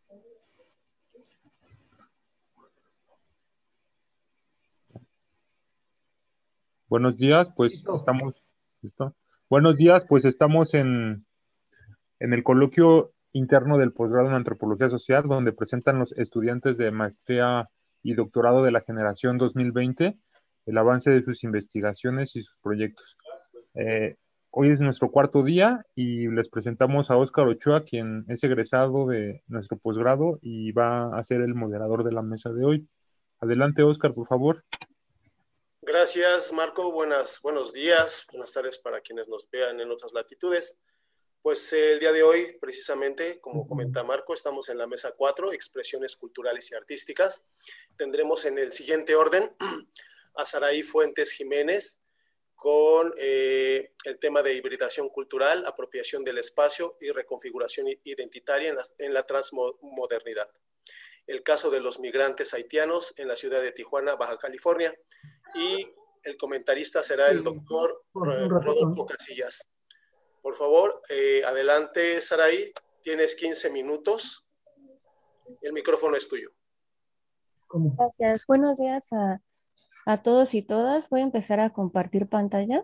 Buenos días, pues estamos, ¿listo? Buenos días, pues estamos en el coloquio interno del posgrado en Antropología Social, donde presentan los estudiantes de maestría y doctorado de la generación 2020 el avance de sus investigaciones y sus proyectos. Hoy es nuestro cuarto día y les presentamos a Óscar Ochoa, quien es egresado de nuestro posgrado y va a ser el moderador de la mesa de hoy. Adelante, Óscar, por favor. Gracias, Marco. Buenos días, buenas tardes para quienes nos vean en otras latitudes. Pues el día de hoy, precisamente, como comenta Marco, estamos en la mesa 4, expresiones culturales y artísticas. Tendremos en el siguiente orden a Saraí Fuentes Jiménez con el tema de hibridación cultural, apropiación del espacio y reconfiguración identitaria en la transmodernidad. El caso de los migrantes haitianos en la ciudad de Tijuana, Baja California. Y el comentarista será el doctor Rodolfo Casillas. Por favor, adelante, Saraí. Tienes 15 minutos. El micrófono es tuyo. Gracias. Buenos días a todos y todas. Voy a empezar a compartir pantalla.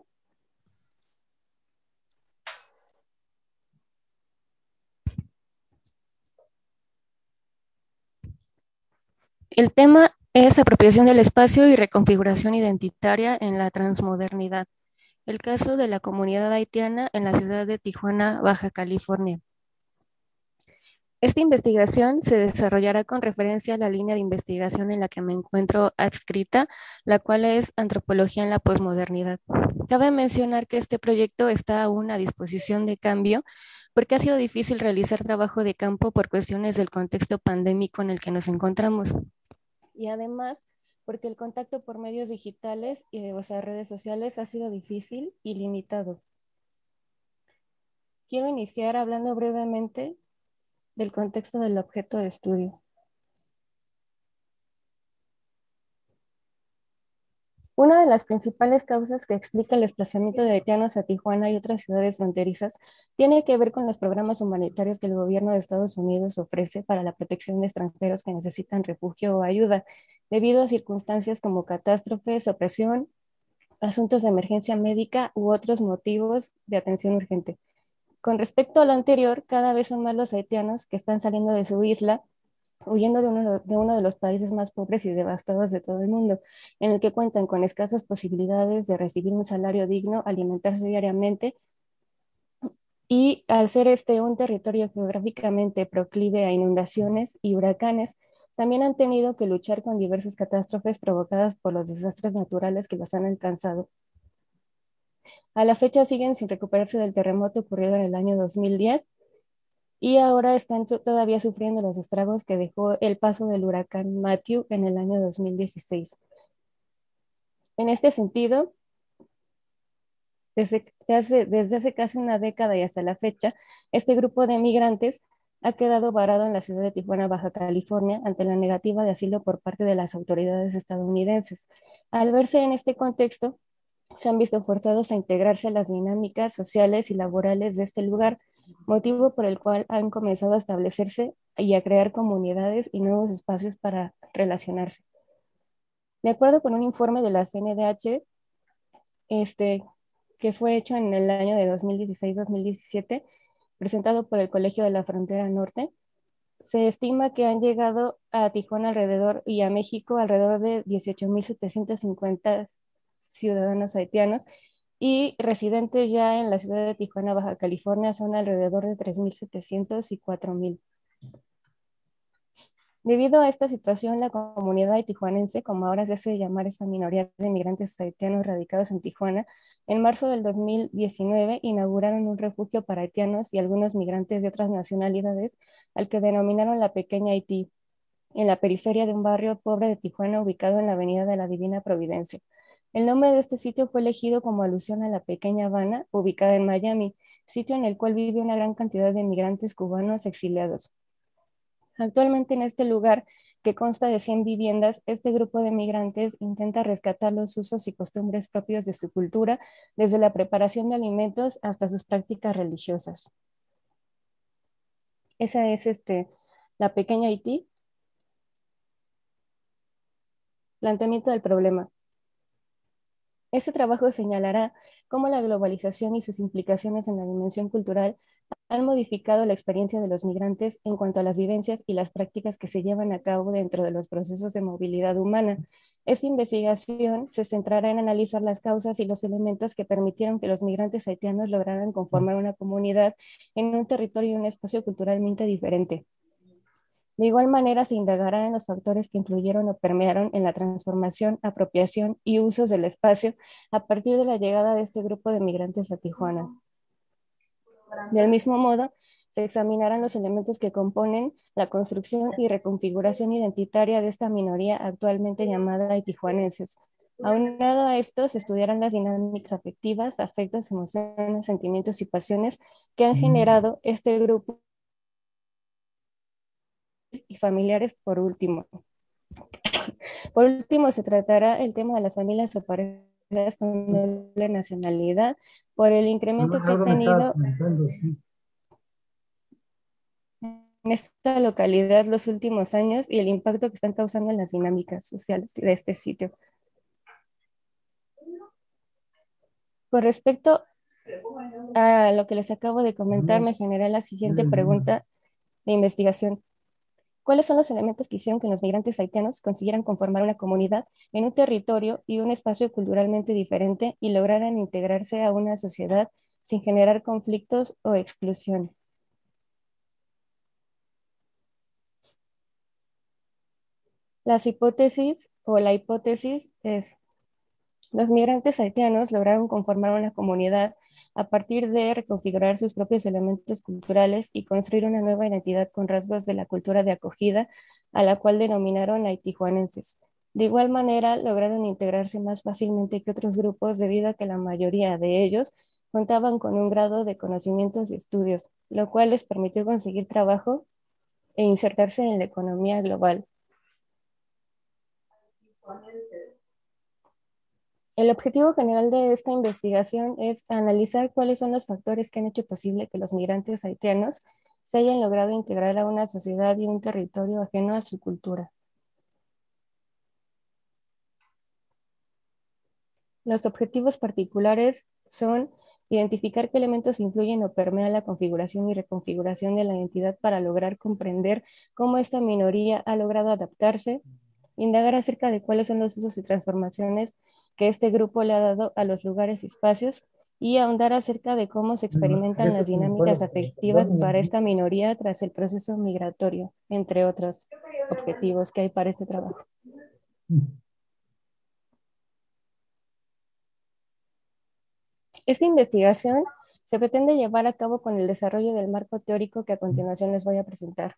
El tema es apropiación del espacio y reconfiguración identitaria en la transmodernidad. El caso de la comunidad haitiana en la ciudad de Tijuana, Baja California. Esta investigación se desarrollará con referencia a la línea de investigación en la que me encuentro adscrita, la cual es Antropología en la Posmodernidad. Cabe mencionar que este proyecto está aún a disposición de cambio porque ha sido difícil realizar trabajo de campo por cuestiones del contexto pandémico en el que nos encontramos. Y además, porque el contacto por medios digitales, o sea, redes sociales, ha sido difícil y limitado. Quiero iniciar hablando brevemente del contexto del objeto de estudio. Una de las principales causas que explica el desplazamiento de haitianos a Tijuana y otras ciudades fronterizas tiene que ver con los programas humanitarios que el gobierno de Estados Unidos ofrece para la protección de extranjeros que necesitan refugio o ayuda, debido a circunstancias como catástrofes, opresión, asuntos de emergencia médica u otros motivos de atención urgente. Con respecto a lo anterior, cada vez son más los haitianos que están saliendo de su isla, huyendo de uno de los países más pobres y devastados de todo el mundo, en el que cuentan con escasas posibilidades de recibir un salario digno, alimentarse diariamente, y al ser este un territorio geográficamente proclive a inundaciones y huracanes, también han tenido que luchar con diversas catástrofes provocadas por los desastres naturales que los han alcanzado. A la fecha siguen sin recuperarse del terremoto ocurrido en el año 2010, y ahora están todavía sufriendo los estragos que dejó el paso del huracán Matthew en el año 2016. En este sentido, desde hace casi una década y hasta la fecha, este grupo de migrantes ha quedado varado en la ciudad de Tijuana, Baja California, ante la negativa de asilo por parte de las autoridades estadounidenses. Al verse en este contexto, se han visto forzados a integrarse a las dinámicas sociales y laborales de este lugar, motivo por el cual han comenzado a establecerse y a crear comunidades y nuevos espacios para relacionarse. De acuerdo con un informe de la CNDH, que fue hecho en el año de 2016-2017, presentado por el Colegio de la Frontera Norte, se estima que han llegado a Tijuana alrededor y a México alrededor de 18,750 ciudadanos haitianos, y residentes ya en la ciudad de Tijuana, Baja California, son alrededor de 3,700 y 4,000. Debido a esta situación, la comunidad tijuanense, como ahora se hace llamar esta minoría de migrantes haitianos radicados en Tijuana, en marzo del 2019 inauguraron un refugio para haitianos y algunos migrantes de otras nacionalidades, al que denominaron la Pequeña Haití, en la periferia de un barrio pobre de Tijuana ubicado en la Avenida de la Divina Providencia. El nombre de este sitio fue elegido como alusión a la Pequeña Habana, ubicada en Miami, sitio en el cual vive una gran cantidad de migrantes cubanos exiliados. Actualmente en este lugar, que consta de 100 viviendas, este grupo de migrantes intenta rescatar los usos y costumbres propios de su cultura, desde la preparación de alimentos hasta sus prácticas religiosas. Esa es La pequeña Haití. Planteamiento del problema. Este trabajo señalará cómo la globalización y sus implicaciones en la dimensión cultural han modificado la experiencia de los migrantes en cuanto a las vivencias y las prácticas que se llevan a cabo dentro de los procesos de movilidad humana. Esta investigación se centrará en analizar las causas y los elementos que permitieron que los migrantes haitianos lograran conformar una comunidad en un territorio y un espacio culturalmente diferente. De igual manera, se indagará en los factores que influyeron o permearon en la transformación, apropiación y usos del espacio a partir de la llegada de este grupo de migrantes a Tijuana. Del mismo modo, se examinarán los elementos que componen la construcción y reconfiguración identitaria de esta minoría actualmente llamada tijuanenses. Aunado a esto, se estudiarán las dinámicas afectivas, afectos, emociones, sentimientos y pasiones que han generado este grupo y familiares por último. Por último, se tratará el tema de las familias o parejas con doble nacionalidad por el incremento que ha tenido en esta localidad los últimos años y el impacto que están causando en las dinámicas sociales de este sitio. Con respecto a lo que les acabo de comentar, me genera la siguiente pregunta de investigación. ¿Cuáles son los elementos que hicieron que los migrantes haitianos consiguieran conformar una comunidad en un territorio y un espacio culturalmente diferente y lograran integrarse a una sociedad sin generar conflictos o exclusión? Las hipótesis o la hipótesis es: los migrantes haitianos lograron conformar una comunidad a partir de reconfigurar sus propios elementos culturales y construir una nueva identidad con rasgos de la cultura de acogida, a la cual denominaron haitijuanenses. De igual manera, lograron integrarse más fácilmente que otros grupos debido a que la mayoría de ellos contaban con un grado de conocimientos y estudios, lo cual les permitió conseguir trabajo e insertarse en la economía global. El objetivo general de esta investigación es analizar cuáles son los factores que han hecho posible que los migrantes haitianos se hayan logrado integrar a una sociedad y un territorio ajeno a su cultura. Los objetivos particulares son identificar qué elementos influyen o permean la configuración y reconfiguración de la identidad para lograr comprender cómo esta minoría ha logrado adaptarse, indagar acerca de cuáles son los usos y transformaciones que este grupo le ha dado a los lugares y espacios, y ahondar acerca de cómo se experimentan las dinámicas afectivas para esta minoría tras el proceso migratorio, entre otros objetivos que hay para este trabajo. Esta investigación se pretende llevar a cabo con el desarrollo del marco teórico que a continuación les voy a presentar.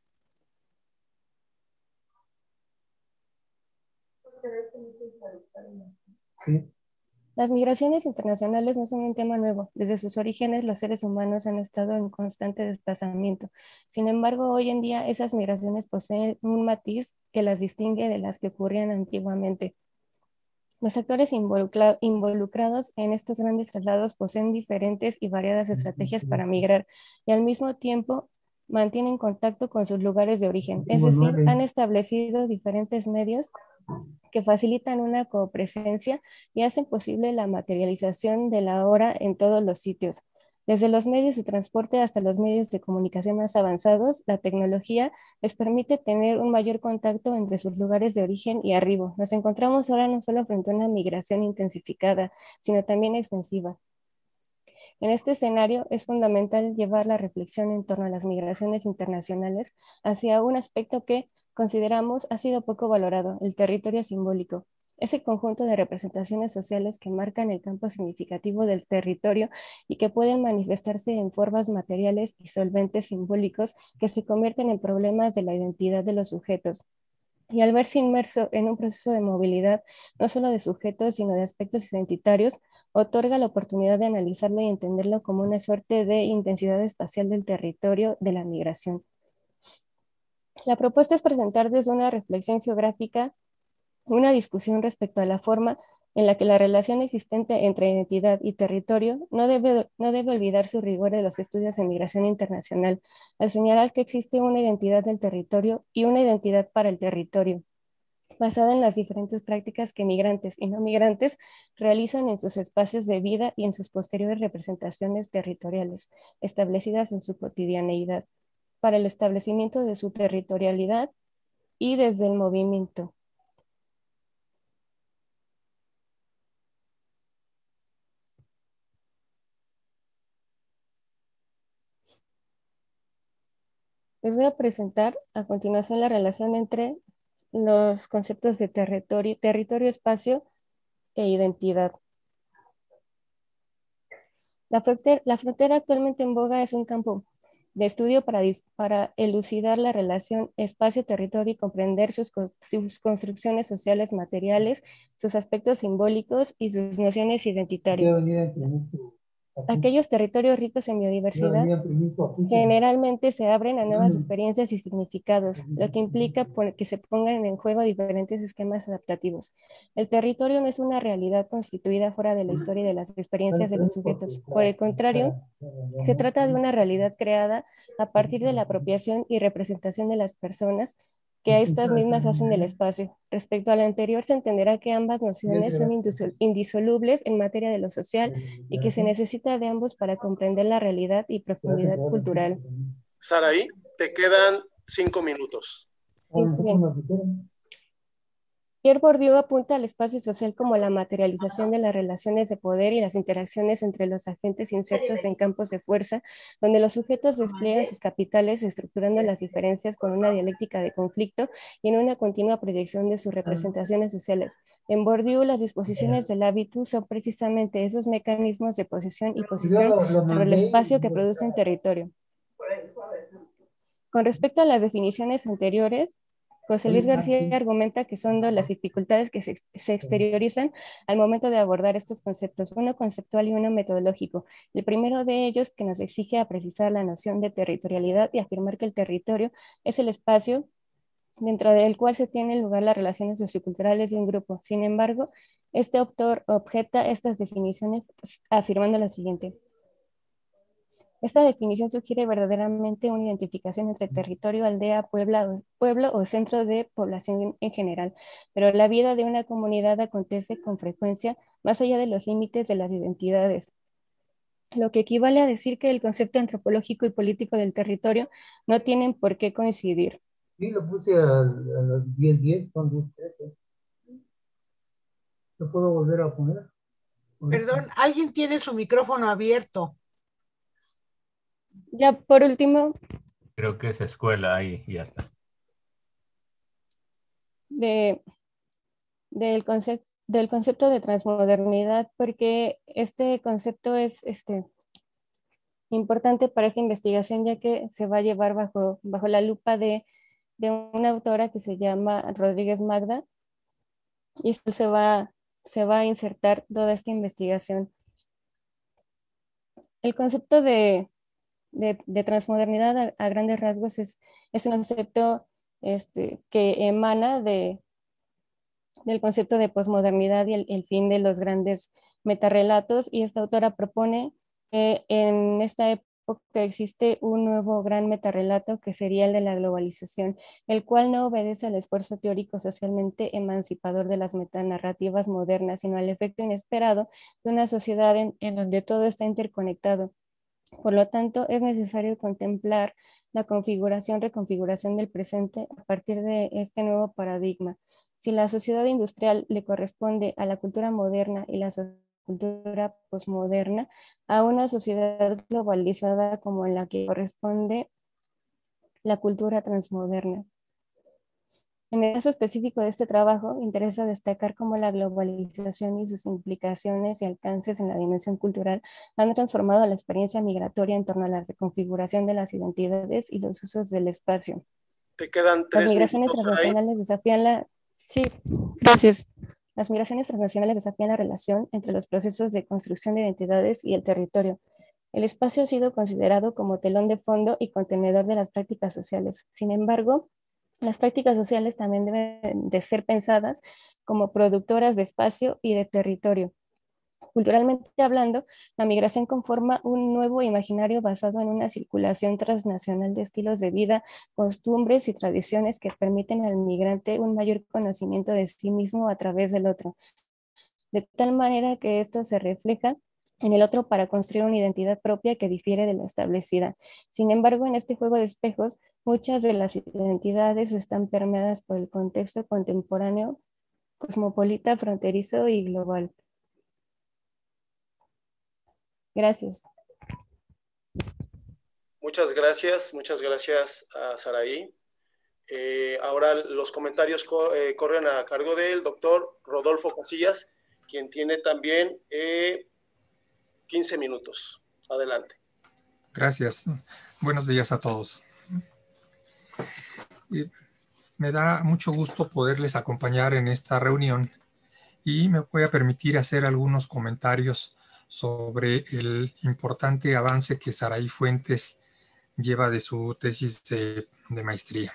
Sí. Las migraciones internacionales no son un tema nuevo. Desde sus orígenes, los seres humanos han estado en constante desplazamiento. Sin embargo, hoy en día esas migraciones poseen un matiz que las distingue de las que ocurrían antiguamente. Los actores involucrados en estos grandes traslados poseen diferentes y variadas estrategias para migrar y al mismo tiempo mantienen contacto con sus lugares de origen. Es decir, han establecido diferentes medios que facilitan una copresencia y hacen posible la materialización de la hora en todos los sitios. Desde los medios de transporte hasta los medios de comunicación más avanzados, la tecnología les permite tener un mayor contacto entre sus lugares de origen y arribo. Nos encontramos ahora no solo frente a una migración intensificada, sino también extensiva. En este escenario es fundamental llevar la reflexión en torno a las migraciones internacionales hacia un aspecto que consideramos ha sido poco valorado: el territorio simbólico. Ese conjunto de representaciones sociales que marcan el campo significativo del territorio y que pueden manifestarse en formas materiales y solventes simbólicos que se convierten en problemas de la identidad de los sujetos. Y al verse inmerso en un proceso de movilidad, no solo de sujetos, sino de aspectos identitarios, otorga la oportunidad de analizarlo y entenderlo como una suerte de intensidad espacial del territorio de la migración. La propuesta es presentar desde una reflexión geográfica una discusión respecto a la forma en la que la relación existente entre identidad y territorio no debe olvidar su rigor de los estudios de migración internacional, al señalar que existe una identidad del territorio y una identidad para el territorio, basada en las diferentes prácticas que migrantes y no migrantes realizan en sus espacios de vida y en sus posteriores representaciones territoriales, establecidas en su cotidianeidad, para el establecimiento de su territorialidad y desde el movimiento. Les voy a presentar a continuación la relación entre los conceptos de territorio, espacio e identidad. La frontera actualmente en boga es un campo de estudio para elucidar la relación espacio-territorio y comprender sus construcciones sociales materiales, sus aspectos simbólicos y sus nociones identitarias. Aquellos territorios ricos en biodiversidad generalmente se abren a nuevas experiencias y significados, lo que implica que se pongan en juego diferentes esquemas adaptativos. El territorio no es una realidad constituida fuera de la historia y de las experiencias de los sujetos. Por el contrario, se trata de una realidad creada a partir de la apropiación y representación de las personas que a estas mismas hacen del espacio. Respecto a lo anterior, se entenderá que ambas nociones son indisolubles en materia de lo social y que se necesita de ambos para comprender la realidad y profundidad cultural. Saraí, te quedan 5 minutos. Está bien. Pierre Bourdieu apunta al espacio social como la materialización de las relaciones de poder y las interacciones entre los agentes insertos en campos de fuerza, donde los sujetos despliegan sus capitales estructurando las diferencias con una dialéctica de conflicto y en una continua proyección de sus representaciones sociales. En Bourdieu, las disposiciones del hábitus son precisamente esos mecanismos de posesión y posición sobre el espacio que producen territorio. Con respecto a las definiciones anteriores, José Luis García argumenta que son dos las dificultades que se exteriorizan al momento de abordar estos conceptos, uno conceptual y uno metodológico. El primero de ellos que nos exige a precisar la noción de territorialidad y afirmar que el territorio es el espacio dentro del cual se tienen lugar las relaciones socioculturales de un grupo. Sin embargo, este autor objeta estas definiciones afirmando lo siguiente. Esta definición sugiere verdaderamente una identificación entre territorio, aldea, pueblo o centro de población en general, pero la vida de una comunidad acontece con frecuencia más allá de los límites de las identidades, lo que equivale a decir que el concepto antropológico y político del territorio no tienen por qué coincidir. Sí, lo puse a las 10:10, son 10:13. ¿Lo puedo volver a poner? Perdón, alguien tiene su micrófono abierto. Ya por último. Creo que es escuela ahí, y ya está. Del concepto de transmodernidad, porque este concepto es importante para esta investigación, ya que se va a llevar bajo la lupa de una autora que se llama Rodríguez Magda, y esto se va a insertar toda esta investigación. El concepto de transmodernidad a grandes rasgos es un concepto que emana del concepto de posmodernidad y el fin de los grandes metarrelatos, y esta autora propone que en esta época existe un nuevo gran metarrelato que sería el de la globalización, el cual no obedece al esfuerzo teórico socialmente emancipador de las metanarrativas modernas, sino al efecto inesperado de una sociedad en donde todo está interconectado. Por lo tanto, es necesario contemplar la reconfiguración del presente a partir de este nuevo paradigma. Si la sociedad industrial le corresponde a la cultura moderna y la cultura posmoderna, a una sociedad globalizada como en la que corresponde la cultura transmoderna. En el caso específico de este trabajo, interesa destacar cómo la globalización y sus implicaciones y alcances en la dimensión cultural han transformado la experiencia migratoria en torno a la reconfiguración de las identidades y los usos del espacio. Te quedan 3 Las migraciones minutos transnacionales desafían la... Sí, gracias. Las migraciones transnacionales desafían la relación entre los procesos de construcción de identidades y el territorio. El espacio ha sido considerado como telón de fondo y contenedor de las prácticas sociales. Sin embargo, Las prácticas sociales también deben de ser pensadas como productoras de espacio y de territorio. Culturalmente hablando, la migración conforma un nuevo imaginario basado en una circulación transnacional de estilos de vida, costumbres y tradiciones que permiten al migrante un mayor conocimiento de sí mismo a través del otro, de tal manera que esto se refleja en el otro para construir una identidad propia que difiere de la establecida. Sin embargo, en este juego de espejos, muchas de las identidades están permeadas por el contexto contemporáneo, cosmopolita, fronterizo y global. Gracias. Muchas gracias a Saraí. Ahora los comentarios corren a cargo del doctor Rodolfo Casillas, quien tiene también 15 minutos. Adelante. Gracias. Buenos días a todos. Me da mucho gusto poderles acompañar en esta reunión y me voy a permitir hacer algunos comentarios sobre el importante avance que Saraí Fuentes lleva de su tesis de maestría.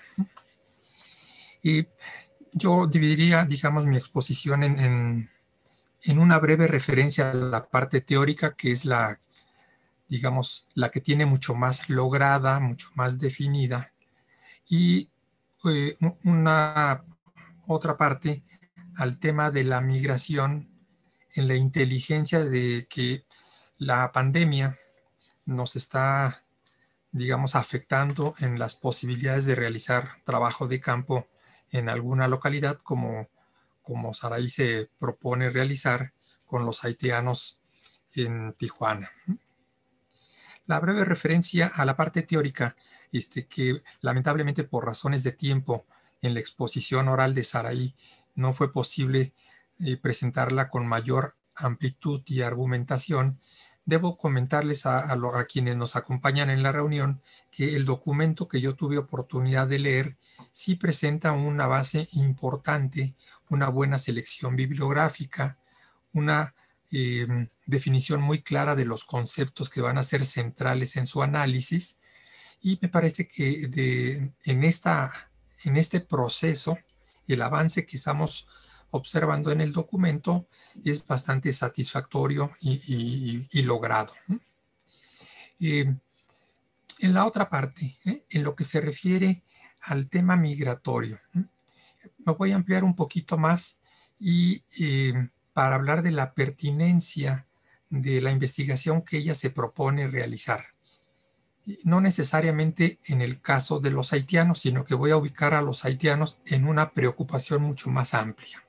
Y yo dividiría, digamos, mi exposición en una breve referencia a la parte teórica, que es la, digamos, la que tiene mucho más lograda, mucho más definida, y una otra parte al tema de la migración en la inteligencia de que la pandemia nos está, digamos, afectando en las posibilidades de realizar trabajo de campo en alguna localidad como Saraí se propone realizar con los haitianos en Tijuana. La breve referencia a la parte teórica, que lamentablemente por razones de tiempo en la exposición oral de Saraí no fue posible presentarla con mayor amplitud y argumentación. Debo comentarles a quienes nos acompañan en la reunión que el documento que yo tuve oportunidad de leer sí presenta una base importante, una buena selección bibliográfica, una definición muy clara de los conceptos que van a ser centrales en su análisis, y me parece que en este proceso el avance que estamos observando en el documento es bastante satisfactorio y logrado. En la otra parte, en lo que se refiere al tema migratorio, me voy a ampliar un poquito más y para hablar de la pertinencia de la investigación que ella se propone realizar. No necesariamente en el caso de los haitianos, sino que voy a ubicar a los haitianos en una preocupación mucho más amplia.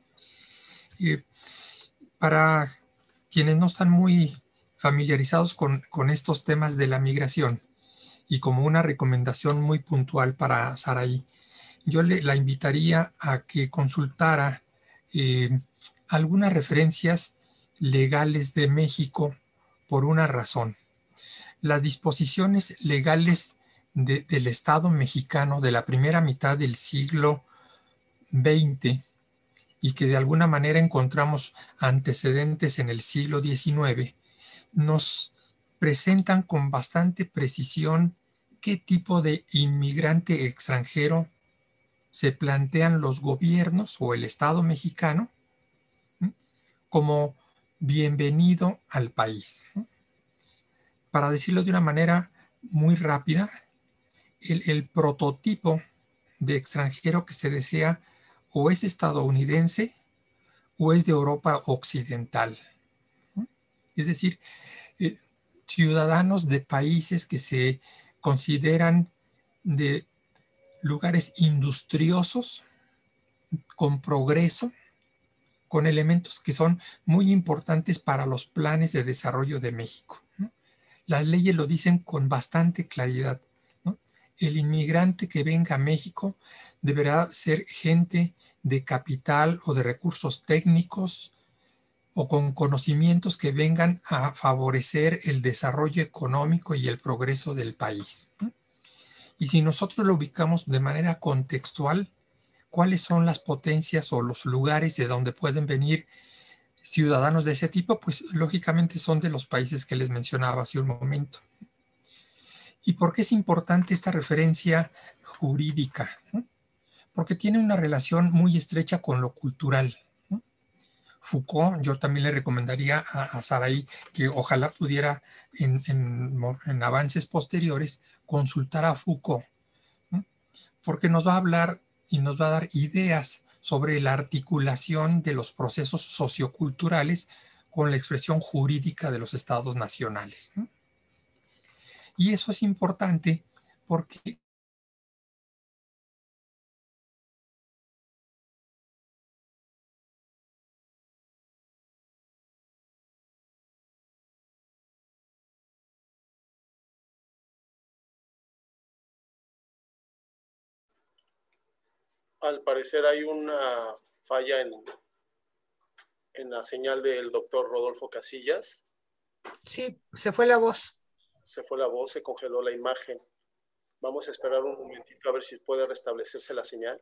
Para quienes no están muy familiarizados con estos temas de la migración, y como una recomendación muy puntual para Saraí, yo la invitaría a que consultara algunas referencias legales de México por una razón. Las disposiciones legales del Estado mexicano de la primera mitad del siglo XX y que de alguna manera encontramos antecedentes en el siglo XIX, nos presentan con bastante precisión qué tipo de inmigrante extranjero se plantean los gobiernos o el Estado mexicano como bienvenido al país. Para decirlo de una manera muy rápida, el prototipo de extranjero que se desea o es estadounidense o es de Europa occidental. Es decir, ciudadanos de países que se consideran de lugares industriosos, con progreso, con elementos que son muy importantes para los planes de desarrollo de México, ¿no? Las leyes lo dicen con bastante claridad, ¿no? El inmigrante que venga a México deberá ser gente de capital o de recursos técnicos o con conocimientos que vengan a favorecer el desarrollo económico y el progreso del país, ¿no? Y si nosotros lo ubicamos de manera contextual, ¿cuáles son las potencias o los lugares de donde pueden venir ciudadanos de ese tipo? Pues lógicamente son de los países que les mencionaba hace un momento. ¿Y por qué es importante esta referencia jurídica? porque tiene una relación muy estrecha con lo cultural. Foucault, yo también le recomendaría a Sarai que ojalá pudiera en avances posteriores consultar a Foucault, ¿no? Porque nos va a hablar y nos va a dar ideas sobre la articulación de los procesos socioculturales con la expresión jurídica de los estados nacionales, ¿no? Y eso es importante porque Al parecer hay una falla en la señal del doctor Rodolfo Casillas. Sí, se fue la voz. Se fue la voz, se congeló la imagen. Vamos a esperar un momentito a ver si puede restablecerse la señal.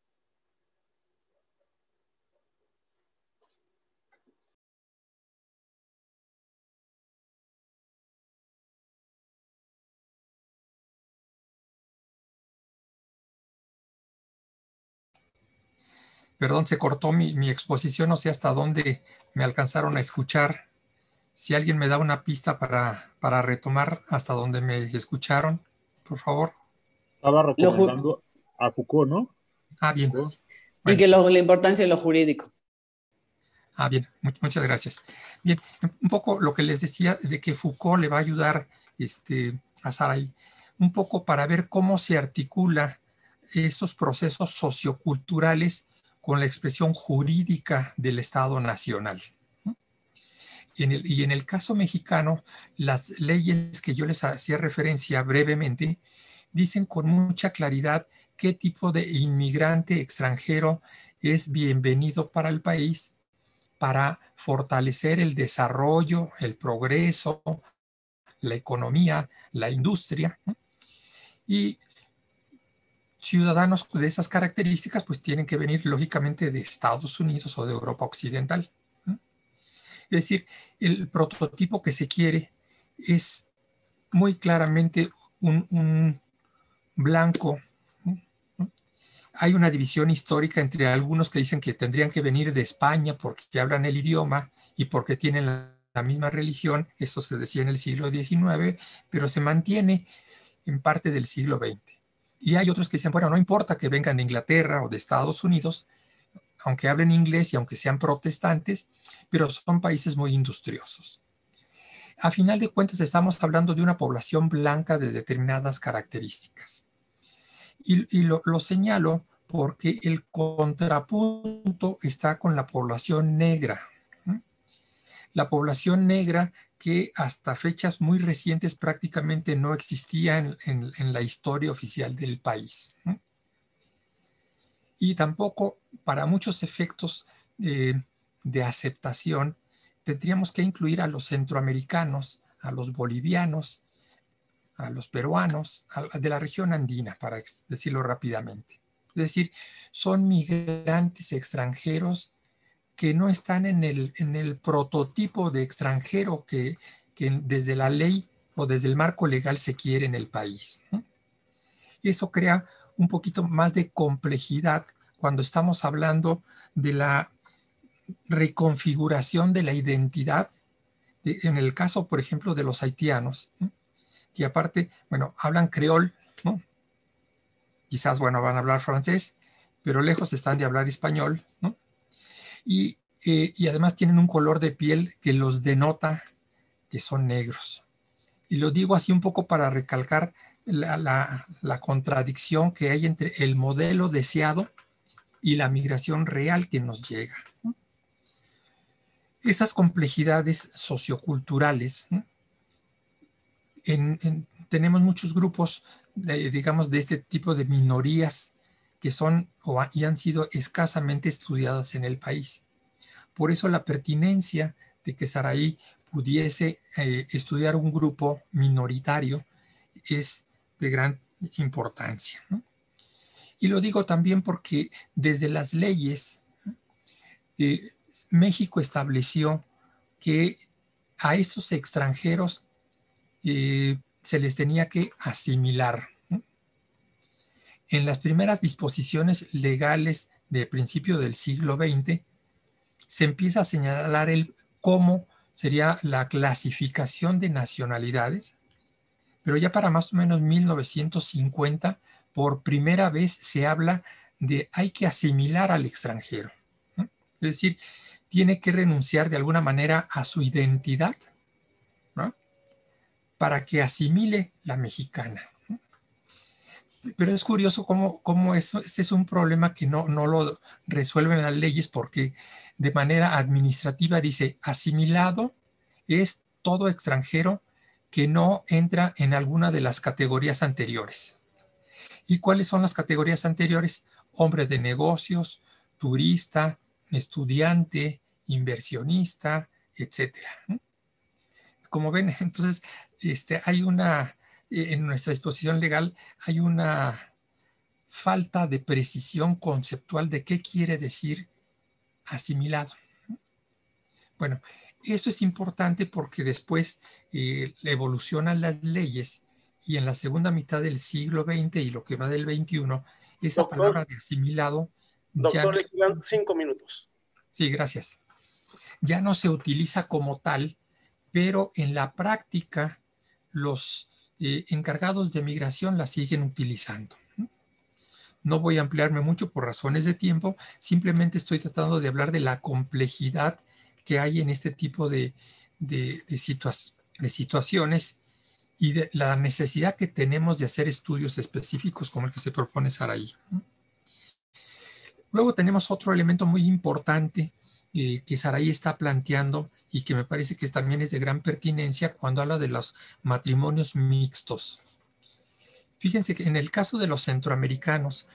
perdón, se cortó mi exposición, no sé hasta dónde me alcanzaron a escuchar. Si alguien me da una pista para retomar hasta donde me escucharon, por favor. Estaba recomendando a Foucault, ¿no? Ah, bien. Foucault. Y Bueno. que la importancia de lo jurídico. Ah, bien, muchas gracias. Bien, un poco lo que les decía de que Foucault le va a ayudar a Sarai, un poco para ver cómo se articula esos procesos socioculturales con la expresión jurídica del Estado Nacional. Y en el caso mexicano, las leyes que yo les hacía referencia brevemente dicen con mucha claridad qué tipo de inmigrante extranjero es bienvenido para el país para fortalecer el desarrollo, el progreso, la economía, la industria. Y ciudadanos de esas características pues tienen que venir lógicamente de Estados Unidos o de Europa Occidental. Es decir, el prototipo que se quiere es muy claramente un blanco. Hay una división histórica entre algunos que dicen que tendrían que venir de España porque hablan el idioma y porque tienen la misma religión. Eso se decía en el siglo XIX, pero se mantiene en parte del siglo XX. Y hay otros que dicen, bueno, no importa que vengan de Inglaterra o de Estados Unidos, aunque hablen inglés y aunque sean protestantes, pero son países muy industriosos. A final de cuentas estamos hablando de una población blanca de determinadas características. Y lo señalo porque el contrapunto está con la población negra. La población negra que hasta fechas muy recientes prácticamente no existía en la historia oficial del país. Y tampoco para muchos efectos de aceptación tendríamos que incluir a los centroamericanos, a los bolivianos, a los peruanos, de la región andina, para decirlo rápidamente. Es decir, son migrantes extranjeros que no están en el prototipo de extranjero que desde la ley o desde el marco legal se quiere en el país. Y eso crea un poquito más de complejidad cuando estamos hablando de la reconfiguración de la identidad, en el caso, por ejemplo, de los haitianos, que aparte, bueno, hablan creol, ¿no? Quizás, bueno, van a hablar francés, pero lejos están de hablar español, ¿no? Y además tienen un color de piel que los denota que son negros. Y lo digo así un poco para recalcar la contradicción que hay entre el modelo deseado y la migración real que nos llega. Esas complejidades socioculturales, ¿no? Tenemos muchos grupos, digamos, de este tipo de minorías que son y han sido escasamente estudiadas en el país. Por eso la pertinencia de que Sarai pudiese estudiar un grupo minoritario es de gran importancia, ¿no? Y lo digo también porque desde las leyes, México estableció que a estos extranjeros se les tenía que asimilar, ¿no? en las primeras disposiciones legales de principio del siglo XX, se empieza a señalar cómo sería la clasificación de nacionalidades, pero ya para más o menos 1950, por primera vez se habla de hay que asimilar al extranjero, ¿no? Es decir, tiene que renunciar de alguna manera a su identidad, ¿no?, para que asimile la mexicana. Pero es curioso cómo eso, este es un problema que no lo resuelven las leyes, porque de manera administrativa dice asimilado es todo extranjero que no entra en alguna de las categorías anteriores. ¿Y cuáles son las categorías anteriores? Hombre de negocios, turista, estudiante, inversionista, etcétera. Como ven, entonces hay en nuestra disposición legal hay una falta de precisión conceptual de qué quiere decir asimilado. Bueno, eso es importante porque después evolucionan las leyes y en la segunda mitad del siglo XX y lo que va del XXI, esa palabra de asimilado Doctor, le quedan 5 minutos. Sí, gracias. Ya no se utiliza como tal, pero en la práctica los encargados de migración la siguen utilizando. No voy a ampliarme mucho por razones de tiempo, simplemente estoy tratando de hablar de la complejidad que hay en este tipo de situaciones y de la necesidad que tenemos de hacer estudios específicos como el que se propone Saraí. Luego tenemos otro elemento muy importante que Saraí está planteando y que me parece que también es de gran pertinencia cuando habla de los matrimonios mixtos. Fíjense que en el caso de los centroamericanos,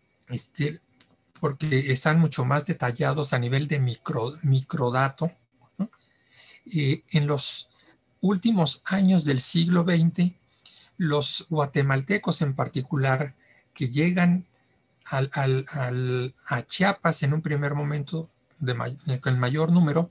porque están mucho más detallados a nivel de microdato, ¿no?, en los últimos años del siglo XX, los guatemaltecos en particular, que llegan a Chiapas en un primer momento con mayor número,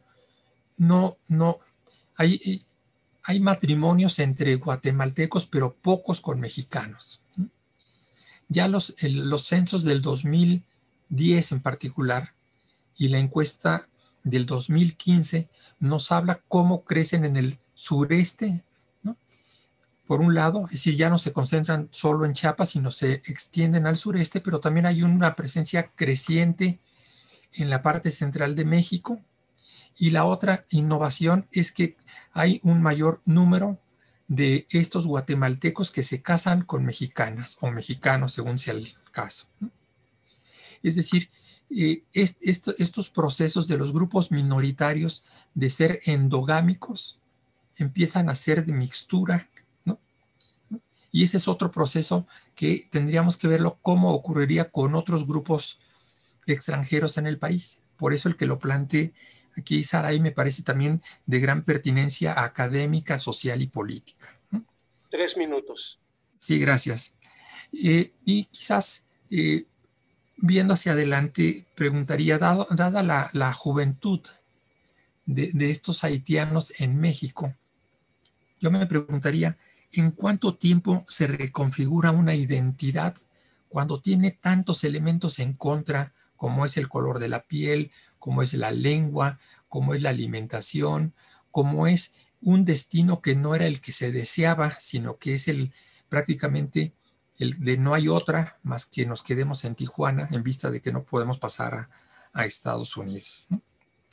hay matrimonios entre guatemaltecos, pero pocos con mexicanos. Ya los censos del 2010 en particular y la encuesta del 2015 nos habla cómo crecen en el sureste, ¿no?, por un lado, es decir, ya no se concentran solo en Chiapas, sino se extienden al sureste, pero también hay una presencia creciente en la parte central de México. Y la otra innovación es que hay un mayor número de estos guatemaltecos que se casan con mexicanas o mexicanos, según sea el caso. Es decir, estos procesos de los grupos minoritarios de ser endogámicos empiezan a ser de mixtura, ¿no? Y ese es otro proceso que tendríamos que verlo cómo ocurriría con otros grupos extranjeros en el país. Por eso el que lo plantee aquí Saraí me parece también de gran pertinencia académica, social y política. 3 minutos. Sí, gracias. Y quizás viendo hacia adelante, preguntaría, dada la juventud de estos haitianos en México, yo me preguntaría, ¿en cuánto tiempo se reconfigura una identidad cuando tiene tantos elementos en contra, como es el color de la piel, como es la lengua, como es la alimentación, como es un destino que no era el que se deseaba, sino que es prácticamente el de no hay otra más que nos quedemos en Tijuana en vista de que no podemos pasar a Estados Unidos, ¿no?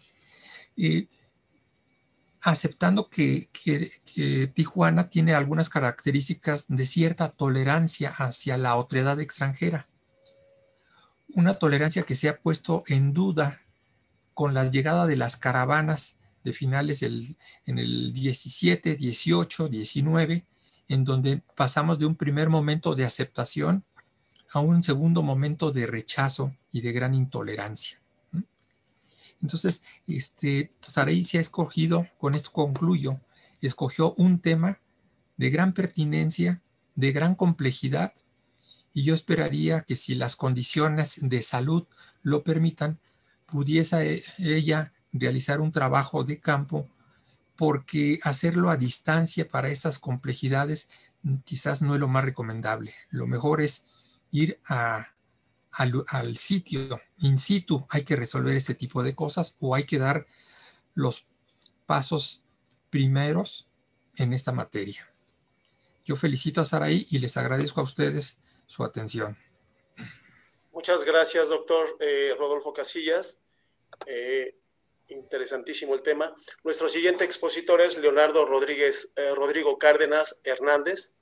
Aceptando que Tijuana tiene algunas características de cierta tolerancia hacia la otredad extranjera, una tolerancia que se ha puesto en duda con la llegada de las caravanas de finales en el 17, 18, 19, en donde pasamos de un primer momento de aceptación a un segundo momento de rechazo y de gran intolerancia. Entonces, Saraí se ha escogido, con esto concluyo, escogió un tema de gran pertinencia, de gran complejidad, y yo esperaría que si las condiciones de salud lo permitan, pudiese ella realizar un trabajo de campo, porque hacerlo a distancia para estas complejidades quizás no es lo más recomendable. Lo mejor es ir al sitio, in situ, hay que resolver este tipo de cosas o hay que dar los pasos primeros en esta materia. Yo felicito a Saraí y les agradezco a ustedes su atención. Muchas gracias, doctor Rodolfo Casillas. Interesantísimo el tema. Nuestro siguiente expositor es Leonardo Rodrigo Cárdenas Hernández.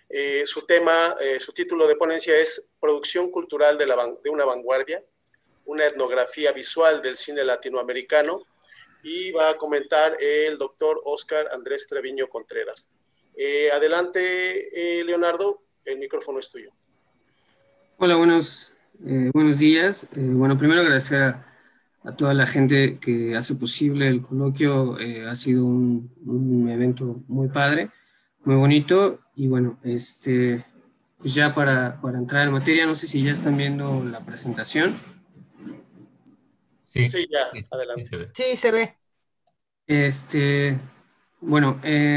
Su título de ponencia es Producción cultural de una vanguardia, una etnografía visual del cine latinoamericano, y va a comentar el doctor Óscar Andrés Treviño Contreras. Adelante, Leonardo, el micrófono es tuyo. Hola, buenos días. Bueno, primero agradecer a toda la gente que hace posible el coloquio. Ha sido un evento muy padre, muy bonito. Y bueno, pues ya para entrar en materia, no sé si ya están viendo la presentación. Sí, ya, adelante. Sí, se ve. Bueno,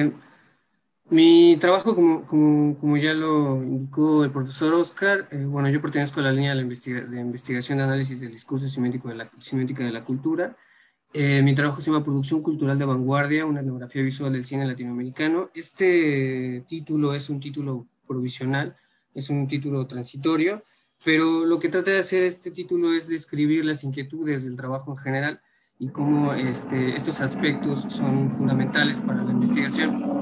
mi trabajo, como ya lo indicó el profesor Óscar, bueno, yo pertenezco a la línea de investigación de análisis del discurso semiótica de la cultura. Mi trabajo se llama Producción Cultural de Vanguardia, una etnografía visual del cine latinoamericano. Este título es un título provisional, es un título transitorio, pero lo que trata de hacer este título es describir las inquietudes del trabajo en general y cómo estos aspectos son fundamentales para la investigación.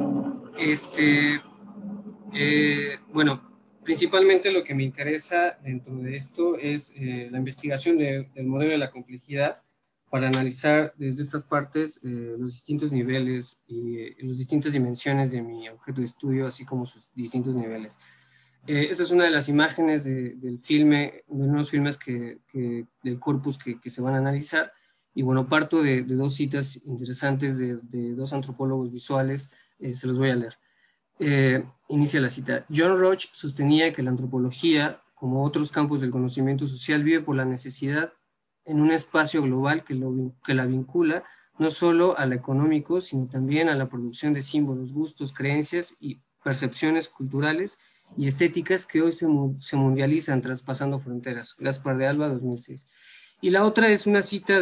Bueno, principalmente lo que me interesa dentro de esto es la investigación del modelo de la complejidad para analizar desde estas partes los distintos niveles y las distintas dimensiones de mi objeto de estudio, así como sus distintos niveles. Esta es una de las imágenes del filme, de unos filmes del corpus que se van a analizar. Y bueno, parto de dos citas interesantes de dos antropólogos visuales. Se los voy a leer. Inicia la cita. John Roach sostenía que la antropología, como otros campos del conocimiento social, vive por la necesidad en un espacio global que la vincula no solo a lo económico, sino también a la producción de símbolos, gustos, creencias y percepciones culturales y estéticas que hoy se mundializan traspasando fronteras. Gaspar de Alba, 2006. Y la otra es una cita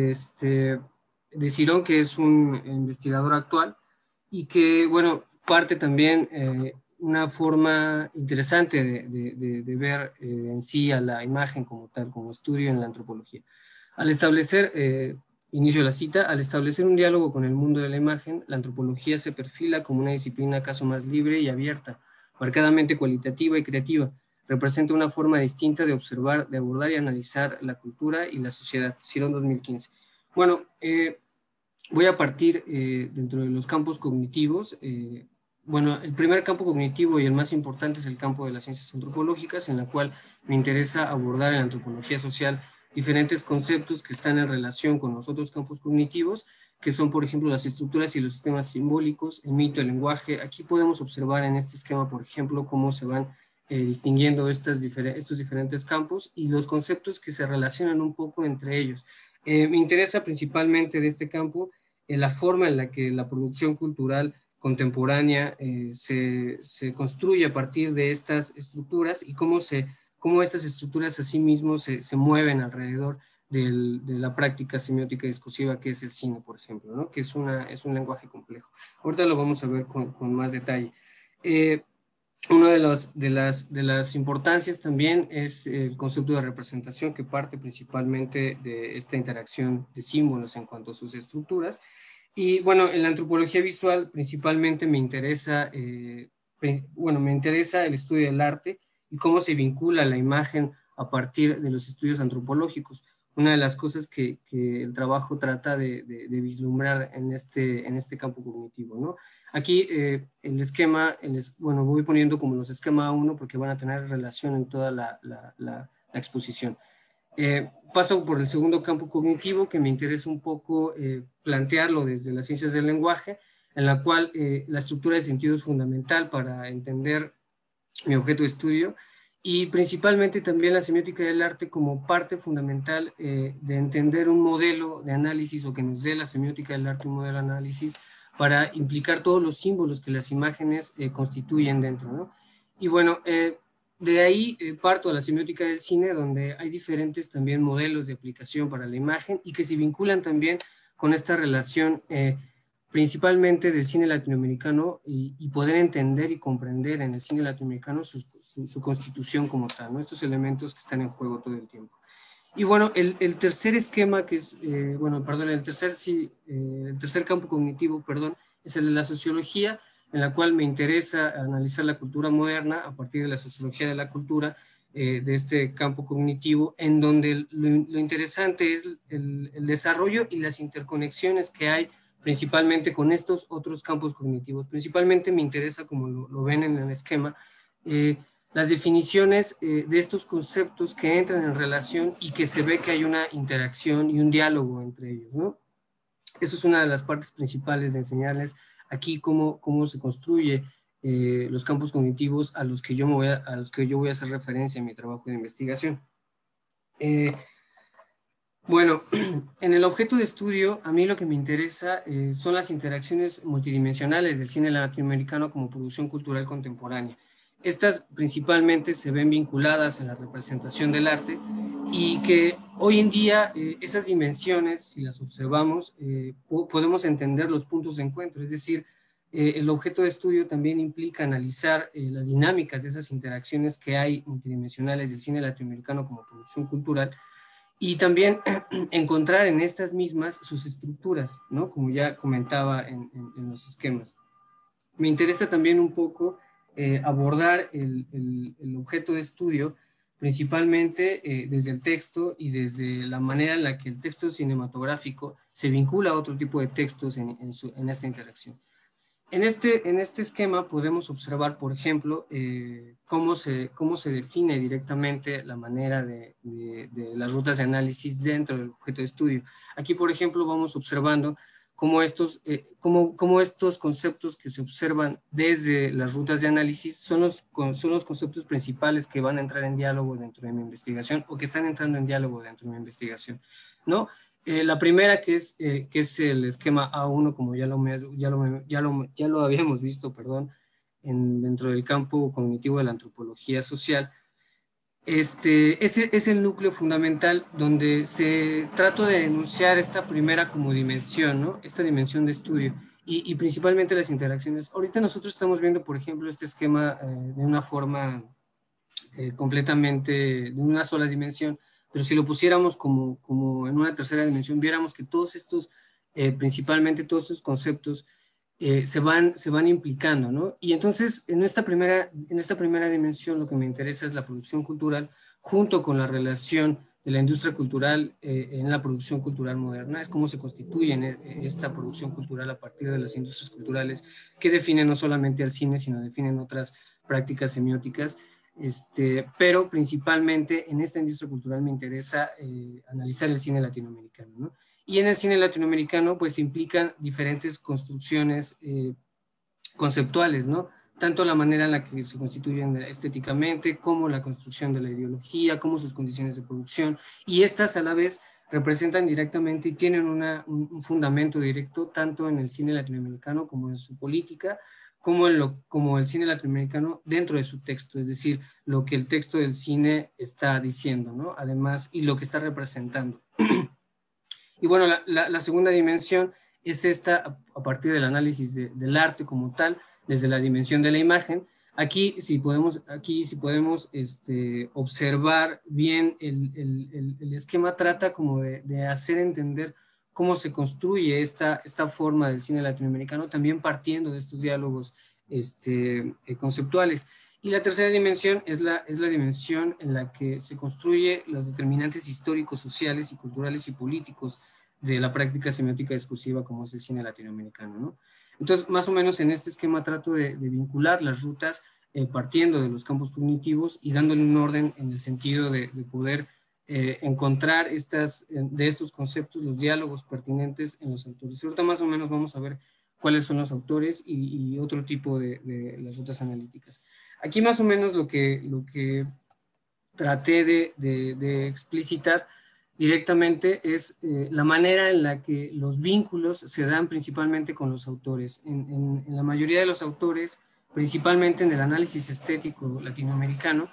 de Cirón, que es un investigador actual, y que, bueno, parte también una forma interesante de ver en sí a la imagen como tal, como estudio en la antropología. Al establecer, inicio la cita, al establecer un diálogo con el mundo de la imagen, la antropología se perfila como una disciplina acaso más libre y abierta, marcadamente cualitativa y creativa. Representa una forma distinta de observar, de abordar y analizar la cultura y la sociedad. Cirón, 2015. Bueno, voy a partir dentro de los campos cognitivos. Bueno, el primer campo cognitivo y el más importante es el campo de las ciencias antropológicas, en la cual me interesa abordar en la antropología social diferentes conceptos que están en relación con los otros campos cognitivos, que son, por ejemplo, las estructuras y los sistemas simbólicos, el mito, el lenguaje. Aquí podemos observar en este esquema, por ejemplo, cómo se van distinguiendo estos diferentes campos y los conceptos que se relacionan un poco entre ellos. Me interesa principalmente de este campo la forma en la que la producción cultural contemporánea se construye a partir de estas estructuras y cómo estas estructuras asimismo se mueven alrededor de la práctica semiótica discursiva que es el cine, por ejemplo, ¿no? Que es un lenguaje complejo. Ahorita lo vamos a ver con más detalle. Una de las importancias también es el concepto de representación, que parte principalmente de esta interacción de símbolos en cuanto a sus estructuras. Y bueno, en la antropología visual principalmente me interesa el estudio del arte y cómo se vincula la imagen a partir de los estudios antropológicos. Una de las cosas que el trabajo trata de vislumbrar en este campo cognitivo, ¿no? Aquí el esquema, voy poniendo como los esquema 1 porque van a tener relación en toda la exposición. Paso por el segundo campo cognitivo, que me interesa un poco plantearlo desde las ciencias del lenguaje, en la cual la estructura de sentido es fundamental para entender mi objeto de estudio, y principalmente también la semiótica del arte como parte fundamental de entender un modelo de análisis, o que nos dé la semiótica del arte un modelo de análisis para implicar todos los símbolos que las imágenes constituyen dentro, ¿no? Y bueno, de ahí parto a la semiótica del cine, donde hay diferentes también modelos de aplicación para la imagen y que se vinculan también con esta relación principalmente del cine latinoamericano y poder entender y comprender en el cine latinoamericano su constitución como tal, ¿no? Estos elementos que están en juego todo el tiempo. Y bueno, el tercer esquema que es, el tercer campo cognitivo, es el de la sociología, en la cual me interesa analizar la cultura moderna a partir de la sociología de la cultura, de este campo cognitivo, en donde lo interesante es el desarrollo y las interconexiones que hay principalmente con estos otros campos cognitivos. Principalmente me interesa, como lo ven en el esquema, las definiciones de estos conceptos que entran en relación y que se ve que hay una interacción y un diálogo entre ellos, ¿no? Eso es una de las partes principales de enseñarles aquí cómo se construye los campos cognitivos a los que yo voy a hacer referencia en mi trabajo de investigación. Bueno, en el objeto de estudio, a mí lo que me interesa son las interacciones multidimensionales del cine latinoamericano como producción cultural contemporánea. Estas principalmente se ven vinculadas en la representación del arte y que hoy en día esas dimensiones, si las observamos, podemos entender los puntos de encuentro. Es decir, el objeto de estudio también implica analizar las dinámicas de esas interacciones que hay multidimensionales del cine latinoamericano como producción cultural y también encontrar en estas mismas sus estructuras, ¿no? Como ya comentaba en los esquemas. Me interesa también un poco abordar el objeto de estudio principalmente desde el texto y desde la manera en la que el texto cinematográfico se vincula a otro tipo de textos en esta interacción. En este esquema podemos observar, por ejemplo, cómo se define directamente la manera de las rutas de análisis dentro del objeto de estudio. Aquí, por ejemplo, vamos observando cómo estos conceptos que se observan desde las rutas de análisis son los conceptos principales que van a entrar en diálogo dentro de mi investigación o que están entrando en diálogo dentro de mi investigación, ¿no? La primera que es el esquema A1, como ya lo habíamos visto, dentro del campo cognitivo de la antropología social. Ese es el núcleo fundamental donde se trata de enunciar esta primera como dimensión, ¿no? Esta dimensión de estudio y principalmente las interacciones. Ahorita nosotros estamos viendo, por ejemplo, este esquema de una forma completamente de una sola dimensión, pero si lo pusiéramos como en una tercera dimensión, viéramos que todos estos, principalmente todos estos conceptos, se van implicando, ¿no? Y entonces, en esta primera dimensión, lo que me interesa es la producción cultural, junto con la relación de la industria cultural en la producción cultural moderna, es cómo se constituye esta producción cultural a partir de las industrias culturales que definen no solamente al cine, sino definen otras prácticas semióticas. Pero principalmente en esta industria cultural me interesa analizar el cine latinoamericano, ¿no? Y en el cine latinoamericano pues implican diferentes construcciones conceptuales, ¿no? Tanto la manera en la que se constituyen estéticamente, como la construcción de la ideología, como sus condiciones de producción, y estas a la vez representan directamente y tienen un fundamento directo tanto en el cine latinoamericano como en su política, como el cine latinoamericano dentro de su texto, es decir, lo que el texto del cine está diciendo, ¿no? Además, y lo que está representando. Y bueno, la segunda dimensión es esta a partir del análisis del arte como tal, desde la dimensión de la imagen. Aquí si podemos observar bien el esquema, trata como de hacer entender cómo se construye esta forma del cine latinoamericano, también partiendo de estos diálogos conceptuales. Y la tercera dimensión es la dimensión en la que se construye los determinantes históricos, sociales y culturales y políticos de la práctica semiótica discursiva como es el cine latinoamericano, ¿no? Entonces, más o menos en este esquema trato de vincular las rutas partiendo de los campos cognitivos y dándole un orden en el sentido de poder encontrar de estos conceptos los diálogos pertinentes en los autores. Ahorita más o menos vamos a ver cuáles son los autores y otro tipo de las rutas analíticas. Aquí más o menos lo que traté de explicitar directamente es la manera en la que los vínculos se dan principalmente con los autores. En la mayoría de los autores, principalmente en el análisis estético latinoamericano,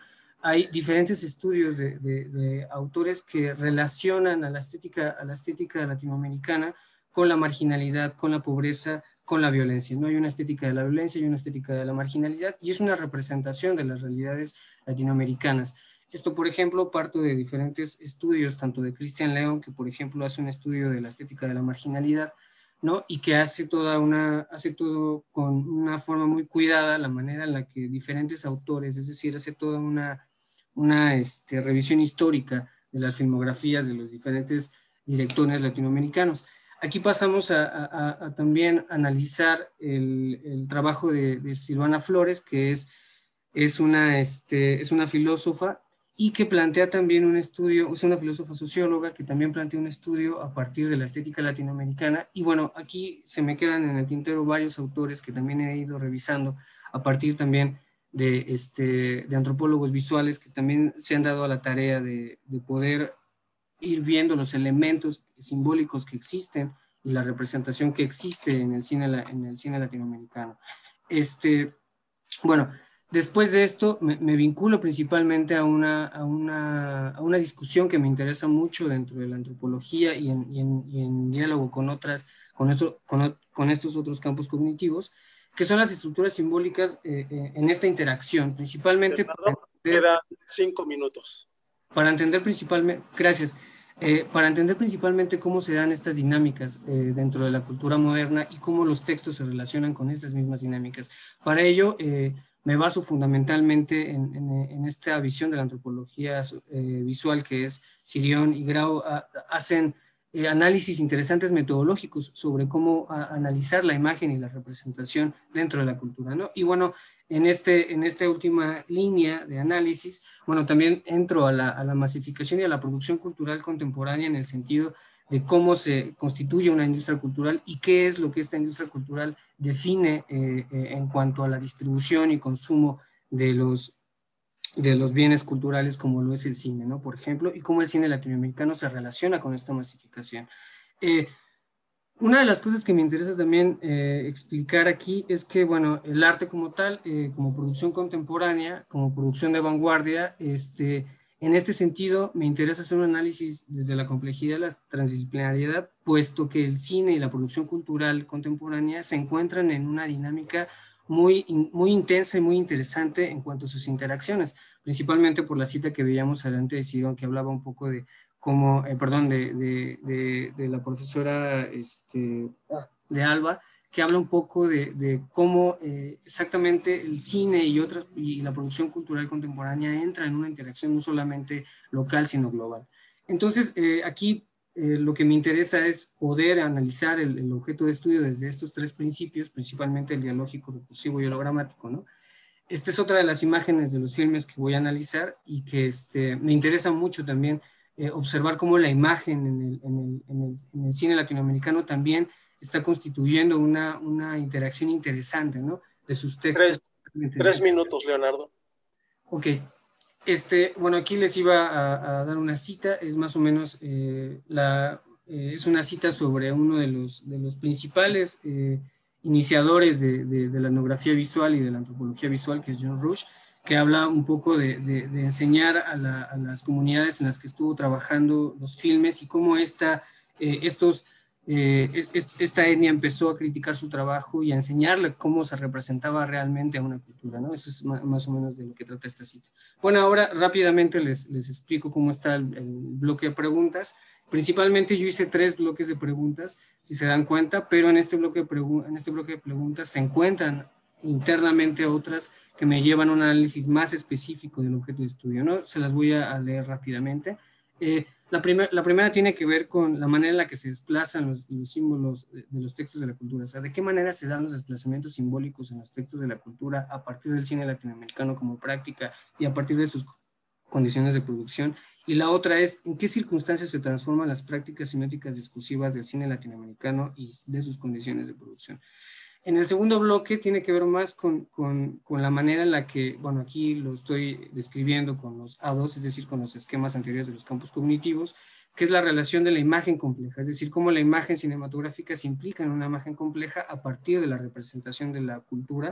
hay diferentes estudios de autores que relacionan a la estética latinoamericana con la marginalidad, con la pobreza, con la violencia. No hay una estética de la violencia, hay una estética de la marginalidad, y es una representación de las realidades latinoamericanas. Esto, por ejemplo, parto de diferentes estudios, tanto de Cristian León, que por ejemplo hace un estudio de la estética de la marginalidad, ¿no? Y que hace todo con una forma muy cuidada, la manera en la que diferentes autores, es decir, hace toda una revisión histórica de las filmografías de los diferentes directores latinoamericanos. Aquí pasamos a también analizar el trabajo de Silvana Flores, que es una filósofa y que plantea también un estudio, es una filósofa socióloga que también plantea un estudio a partir de la estética latinoamericana. Y bueno, aquí se me quedan en el tintero varios autores que también he ido revisando a partir también de antropólogos visuales que también se han dado a la tarea de poder ir viendo los elementos simbólicos que existen y la representación que existe en el cine latinoamericano. Bueno, después de esto me vinculo principalmente a una discusión que me interesa mucho dentro de la antropología y en diálogo con estos otros campos cognitivos, que son las estructuras simbólicas en esta interacción, principalmente... Quedan 5 minutos. Para entender principalmente, gracias, para entender principalmente cómo se dan estas dinámicas dentro de la cultura moderna y cómo los textos se relacionan con estas mismas dinámicas. Para ello, me baso fundamentalmente en esta visión de la antropología visual que es Sirión y Grau, hacen análisis interesantes metodológicos sobre cómo analizar la imagen y la representación dentro de la cultura, ¿no? Y bueno, en esta última línea de análisis, bueno, también entro a la masificación y a la producción cultural contemporánea en el sentido de cómo se constituye una industria cultural y qué es lo que esta industria cultural define en cuanto a la distribución y consumo de los bienes culturales como lo es el cine, ¿no? Por ejemplo, y cómo el cine latinoamericano se relaciona con esta masificación. Una de las cosas que me interesa también explicar aquí es que, bueno, el arte como tal, como producción contemporánea, como producción de vanguardia, en este sentido me interesa hacer un análisis desde la complejidad, la transdisciplinariedad, puesto que el cine y la producción cultural contemporánea se encuentran en una dinámica muy intensa y muy interesante en cuanto a sus interacciones, principalmente por la cita que veíamos adelante de Sirión, que hablaba un poco de cómo, de la profesora de Alba, que habla un poco de cómo exactamente el cine y la producción cultural contemporánea entra en una interacción no solamente local, sino global. Entonces, aquí lo que me interesa es poder analizar el objeto de estudio desde estos tres principios, principalmente el dialógico, recursivo y hologramático, ¿no? Esta es otra de las imágenes de los filmes que voy a analizar y que me interesa mucho también observar cómo la imagen en el cine latinoamericano también está constituyendo una interacción interesante, ¿no? De sus textos. 3 minutos, Leonardo. Ok. Bueno, aquí les iba a dar una cita, es más o menos es una cita sobre uno de los principales iniciadores de la etnografía visual y de la antropología visual, que es John Rush, que habla un poco de enseñar a las comunidades en las que estuvo trabajando los filmes y cómo esta etnia empezó a criticar su trabajo y a enseñarle cómo se representaba realmente a una cultura, ¿no? Eso es más o menos de lo que trata esta cita. Bueno, ahora rápidamente les explico cómo está el bloque de preguntas. Principalmente yo hice 3 bloques de preguntas, si se dan cuenta, pero en este bloque de preguntas se encuentran internamente otras que me llevan a un análisis más específico del objeto de estudio, ¿no? Se las voy a leer rápidamente. La primera tiene que ver con la manera en la que se desplazan los símbolos de los textos de la cultura, o sea, de qué manera se dan los desplazamientos simbólicos en los textos de la cultura a partir del cine latinoamericano como práctica y a partir de sus condiciones de producción. Y la otra es en qué circunstancias se transforman las prácticas semióticas discursivas del cine latinoamericano y de sus condiciones de producción. En el segundo bloque tiene que ver más con la manera en la que, bueno, aquí lo estoy describiendo con los A2, es decir, con los esquemas anteriores de los campos cognitivos, que es la relación de la imagen compleja, es decir, cómo la imagen cinematográfica se implica en una imagen compleja a partir de la representación de la cultura,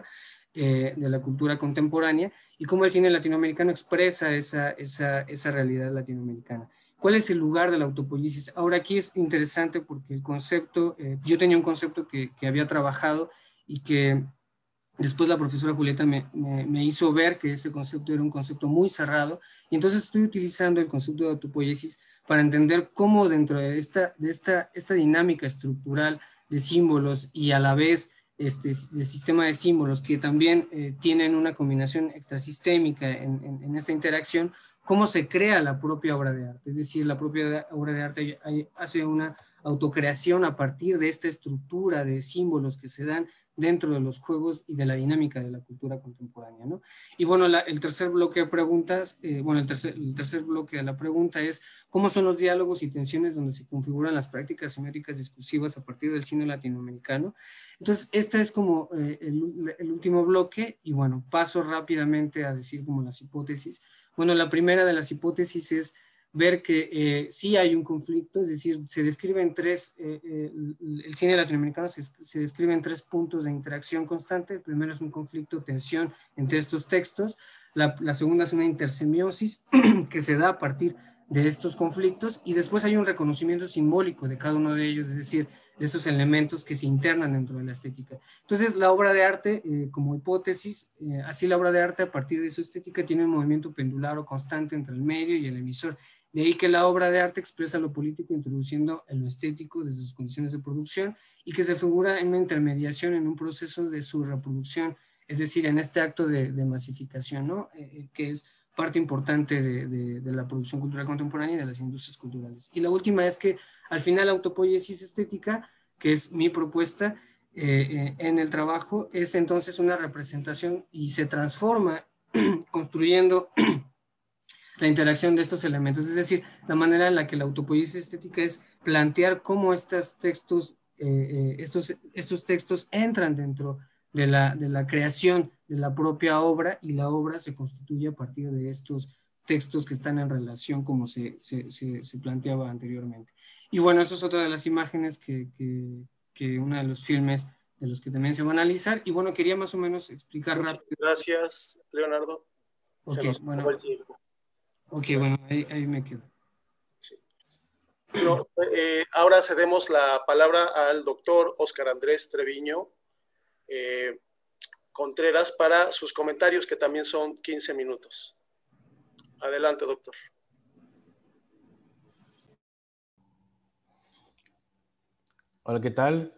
de la cultura contemporánea y cómo el cine latinoamericano expresa esa realidad latinoamericana. ¿Cuál es el lugar de la autopoiesis? Ahora aquí es interesante porque el concepto, yo tenía un concepto que había trabajado y que después la profesora Julieta me hizo ver que ese concepto era un concepto muy cerrado, y entonces estoy utilizando el concepto de autopoiesis para entender cómo dentro de esta dinámica estructural de símbolos y a la vez de sistema de símbolos que también tienen una combinación extrasistémica en esta interacción, cómo se crea la propia obra de arte. Es decir, la propia obra de arte hace una autocreación a partir de esta estructura de símbolos que se dan dentro de los juegos y de la dinámica de la cultura contemporánea, ¿no? Y bueno, el tercer bloque de preguntas, el tercer bloque de la pregunta es ¿cómo son los diálogos y tensiones donde se configuran las prácticas semánticas discursivas a partir del cine latinoamericano? Entonces, este es como el último bloque, y bueno, paso rápidamente a decir como las hipótesis. Bueno, la primera de las hipótesis es ver que sí hay un conflicto, es decir, se describe en tres, el cine latinoamericano se describe en 3 puntos de interacción constante. El primero es un conflicto, tensión entre estos textos. La segunda es una intersemiosis que se da a partir de estos conflictos, y después hay un reconocimiento simbólico de cada uno de ellos, es decir, de estos elementos que se internan dentro de la estética. Entonces, la obra de arte, como hipótesis, así la obra de arte a partir de su estética tiene un movimiento pendular o constante entre el medio y el emisor. De ahí que la obra de arte expresa lo político introduciendo en lo estético desde sus condiciones de producción, y que se figura en una intermediación en un proceso de su reproducción, es decir, en este acto de masificación, ¿no? Que es parte importante de la producción cultural contemporánea y de las industrias culturales. Y la última es que al final la autopoiesis estética, que es mi propuesta en el trabajo, es entonces una representación y se transforma construyendo la interacción de estos elementos, es decir, la manera en la que la autopoiesis estética es plantear cómo estos textos entran dentro de la creación de la propia obra, y la obra se constituye a partir de estos textos que están en relación como se planteaba anteriormente. Y bueno, eso es otra de las imágenes que uno de los filmes de los que también se va a analizar, y bueno, quería más o menos explicar rápido. Gracias, Leonardo. Ok, Se nos acabó el tiempo. Ok, bueno, ahí me quedo. Sí. Bueno, ahora cedemos la palabra al doctor Óscar Andrés Treviño Contreras para sus comentarios, que también son 15 minutos. Adelante, doctor. Hola, ¿qué tal?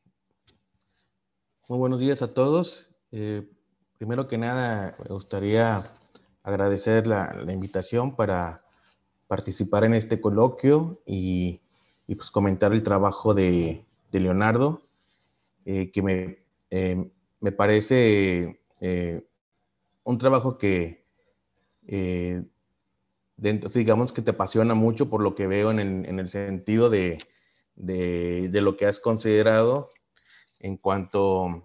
Muy buenos días a todos. Primero que nada, me gustaría agradecer la invitación para participar en este coloquio y pues comentar el trabajo de Leonardo, que me parece un trabajo que digamos que te apasiona mucho, por lo que veo en el sentido de lo que has considerado en cuanto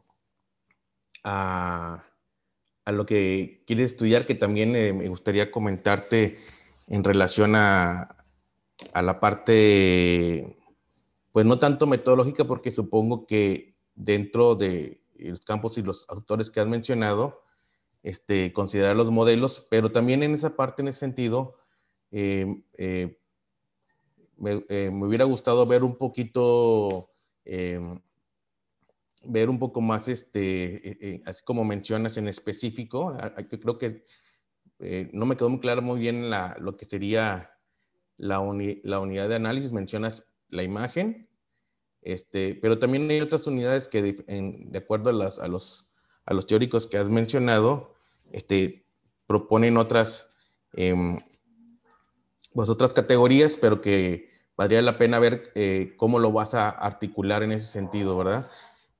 a lo que quieres estudiar, que también me gustaría comentarte en relación a la parte, pues no tanto metodológica, porque supongo que dentro de los campos y los autores que has mencionado, considerar los modelos, pero también en esa parte, en ese sentido, me hubiera gustado ver un poquito, ver un poco más, así como mencionas en específico. Yo creo que no me quedó muy claro muy bien lo que sería la unidad de análisis. Mencionas la imagen, pero también hay otras unidades que de acuerdo a los teóricos que has mencionado, proponen otras, pues otras categorías, pero que valdría la pena ver cómo lo vas a articular en ese sentido, ¿verdad?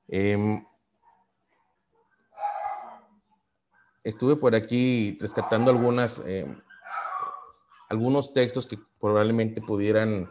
Estuve por aquí rescatando algunos textos que probablemente pudieran,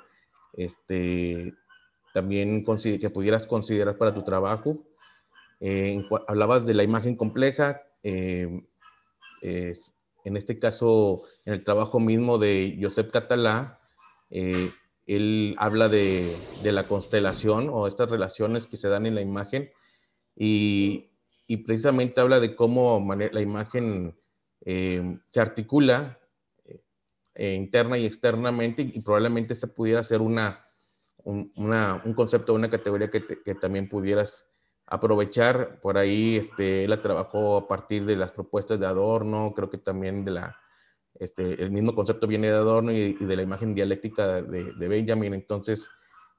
también que pudieras considerar para tu trabajo. Hablabas de la imagen compleja, en este caso, en el trabajo mismo de Josep Català, él habla de la constelación o estas relaciones que se dan en la imagen, y y precisamente habla de cómo la imagen se articula interna y externamente, y probablemente se pudiera hacer un concepto, una categoría que también pudieras aprovechar. Por ahí él la trabajó a partir de las propuestas de Adorno, creo que también el mismo concepto viene de Adorno y de la imagen dialéctica de Benjamin. Entonces,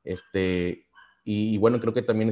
y bueno, creo que también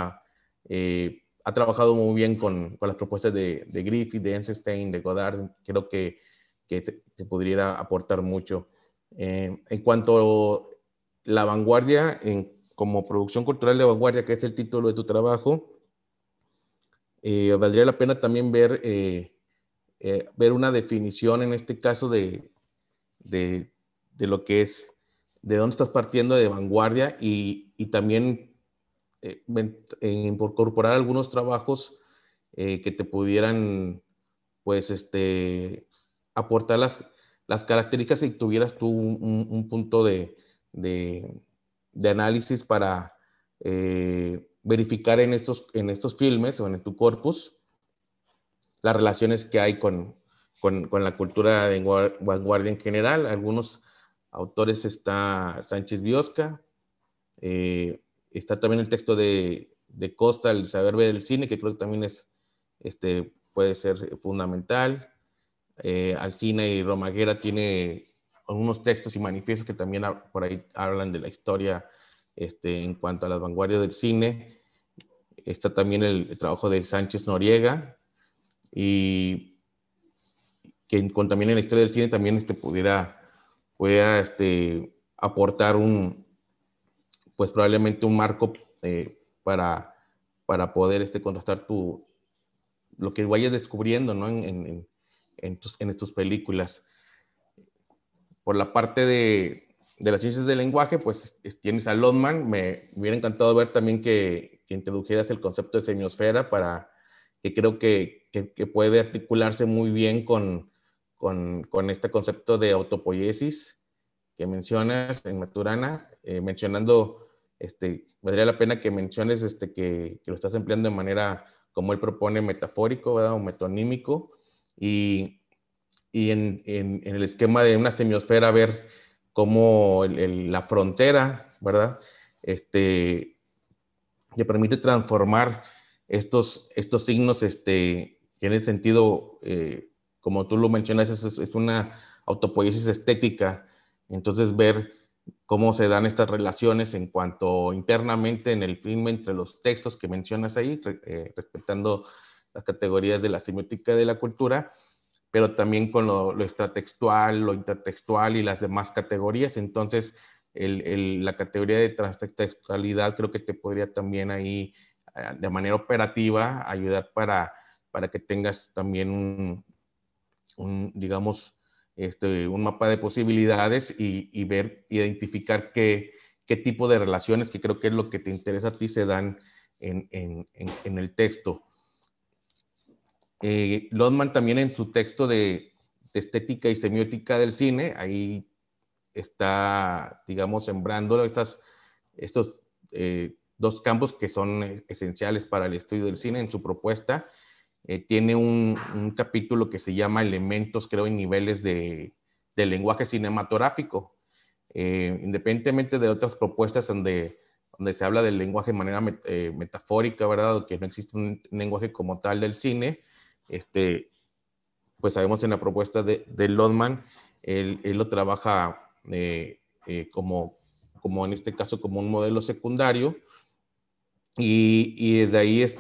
ha trabajado muy bien con las propuestas de Griffith, de Eisenstein, de Godard. Creo que te pudiera aportar mucho. En cuanto a la vanguardia, como producción cultural de vanguardia, que es el título de tu trabajo, valdría la pena también ver una definición en este caso de lo que es, de dónde estás partiendo de vanguardia, y también incorporar algunos trabajos que te pudieran, pues, aportar las características, y tuvieras tú un punto de análisis para verificar en estos filmes o en tu corpus las relaciones que hay con la cultura de vanguardia en general. Algunos autores está Sánchez Biosca, está también el texto de Costa, El saber ver el cine, que creo que también puede ser fundamental. Alsina y Romaguera tiene algunos textos y manifiestos que también por ahí hablan de la historia en cuanto a las vanguardias del cine. Está también el trabajo de Sánchez Noriega, y que también en la historia del cine también pudiera aportar pues probablemente un marco para poder contrastar lo que vayas descubriendo, ¿no? en tus películas. Por la parte de las ciencias del lenguaje, pues tienes a Lotman. Me hubiera encantado ver también que introdujeras el concepto de semiosfera, que creo que puede articularse muy bien con este concepto de autopoiesis que mencionas en Maturana, mencionando, valdría la pena que menciones que lo estás empleando de manera, como él propone, metafórico, ¿verdad? O metonímico, y en el esquema de una semiosfera ver cómo la frontera, ¿verdad? Le permite transformar estos signos, que en ese sentido, como tú lo mencionas, es una autopoiesis estética. Entonces, ver cómo se dan estas relaciones en cuanto internamente en el filme entre los textos que mencionas ahí, respetando las categorías de la semiótica de la cultura, pero también con lo extratextual, lo intertextual y las demás categorías. Entonces, la categoría de transtextualidad creo que te podría también ahí, de manera operativa, ayudar para que tengas también digamos, un mapa de posibilidades, y ver, identificar qué tipo de relaciones, que creo que es lo que te interesa a ti, se dan en el texto. Lotman también, en su texto de estética y semiótica del cine, ahí está, digamos, sembrando estos dos campos que son esenciales para el estudio del cine en su propuesta. Tiene un capítulo que se llama Elementos, creo, y niveles del lenguaje cinematográfico. Independientemente de otras propuestas donde se habla del lenguaje de manera metafórica, ¿verdad? O que no existe un lenguaje como tal del cine, pues sabemos en la propuesta de Lotman, él lo trabaja como en este caso, como un modelo secundario, y desde ahí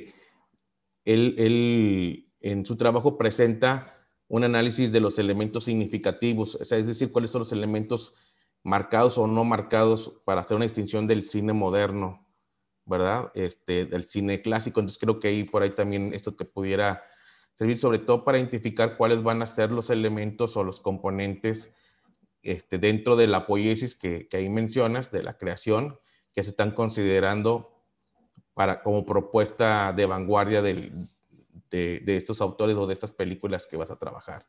él en su trabajo presenta un análisis de los elementos significativos, o sea, es decir, cuáles son los elementos marcados o no marcados para hacer una distinción del cine moderno, ¿verdad? Del cine clásico. Entonces creo que ahí, por ahí también esto te pudiera servir, sobre todo para identificar cuáles van a ser los elementos o los componentes dentro de la poiesis que ahí mencionas, de la creación, que se están considerando como propuesta de vanguardia de estos autores o de estas películas que vas a trabajar.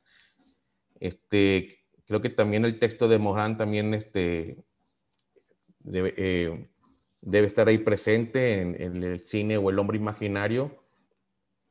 Creo que también el texto de Mohan también debe estar ahí presente en el cine o el hombre imaginario,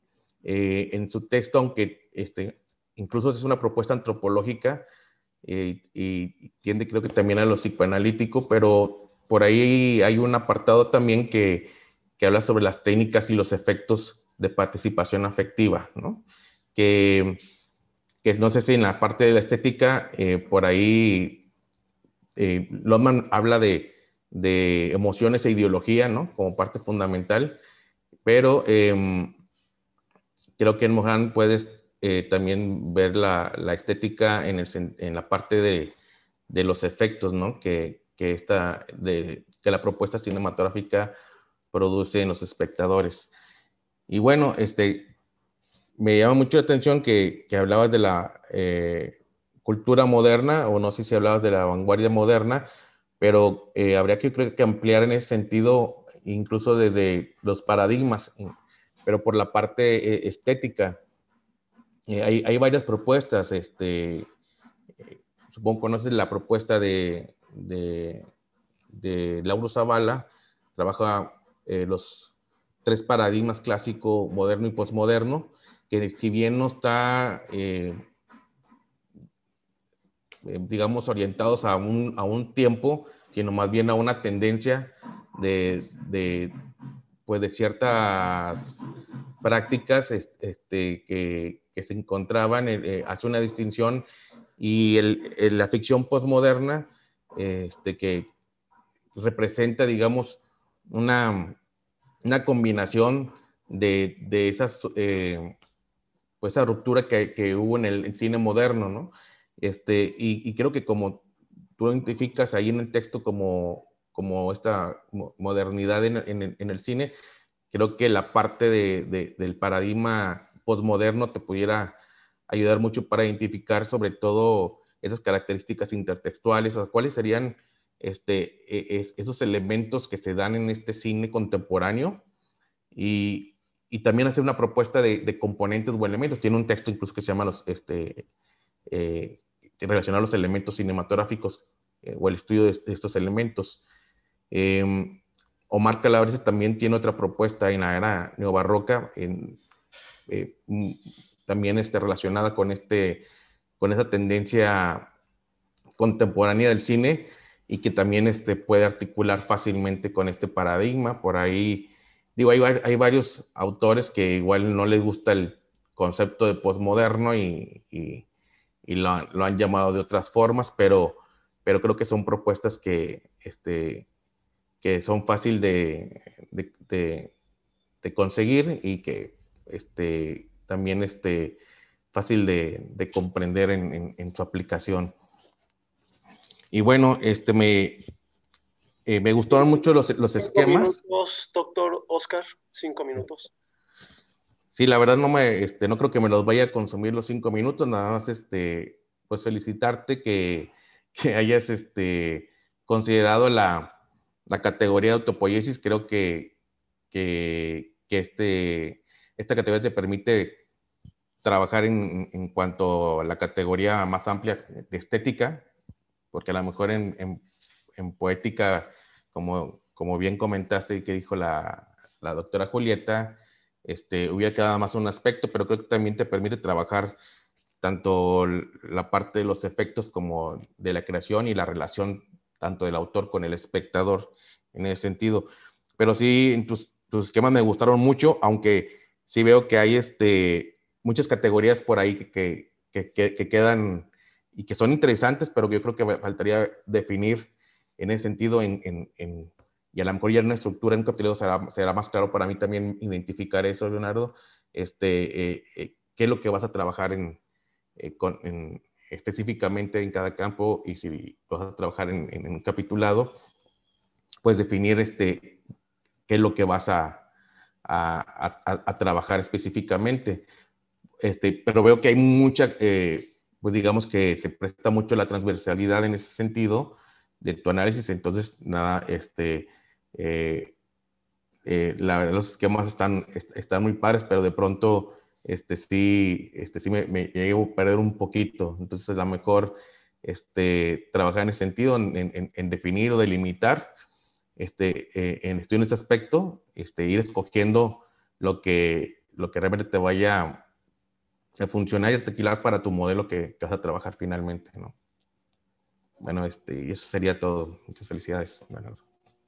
en su texto, aunque incluso es una propuesta antropológica y tiende creo que también a lo psicoanalítico, pero por ahí hay un apartado también que habla sobre las técnicas y los efectos de participación afectiva, ¿no? Que no sé si en la parte de la estética, por ahí Lotman habla de emociones e ideología, ¿no? Como parte fundamental, pero creo que en Mohan puedes también ver la estética en la parte de los efectos, ¿no? Que la propuesta cinematográfica produce en los espectadores. Y bueno, me llama mucho la atención que hablabas de la cultura moderna, o no sé si hablabas de la vanguardia moderna, pero habría que, creo que ampliar en ese sentido, incluso desde los paradigmas, pero por la parte estética. Hay varias propuestas, supongo que conoces la propuesta de Lauro Zavala, trabaja los 3 paradigmas: clásico, moderno y posmoderno, que si bien no está, digamos, orientados a un tiempo, sino más bien a una tendencia pues de ciertas prácticas que se encontraban, hace una distinción, y la ficción postmoderna, que representa, digamos, una combinación de esas, pues esa ruptura que hubo en el cine moderno, ¿no? Y creo que como tú identificas ahí en el texto como esta modernidad en el cine, creo que la parte del paradigma postmoderno te pudiera ayudar mucho para identificar sobre todo esas características intertextuales, o cuáles serían esos elementos que se dan en este cine contemporáneo, y también hacer una propuesta de componentes o elementos. Tiene un texto incluso que se llama relacionar los elementos cinematográficos o el estudio de estos elementos. Omar Calabrese también tiene otra propuesta en la era neobarroca, también relacionada con esa tendencia contemporánea del cine, y que también puede articular fácilmente con este paradigma. Por ahí, digo, hay varios autores que igual no les gusta el concepto de posmoderno y lo han llamado de otras formas, pero creo que son propuestas que son fácil de conseguir, y que también fácil de comprender en su aplicación. Y bueno, me gustaron mucho los esquemas. 5 minutos, doctor Oscar, 5 minutos. Sí, la verdad no creo que me los vaya a consumir los 5 minutos, nada más pues felicitarte que hayas considerado la categoría de autopoiesis. Creo que esta categoría te permite trabajar en cuanto a la categoría más amplia de estética, porque a lo mejor en poética, como bien comentaste y que dijo la doctora Julieta, hubiera quedado más un aspecto, pero creo que también te permite trabajar tanto la parte de los efectos como de la creación y la relación tanto del autor con el espectador en ese sentido. Pero sí, tus esquemas me gustaron mucho, aunque sí veo que hay muchas categorías por ahí que quedan y que son interesantes, pero yo creo que faltaría definir en ese sentido, y a lo mejor ya en una estructura, en un capítulo será más claro para mí también identificar eso, Leonardo, qué es lo que vas a trabajar específicamente en cada campo, y si vas a trabajar en un capitulado, pues definir qué es lo que vas a trabajar específicamente. Pero veo que hay mucha, pues digamos que se presta mucho la transversalidad en ese sentido de tu análisis. Entonces, nada, la verdad los esquemas están muy padres, pero de pronto sí me llego a perder un poquito. Entonces, a lo mejor trabajar en ese sentido, en definir o delimitar, en este aspecto, ir escogiendo lo que realmente te vaya a funcionar y articular para tu modelo que vas a trabajar finalmente, ¿no? Bueno, y eso sería todo. Muchas felicidades, Leonardo.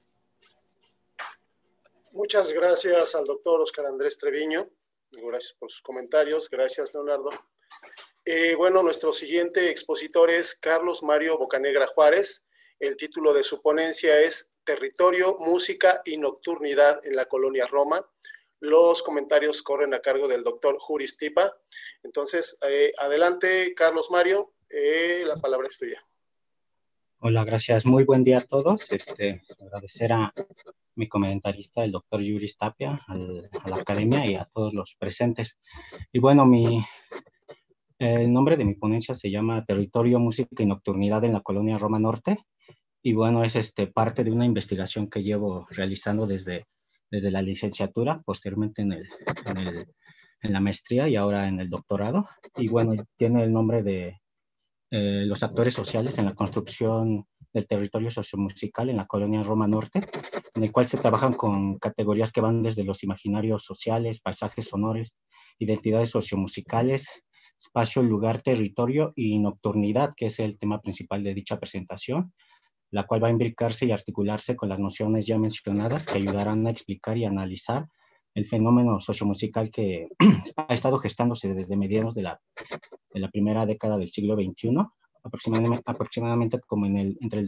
Muchas gracias al doctor Oscar Andrés Treviño. Gracias por sus comentarios. Gracias, Leonardo. Bueno, nuestro siguiente expositor es Carlos Mario Bocanegra Juárez. El título de su ponencia es Territorio, Música y Nocturnidad en la Colonia Roma. Los comentarios corren a cargo del doctor Juris Tipa. Entonces, adelante, Carlos Mario, la palabra es tuya. Hola, gracias. Muy buen día a todos. Agradecer a mi comentarista, el doctor Juris Tapia, a la academia y a todos los presentes. Y bueno, el nombre de mi ponencia se llama Territorio, Música y Nocturnidad en la Colonia Roma Norte. Y bueno, es parte de una investigación que llevo realizando desde la licenciatura, posteriormente en la maestría y ahora en el doctorado. Y bueno, tiene el nombre de los actores sociales en la construcción del territorio sociomusical en la colonia Roma Norte, en el cual se trabajan con categorías que van desde los imaginarios sociales, paisajes sonoros, identidades sociomusicales, espacio, lugar, territorio y nocturnidad, que es el tema principal de dicha presentación, la cual va a imbricarse y articularse con las nociones ya mencionadas que ayudarán a explicar y analizar el fenómeno sociomusical que ha estado gestándose desde mediados de la primera década del siglo XXI, aproximadamente como entre el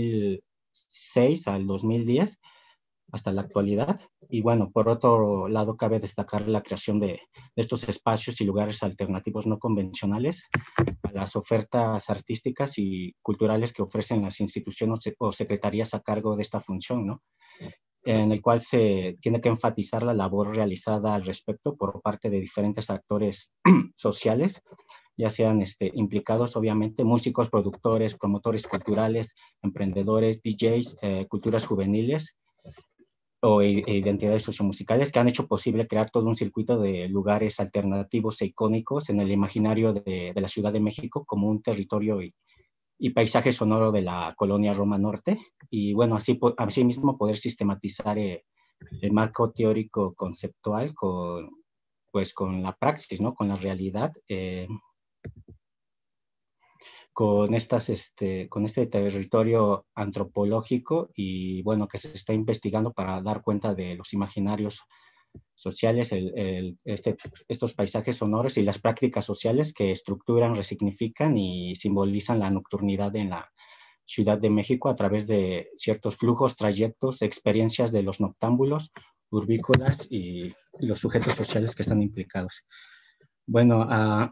2006 al 2010, hasta la actualidad. Y bueno, por otro lado, cabe destacar la creación de estos espacios y lugares alternativos no convencionales a las ofertas artísticas y culturales que ofrecen las instituciones o secretarías a cargo de esta función, ¿no? En el cual se tiene que enfatizar la labor realizada al respecto por parte de diferentes actores sociales, ya sean implicados, obviamente, músicos, productores, promotores culturales, emprendedores, DJs, culturas juveniles o identidades sociomusicales que han hecho posible crear todo un circuito de lugares alternativos e icónicos en el imaginario de la Ciudad de México como un territorio y paisaje sonoro de la colonia Roma Norte. Y bueno, así mismo poder sistematizar el marco teórico conceptual con la praxis, ¿no? Con la realidad, con este territorio antropológico y bueno, que se está investigando para dar cuenta de los imaginarios sociales, estos paisajes sonoros y las prácticas sociales que estructuran, resignifican y simbolizan la nocturnidad en la Ciudad de México a través de ciertos flujos, trayectos, experiencias de los noctámbulos, urbícolas y los sujetos sociales que están implicados. Bueno, a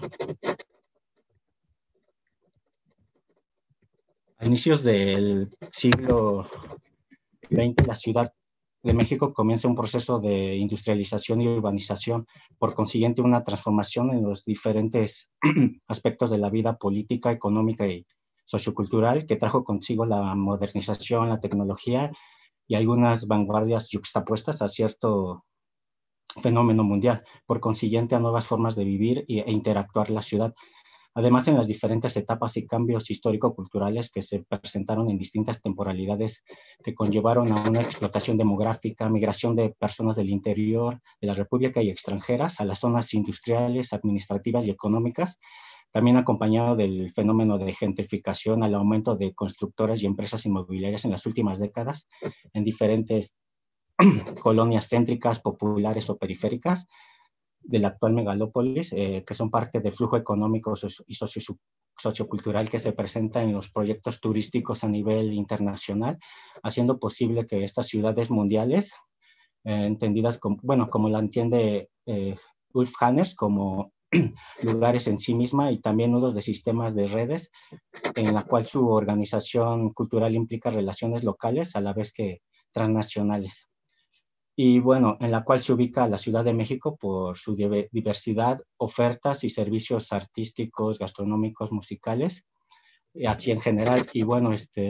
inicios del siglo XX, la Ciudad de México comienza un proceso de industrialización y urbanización, por consiguiente una transformación en los diferentes aspectos de la vida política, económica y sociocultural que trajo consigo la modernización, la tecnología y algunas vanguardias yuxtapuestas a cierto fenómeno mundial, por consiguiente a nuevas formas de vivir e interactuar la ciudad. Además, en las diferentes etapas y cambios histórico-culturales que se presentaron en distintas temporalidades que conllevaron a una explotación demográfica, migración de personas del interior de la República y extranjeras a las zonas industriales, administrativas y económicas, también acompañado del fenómeno de gentrificación al aumento de constructoras y empresas inmobiliarias en las últimas décadas en diferentes colonias céntricas, populares o periféricas de la actual megalópolis, que son parte del flujo económico y sociocultural que se presenta en los proyectos turísticos a nivel internacional, haciendo posible que estas ciudades mundiales, entendidas como la entiende Ulf Hanners, como lugares en sí misma y también nudos de sistemas de redes, en la cual su organización cultural implica relaciones locales a la vez que transnacionales. Y bueno, en la cual se ubica la Ciudad de México por su diversidad, ofertas y servicios artísticos, gastronómicos, musicales, así en general. Y bueno,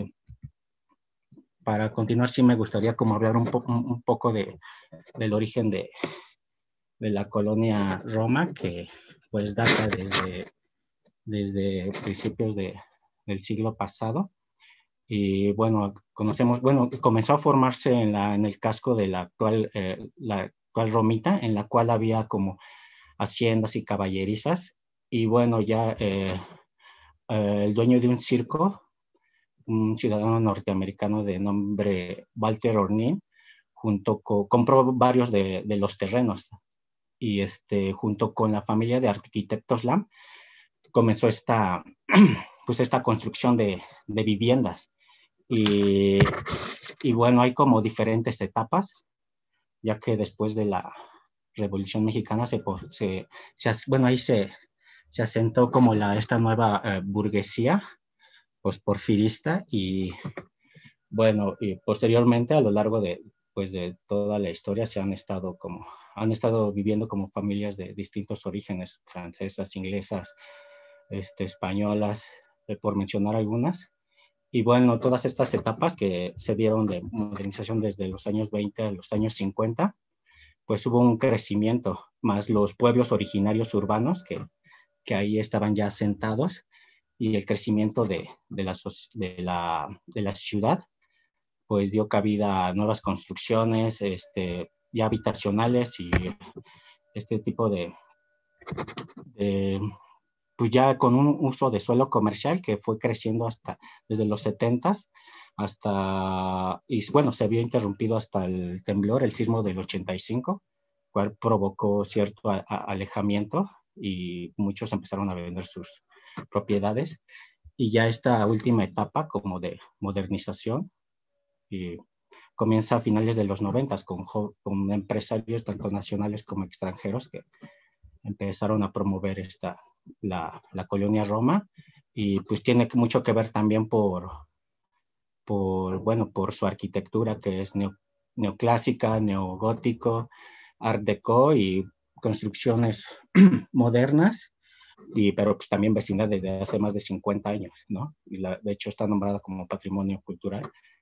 para continuar, sí me gustaría como hablar un poco del origen de la colonia Roma, que pues data desde principios del siglo pasado. Y bueno, comenzó a formarse en el casco de la actual actual Romita, en la cual había como haciendas y caballerizas. Y bueno, ya el dueño de un circo, un ciudadano norteamericano de nombre Walter Ornin, compró varios de los terrenos, y junto con la familia de arquitectos Lam comenzó esta construcción de viviendas. Y bueno, hay diferentes etapas, ya que después de la Revolución Mexicana ahí se asentó como esta nueva burguesía porfirista, y bueno, y posteriormente a lo largo de toda la historia han estado viviendo como familias de distintos orígenes, francesas, inglesas, españolas, por mencionar algunas. Y bueno, todas estas etapas que se dieron de modernización desde los años 20 a los años 50, pues hubo un crecimiento, más los pueblos originarios urbanos que ahí estaban ya asentados, y el crecimiento de la ciudad, pues dio cabida a nuevas construcciones ya habitacionales, y este tipo pues ya con un uso de suelo comercial que fue creciendo desde los 70s y bueno, se vio interrumpido hasta el temblor, el sismo del 85, cual provocó cierto alejamiento, y muchos empezaron a vender sus propiedades. Y ya esta última etapa como de modernización y comienza a finales de los 90s con empresarios tanto nacionales como extranjeros que empezaron a promover la colonia Roma, y pues tiene mucho que ver también por su arquitectura, que es neoclásica, neogótico, art deco y construcciones modernas, pero pues también vecindad desde hace más de 50 años, ¿no? Y de hecho está nombrada como patrimonio cultural.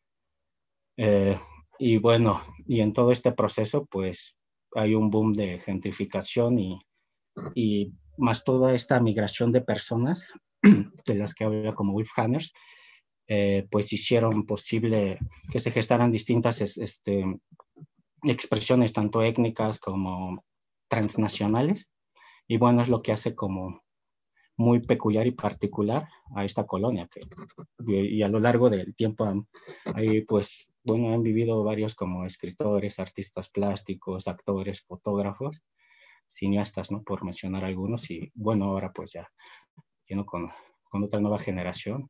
Y bueno, y en todo este proceso pues hay un boom de gentrificación y más toda esta migración de personas de las que habla como Wolf Hanners, pues hicieron posible que se gestaran distintas expresiones, tanto étnicas como transnacionales. Y bueno, es lo que hace como muy peculiar y particular a esta colonia, y a lo largo del tiempo pues bueno, han vivido varios como escritores, artistas plásticos, actores, fotógrafos, cineastas, ¿no? Por mencionar algunos. Y bueno, ahora pues ya lleno con otra nueva generación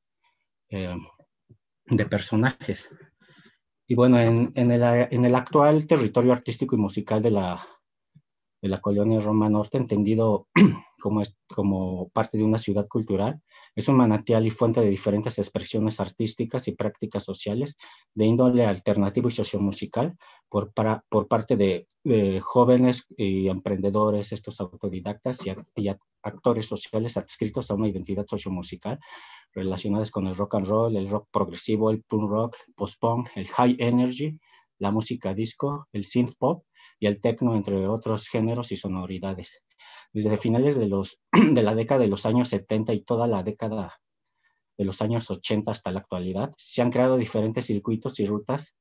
de personajes. Y bueno, en el actual territorio artístico y musical de la colonia Roma Norte, entendido como parte de una ciudad cultural, es un manantial y fuente de diferentes expresiones artísticas y prácticas sociales de índole alternativo y sociomusical por parte de jóvenes y emprendedores, estos autodidactas y actores sociales adscritos a una identidad sociomusical relacionadas con el rock and roll, el rock progresivo, el punk rock, el post-punk, el high energy, la música disco, el synth pop y el techno, entre otros géneros y sonoridades. Desde finales de la década de los años 70 y toda la década de los años 80 hasta la actualidad, se han creado diferentes circuitos y rutas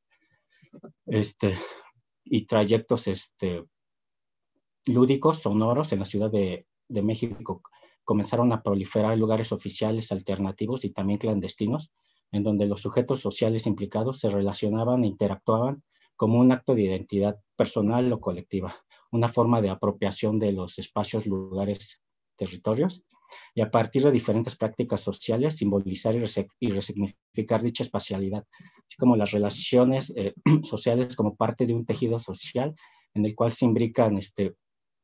y trayectos lúdicos, sonoros en la Ciudad de México. Comenzaron a proliferar lugares oficiales alternativos y también clandestinos, en donde los sujetos sociales implicados se relacionaban e interactuaban como un acto de identidad personal o colectiva, una forma de apropiación de los espacios, lugares, territorios, y a partir de diferentes prácticas sociales simbolizar y resignificar dicha espacialidad, así como las relaciones sociales como parte de un tejido social en el cual se imbrican este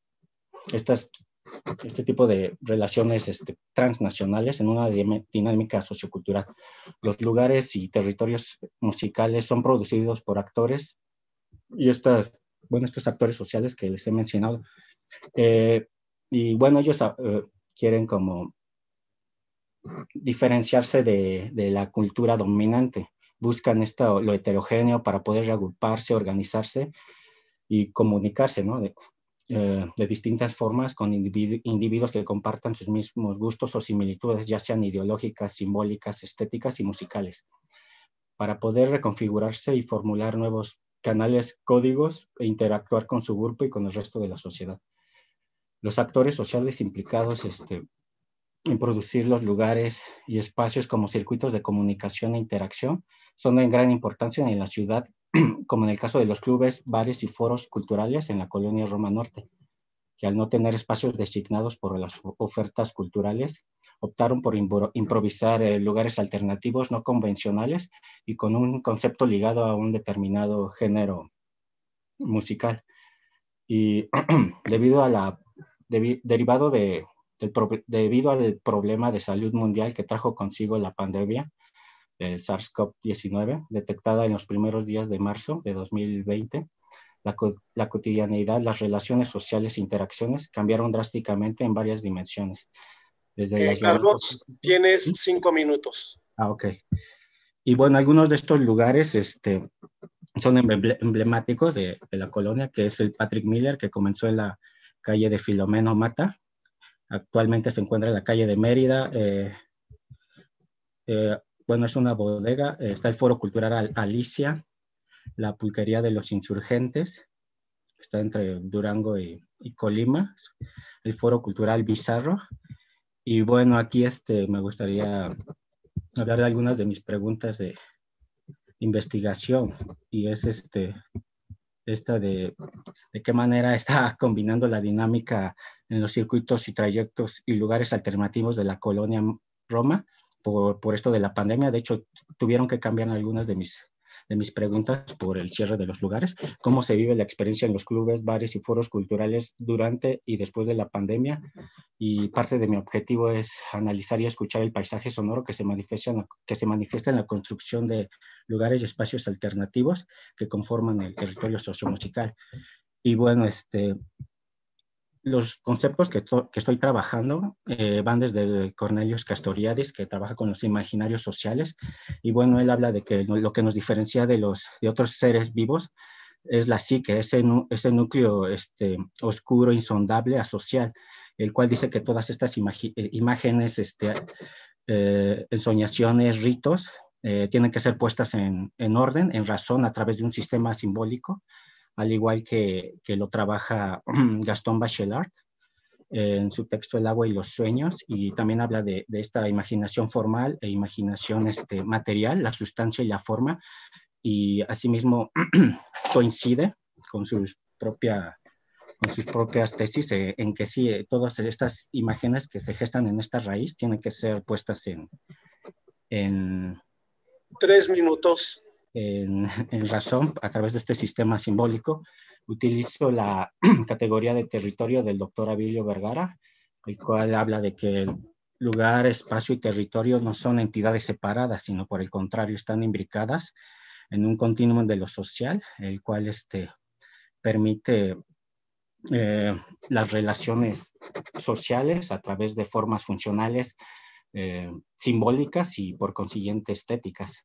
tipo de relaciones transnacionales en una dinámica sociocultural. Los lugares y territorios musicales son producidos por actores y estos actores sociales que les he mencionado. Y bueno, ellos quieren como diferenciarse de la cultura dominante. Buscan lo heterogéneo para poder reagruparse, organizarse y comunicarse, ¿no? De distintas formas con individuos que compartan sus mismos gustos o similitudes, ya sean ideológicas, simbólicas, estéticas y musicales, para poder reconfigurarse y formular nuevos canales, códigos e interactuar con su grupo y con el resto de la sociedad. Los actores sociales implicados en producir los lugares y espacios como circuitos de comunicación e interacción son de gran importancia en la ciudad, como en el caso de los clubes, bares y foros culturales en la colonia Roma Norte, que al no tener espacios designados por las ofertas culturales, optaron por improvisar lugares alternativos no convencionales y con un concepto ligado a un determinado género musical. Y debido al problema de salud mundial que trajo consigo la pandemia del SARS-CoV-19, detectada en los primeros días de marzo de 2020, la cotidianeidad, las relaciones sociales e interacciones cambiaron drásticamente en varias dimensiones. Desde Carlos, tienes 5 minutos. Ok. Y bueno, algunos de estos lugares son emblemáticos de la colonia, que es el Patrick Miller, que comenzó en la calle de Filomeno Mata. Actualmente se encuentra en la calle de Mérida. Bueno, es una bodega. Está el Foro Cultural Alicia, la Pulquería de los Insurgentes, que está entre Durango y Colima, el Foro Cultural Bizarro. Y bueno, aquí me gustaría hablar de algunas de mis preguntas de investigación, y es esta de qué manera está combinando la dinámica en los circuitos y trayectos y lugares alternativos de la colonia Roma por esto de la pandemia. De hecho, tuvieron que cambiar algunas de mis preguntas por el cierre de los lugares. ¿Cómo se vive la experiencia en los clubes, bares y foros culturales durante y después de la pandemia? Y parte de mi objetivo es analizar y escuchar el paisaje sonoro que se manifiesta en la construcción de lugares y espacios alternativos que conforman el territorio sociomusical. Y bueno, los conceptos que estoy trabajando van desde Cornelius Castoriadis, que trabaja con los imaginarios sociales, y bueno, él habla de que lo que nos diferencia de otros seres vivos es la psique, ese núcleo oscuro, insondable, asocial, el cual dice que todas estas imágenes, ensoñaciones, ritos, tienen que ser puestas en orden, en razón, a través de un sistema simbólico, al igual que lo trabaja Gastón Bachelard en su texto El agua y los sueños, y también habla de esta imaginación formal e imaginación material, la sustancia y la forma, y asimismo coincide con sus propias tesis en que sí, todas estas imágenes que se gestan en esta raíz tienen que ser puestas en 3 minutos. En razón a través de este sistema simbólico. Utilizo la categoría de territorio del doctor Abilio Vergara, el cual habla de que el lugar, espacio y territorio no son entidades separadas, sino por el contrario están imbricadas en un continuum de lo social, el cual permite las relaciones sociales a través de formas funcionales, simbólicas y por consiguiente estéticas.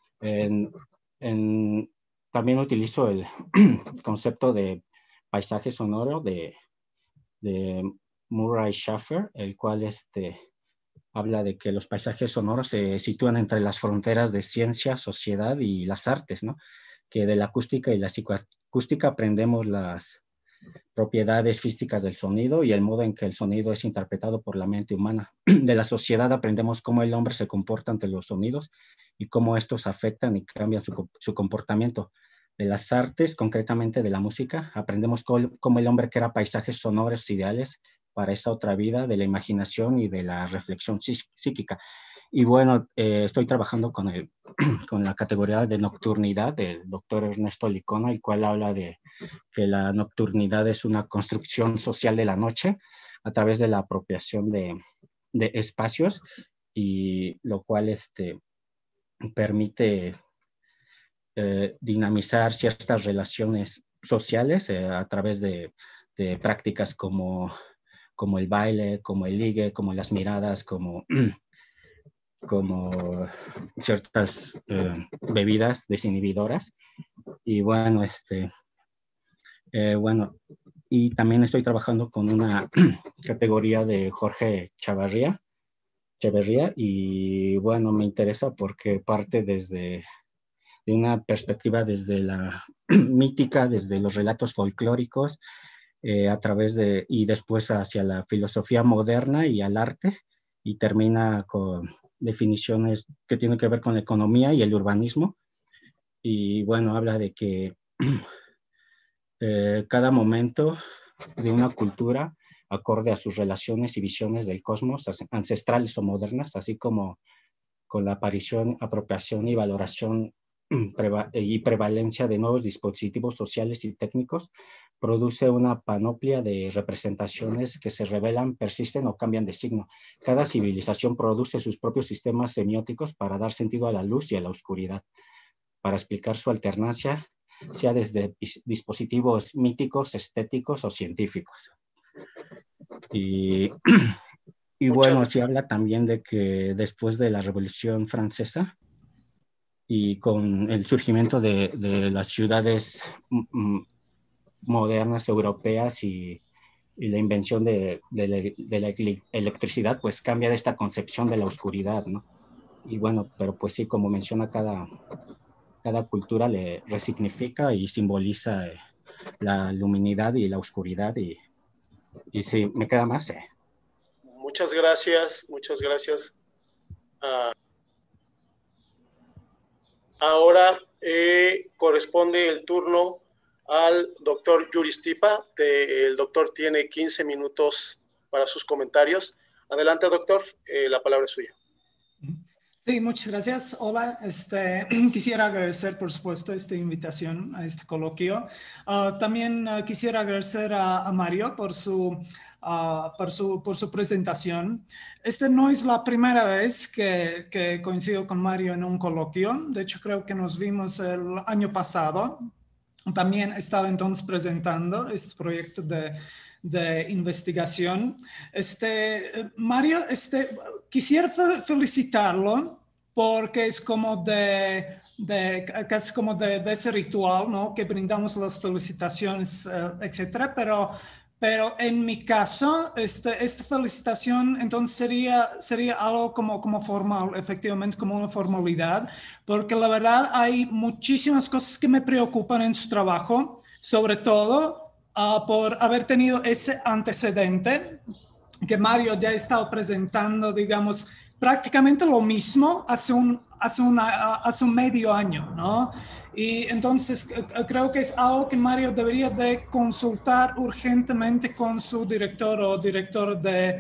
También utilizo el concepto de paisaje sonoro de Murray Schafer, el cual habla de que los paisajes sonoros se sitúan entre las fronteras de ciencia, sociedad y las artes, ¿no? Que de la acústica y la psicoacústica aprendemos las propiedades físicas del sonido y el modo en que el sonido es interpretado por la mente humana. De la sociedad aprendemos cómo el hombre se comporta ante los sonidos y cómo estos afectan y cambian su comportamiento. De las artes, concretamente de la música, aprendemos cómo el hombre crea paisajes sonoros ideales para esa otra vida, de la imaginación y de la reflexión psíquica. Y bueno, estoy trabajando con la categoría de nocturnidad del doctor Ernesto Licona, el cual habla de que la nocturnidad es una construcción social de la noche a través de la apropiación de espacios, y lo cual permite dinamizar ciertas relaciones sociales a través de prácticas como el baile, como el ligue, como las miradas, como ciertas bebidas desinhibidoras. Y bueno, y también estoy trabajando con una categoría de Jorge Chavarría, y bueno, me interesa porque parte desde una perspectiva desde la mítica, desde los relatos folclóricos, a través de, y después hacia la filosofía moderna y al arte, y termina con definiciones que tienen que ver con la economía y el urbanismo. Y bueno, habla de que cada momento de una cultura, acorde a sus relaciones y visiones del cosmos, ancestrales o modernas, así como con la aparición, apropiación y valoración y prevalencia de nuevos dispositivos sociales y técnicos, produce una panoplia de representaciones que se revelan, persisten o cambian de signo. Cada civilización produce sus propios sistemas semióticos para dar sentido a la luz y a la oscuridad, para explicar su alternancia, sea desde dispositivos míticos, estéticos o científicos. Y bueno, se habla también de que después de la Revolución Francesa y con el surgimiento de las ciudades modernas europeas y la invención de la electricidad, pues cambia de esta concepción de la oscuridad, ¿no? Y bueno, pero pues sí, como menciona, cada cultura le resignifica y simboliza la luminidad y la oscuridad, y sí, me queda más. Muchas gracias, muchas gracias. Ahora corresponde el turno al doctor Yuri Stipa. El doctor tiene 15 minutos para sus comentarios. Adelante, doctor, la palabra es suya. Sí, muchas gracias. Hola, quisiera agradecer, por supuesto, esta invitación a este coloquio. También quisiera agradecer a Mario por su presentación. No es la primera vez que coincido con Mario en un coloquio. De hecho, creo que nos vimos el año pasado. También estaba entonces presentando este proyecto de investigación. Mario, quisiera felicitarlo porque es como casi como de ese ritual, ¿no? Que brindamos las felicitaciones, etcétera, pero en mi caso, esta felicitación entonces sería algo como formal, efectivamente como una formalidad, porque la verdad hay muchísimas cosas que me preocupan en su trabajo, sobre todo por haber tenido ese antecedente que Mario ya ha estado presentando, digamos, prácticamente lo mismo hace un medio año, ¿no? Y entonces creo que es algo que Mario debería de consultar urgentemente con su director o director de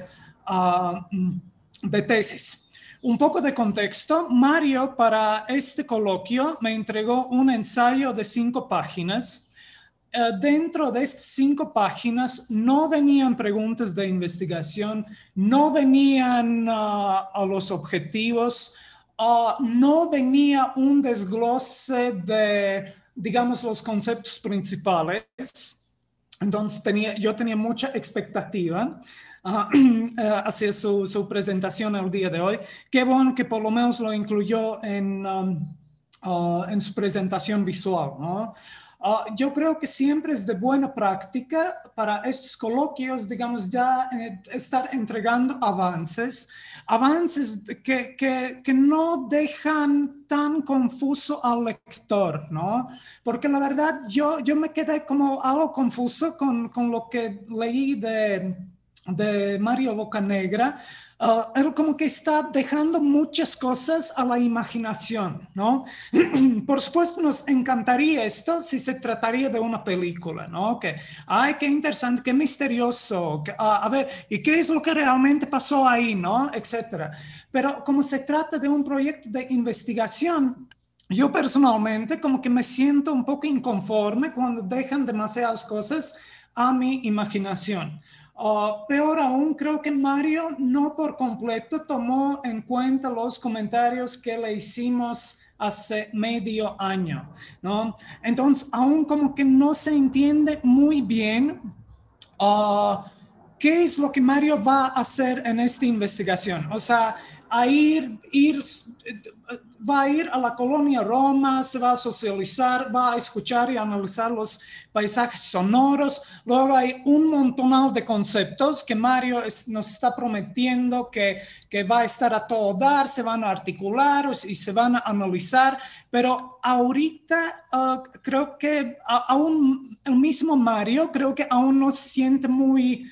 tesis. Un poco de contexto. Mario, para este coloquio, me entregó un ensayo de 5 páginas. Dentro de estas 5 páginas no venían preguntas de investigación, no venían a los objetivos, no venía un desglose de, digamos, los conceptos principales. Entonces yo tenía mucha expectativa hacia su presentación el día de hoy. Qué bueno que por lo menos lo incluyó en su presentación visual, ¿no? Yo creo que siempre es de buena práctica para estos coloquios, digamos, ya estar entregando avances que no dejan tan confuso al lector, ¿no? Porque la verdad yo me quedé como algo confuso con lo que leí de Mario Bocanegra. Él como que está dejando muchas cosas a la imaginación, ¿no? Por supuesto nos encantaría esto si se trataría de una película, ¿no? Que, ay, qué interesante, qué misterioso, a ver, ¿y qué es lo que realmente pasó ahí, ¿no? Etcétera. Pero como se trata de un proyecto de investigación, yo personalmente como que me siento un poco inconforme cuando dejan demasiadas cosas a mi imaginación. Peor aún, creo que Mario no por completo tomó en cuenta los comentarios que le hicimos hace medio año, ¿no? Entonces, aún como que no se entiende muy bien ¿qué es lo que Mario va a hacer en esta investigación? O sea, va a ir a la colonia Roma, se va a socializar, va a escuchar y analizar los paisajes sonoros. Luego hay un montonal de conceptos que Mario nos está prometiendo que va a estar a todo dar, se van a articular y se van a analizar, pero ahorita creo que aún el mismo Mario creo que aún no se siente muy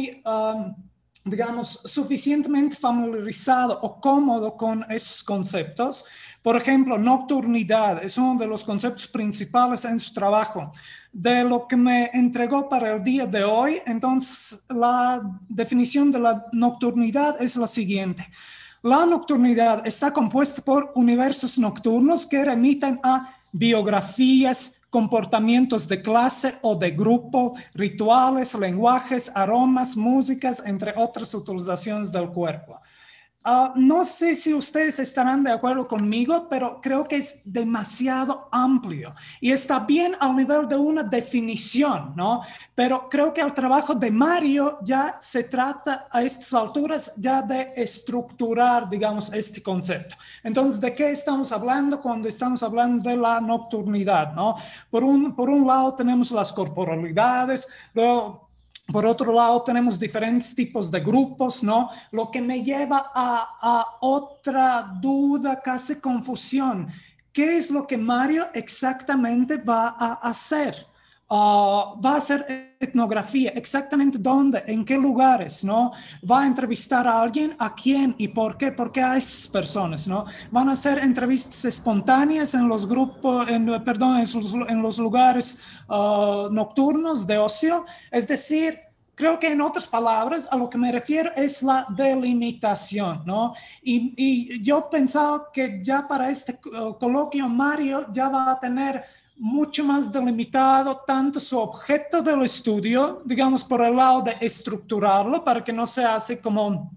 digamos, suficientemente familiarizado o cómodo con esos conceptos. Por ejemplo, nocturnidad es uno de los conceptos principales en su trabajo. De lo que me entregó para el día de hoy, entonces la definición de la nocturnidad es la siguiente. La nocturnidad está compuesta por universos nocturnos que remiten a biografías, comportamientos de clase o de grupo, rituales, lenguajes, aromas, músicas, entre otras utilizaciones del cuerpo. No sé si ustedes estarán de acuerdo conmigo, pero creo que es demasiado amplio y está bien al nivel de una definición, ¿no? Pero creo que el trabajo de Mario ya se trata a estas alturas ya de estructurar, digamos, este concepto. Entonces, ¿de qué estamos hablando cuando estamos hablando de la nocturnidad, ¿no? Por un lado tenemos las corporalidades, luego por otro lado, tenemos diferentes tipos de grupos, ¿no? Lo que me lleva a otra duda, casi confusión. ¿Qué es lo que Mario exactamente va a hacer? Va a hacer etnografía, exactamente dónde, en qué lugares, ¿no? Va a entrevistar a alguien, a quién y por qué, porque a esas personas, ¿no? Van a hacer entrevistas espontáneas en los grupos, en los lugares nocturnos de ocio, es decir, creo que en otras palabras, a lo que me refiero es la delimitación, ¿no? Y yo pensaba que ya para este coloquio Mario ya va a tener mucho más delimitado tanto su objeto del estudio, digamos por el lado de estructurarlo para que no sea así como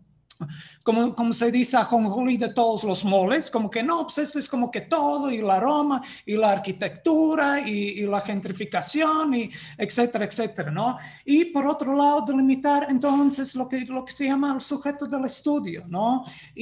se dice ajonjolí de todos los moles, como que no, pues esto es como que todo, y la Roma, y la arquitectura, y la gentrificación, y etcétera, etcétera, ¿no? Y por otro lado, delimitar entonces lo que se llama el sujeto del estudio, ¿no?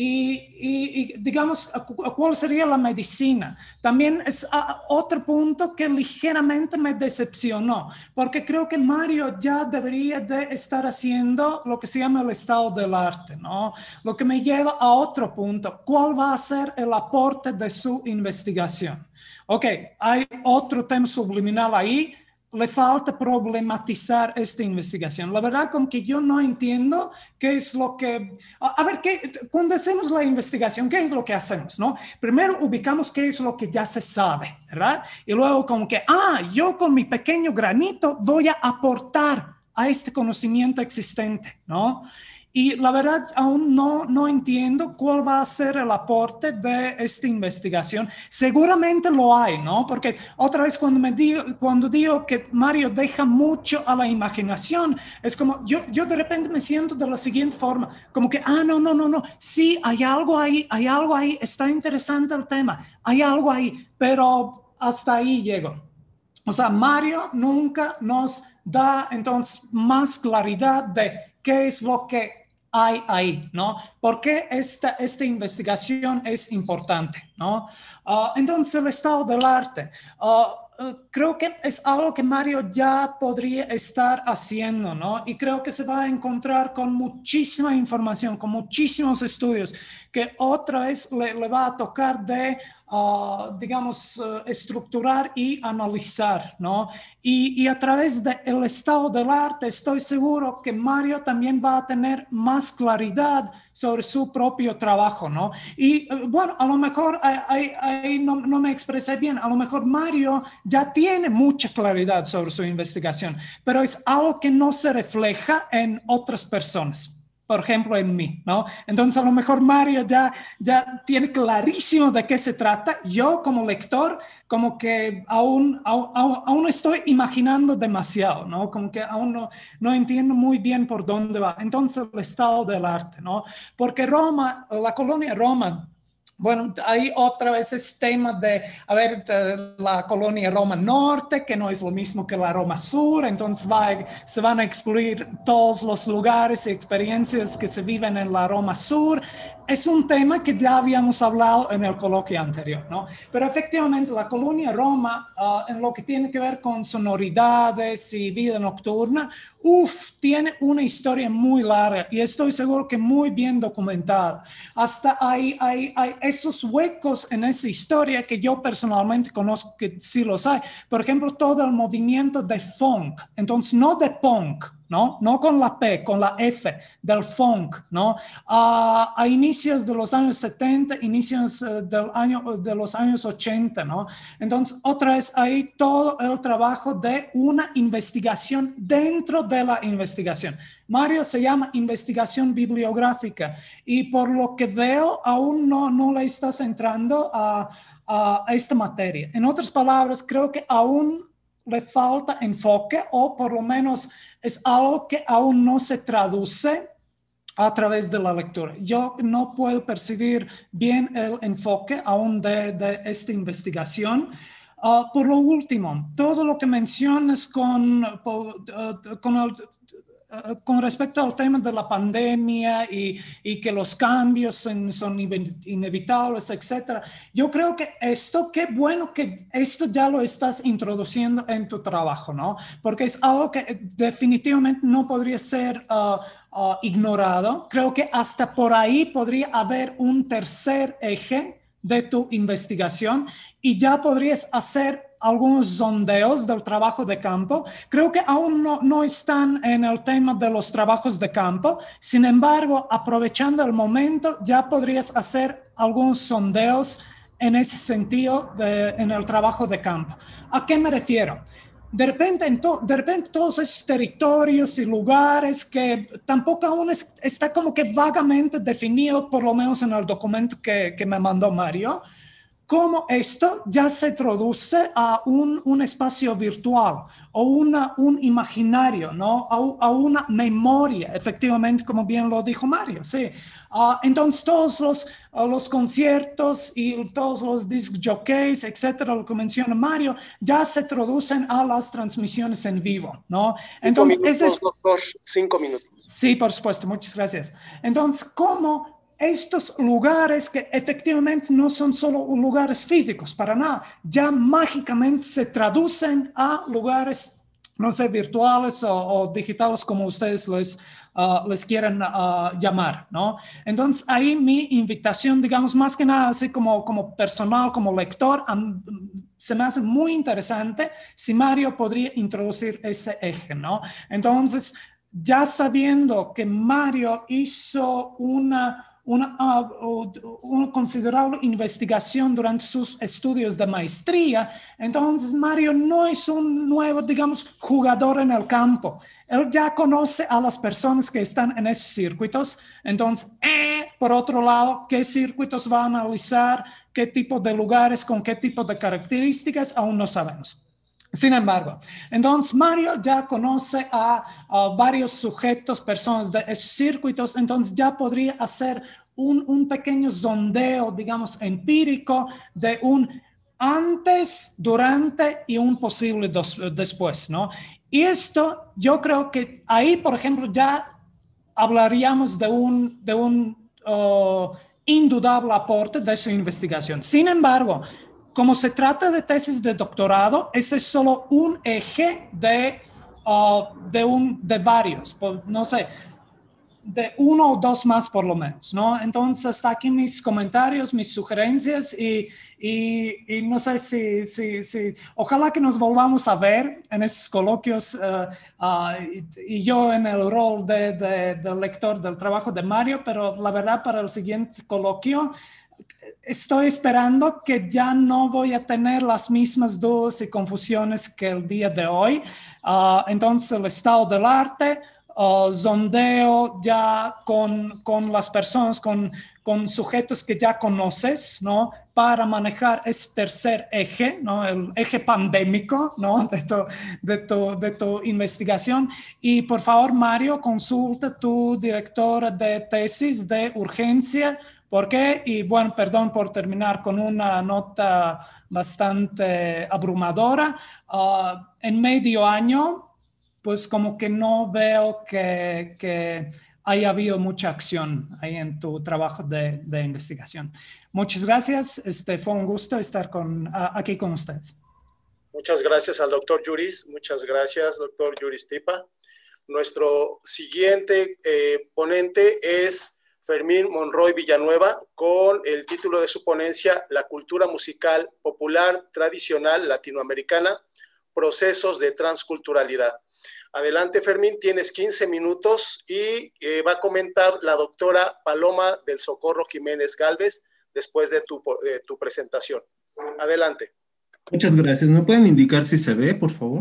Y digamos, ¿cuál sería la medicina? También es otro punto que ligeramente me decepcionó, porque creo que Mario ya debería de estar haciendo lo que se llama el estado del arte, ¿no? Lo que me lleva a otro punto. ¿Cuál va a ser el aporte de su investigación? Ok, hay otro tema subliminal ahí. Le falta problematizar esta investigación. La verdad, como que yo no entiendo qué es lo que... A ver, cuando hacemos la investigación, ¿qué es lo que hacemos, no? Primero ubicamos qué es lo que ya se sabe, ¿verdad? Y luego como que, yo con mi pequeño granito voy a aportar a este conocimiento existente, ¿no? Y la verdad, aún no entiendo cuál va a ser el aporte de esta investigación. Seguramente lo hay, ¿no? Porque otra vez cuando digo que Mario deja mucho a la imaginación, es como yo de repente me siento de la siguiente forma, como que, no. Sí, hay algo ahí, está interesante el tema, hay algo ahí, pero hasta ahí llego. O sea, Mario nunca nos da entonces más claridad de qué es lo que hay ahí, ¿no? ¿Por qué esta investigación es importante, ¿no? Entonces, el estado del arte. Creo que es algo que Mario ya podría estar haciendo, ¿no? Y creo que se va a encontrar con muchísima información, con muchísimos estudios, que otra vez le va a tocar de, digamos, estructurar y analizar, ¿no? Y a través del estado del arte estoy seguro que Mario también va a tener más claridad sobre su propio trabajo, ¿no? Y bueno, a lo mejor ahí no me expresé bien, a lo mejor Mario ya tiene mucha claridad sobre su investigación, pero es algo que no se refleja en otras personas. Por ejemplo, en mí, ¿no? Entonces, a lo mejor Mario ya tiene clarísimo de qué se trata. Yo, como lector, como que aún estoy imaginando demasiado, ¿no? Como que aún no entiendo muy bien por dónde va. Entonces, el estado del arte, ¿no? Porque Roma, la colonia Roma, bueno, ahí otra vez es tema de la colonia Roma Norte, que no es lo mismo que la Roma Sur, entonces se van a excluir todos los lugares y experiencias que se viven en la Roma Sur, es un tema que ya habíamos hablado en el coloquio anterior, ¿no? Pero efectivamente la colonia Roma, en lo que tiene que ver con sonoridades y vida nocturna, tiene una historia muy larga y estoy seguro que muy bien documentada. Hasta hay esos huecos en esa historia que yo personalmente conozco que sí los hay. Por ejemplo, todo el movimiento de funk, entonces no de punk, ¿no? No con la P, con la F, del funk, ¿no? A inicios de los años 70, inicios de los años 80, ¿no? Entonces, otra vez ahí todo el trabajo de una investigación dentro de la investigación. Mario, se llama investigación bibliográfica y por lo que veo aún no le estás entrando a esta materia. En otras palabras, creo que aún le falta enfoque o por lo menos es algo que aún no se traduce a través de la lectura. Yo no puedo percibir bien el enfoque aún de esta investigación. Por lo último, todo lo que mencionas con respecto al tema de la pandemia y que los cambios son inevitables, etcétera. Yo creo que qué bueno que esto ya lo estás introduciendo en tu trabajo, ¿no? Porque es algo que definitivamente no podría ser ignorado. Creo que hasta por ahí podría haber un tercer eje de tu investigación y ya podrías hacer algunos sondeos del trabajo de campo. Creo que aún no están en el tema de los trabajos de campo. Sin embargo, aprovechando el momento, ya podrías hacer algunos sondeos en ese sentido en el trabajo de campo. ¿A qué me refiero? De repente todos esos territorios y lugares que tampoco aún está como que vagamente definido, por lo menos en el documento que me mandó Mario, cómo esto ya se traduce a un espacio virtual o un imaginario, ¿no? A una memoria, efectivamente, como bien lo dijo Mario, sí. Entonces, todos los conciertos y todos los disc jockeys, etcétera, lo que menciona Mario, ya se traducen a las transmisiones en vivo, ¿no? Entonces, doctor, 5 minutos. Sí, por supuesto, muchas gracias. Entonces, ¿cómo estos lugares que efectivamente no son solo lugares físicos, para nada, ya mágicamente se traducen a lugares, no sé, virtuales o digitales, como ustedes les quieran llamar, ¿no? Entonces, ahí mi invitación, digamos, más que nada, así como personal, como lector, se me hace muy interesante si Mario podría introducir ese eje, ¿no? Entonces, ya sabiendo que Mario hizo una considerable investigación durante sus estudios de maestría, entonces Mario no es un nuevo, digamos, jugador en el campo. Él ya conoce a las personas que están en esos circuitos. Entonces, por otro lado, ¿qué circuitos va a analizar? ¿Qué tipo de lugares? ¿Con qué tipo de características? Aún no sabemos. Sin embargo, entonces Mario ya conoce a varios sujetos, personas de esos circuitos, entonces ya podría hacer un pequeño sondeo, digamos, empírico de un antes, durante y un posible después, ¿no? Y esto, yo creo que ahí, por ejemplo, ya hablaríamos de un indudable aporte de su investigación. Sin embargo, como se trata de tesis de doctorado, este es solo un eje de varios, no sé, de uno o dos más por lo menos, ¿no? Entonces, hasta aquí mis comentarios, mis sugerencias y no sé si ojalá que nos volvamos a ver en estos coloquios y yo en el rol de lector del trabajo de Mario, pero la verdad para el siguiente coloquio estoy esperando que ya no voy a tener las mismas dudas y confusiones que el día de hoy. Entonces, el estado del arte, sondeo ya con las personas, con sujetos que ya conoces, ¿no? Para manejar ese tercer eje, ¿no? El eje pandémico, ¿no? de tu investigación. Y por favor, Mario, consulta tu directora de tesis de urgencia. ¿Por qué? Y bueno, perdón por terminar con una nota bastante abrumadora. En medio año, pues como que no veo que haya habido mucha acción ahí en tu trabajo de investigación. Muchas gracias. Fue un gusto estar aquí con ustedes. Muchas gracias al doctor Yuris. Muchas gracias, doctor Yuris Tipa. Nuestro siguiente ponente es Fermín Monroy Villanueva, con el título de su ponencia, La cultura musical popular tradicional latinoamericana, procesos de transculturalidad. Adelante, Fermín, tienes 15 minutos y va a comentar la doctora Paloma del Socorro Jiménez Galvez después de tu presentación. Adelante. Muchas gracias. ¿Me pueden indicar si se ve, por favor?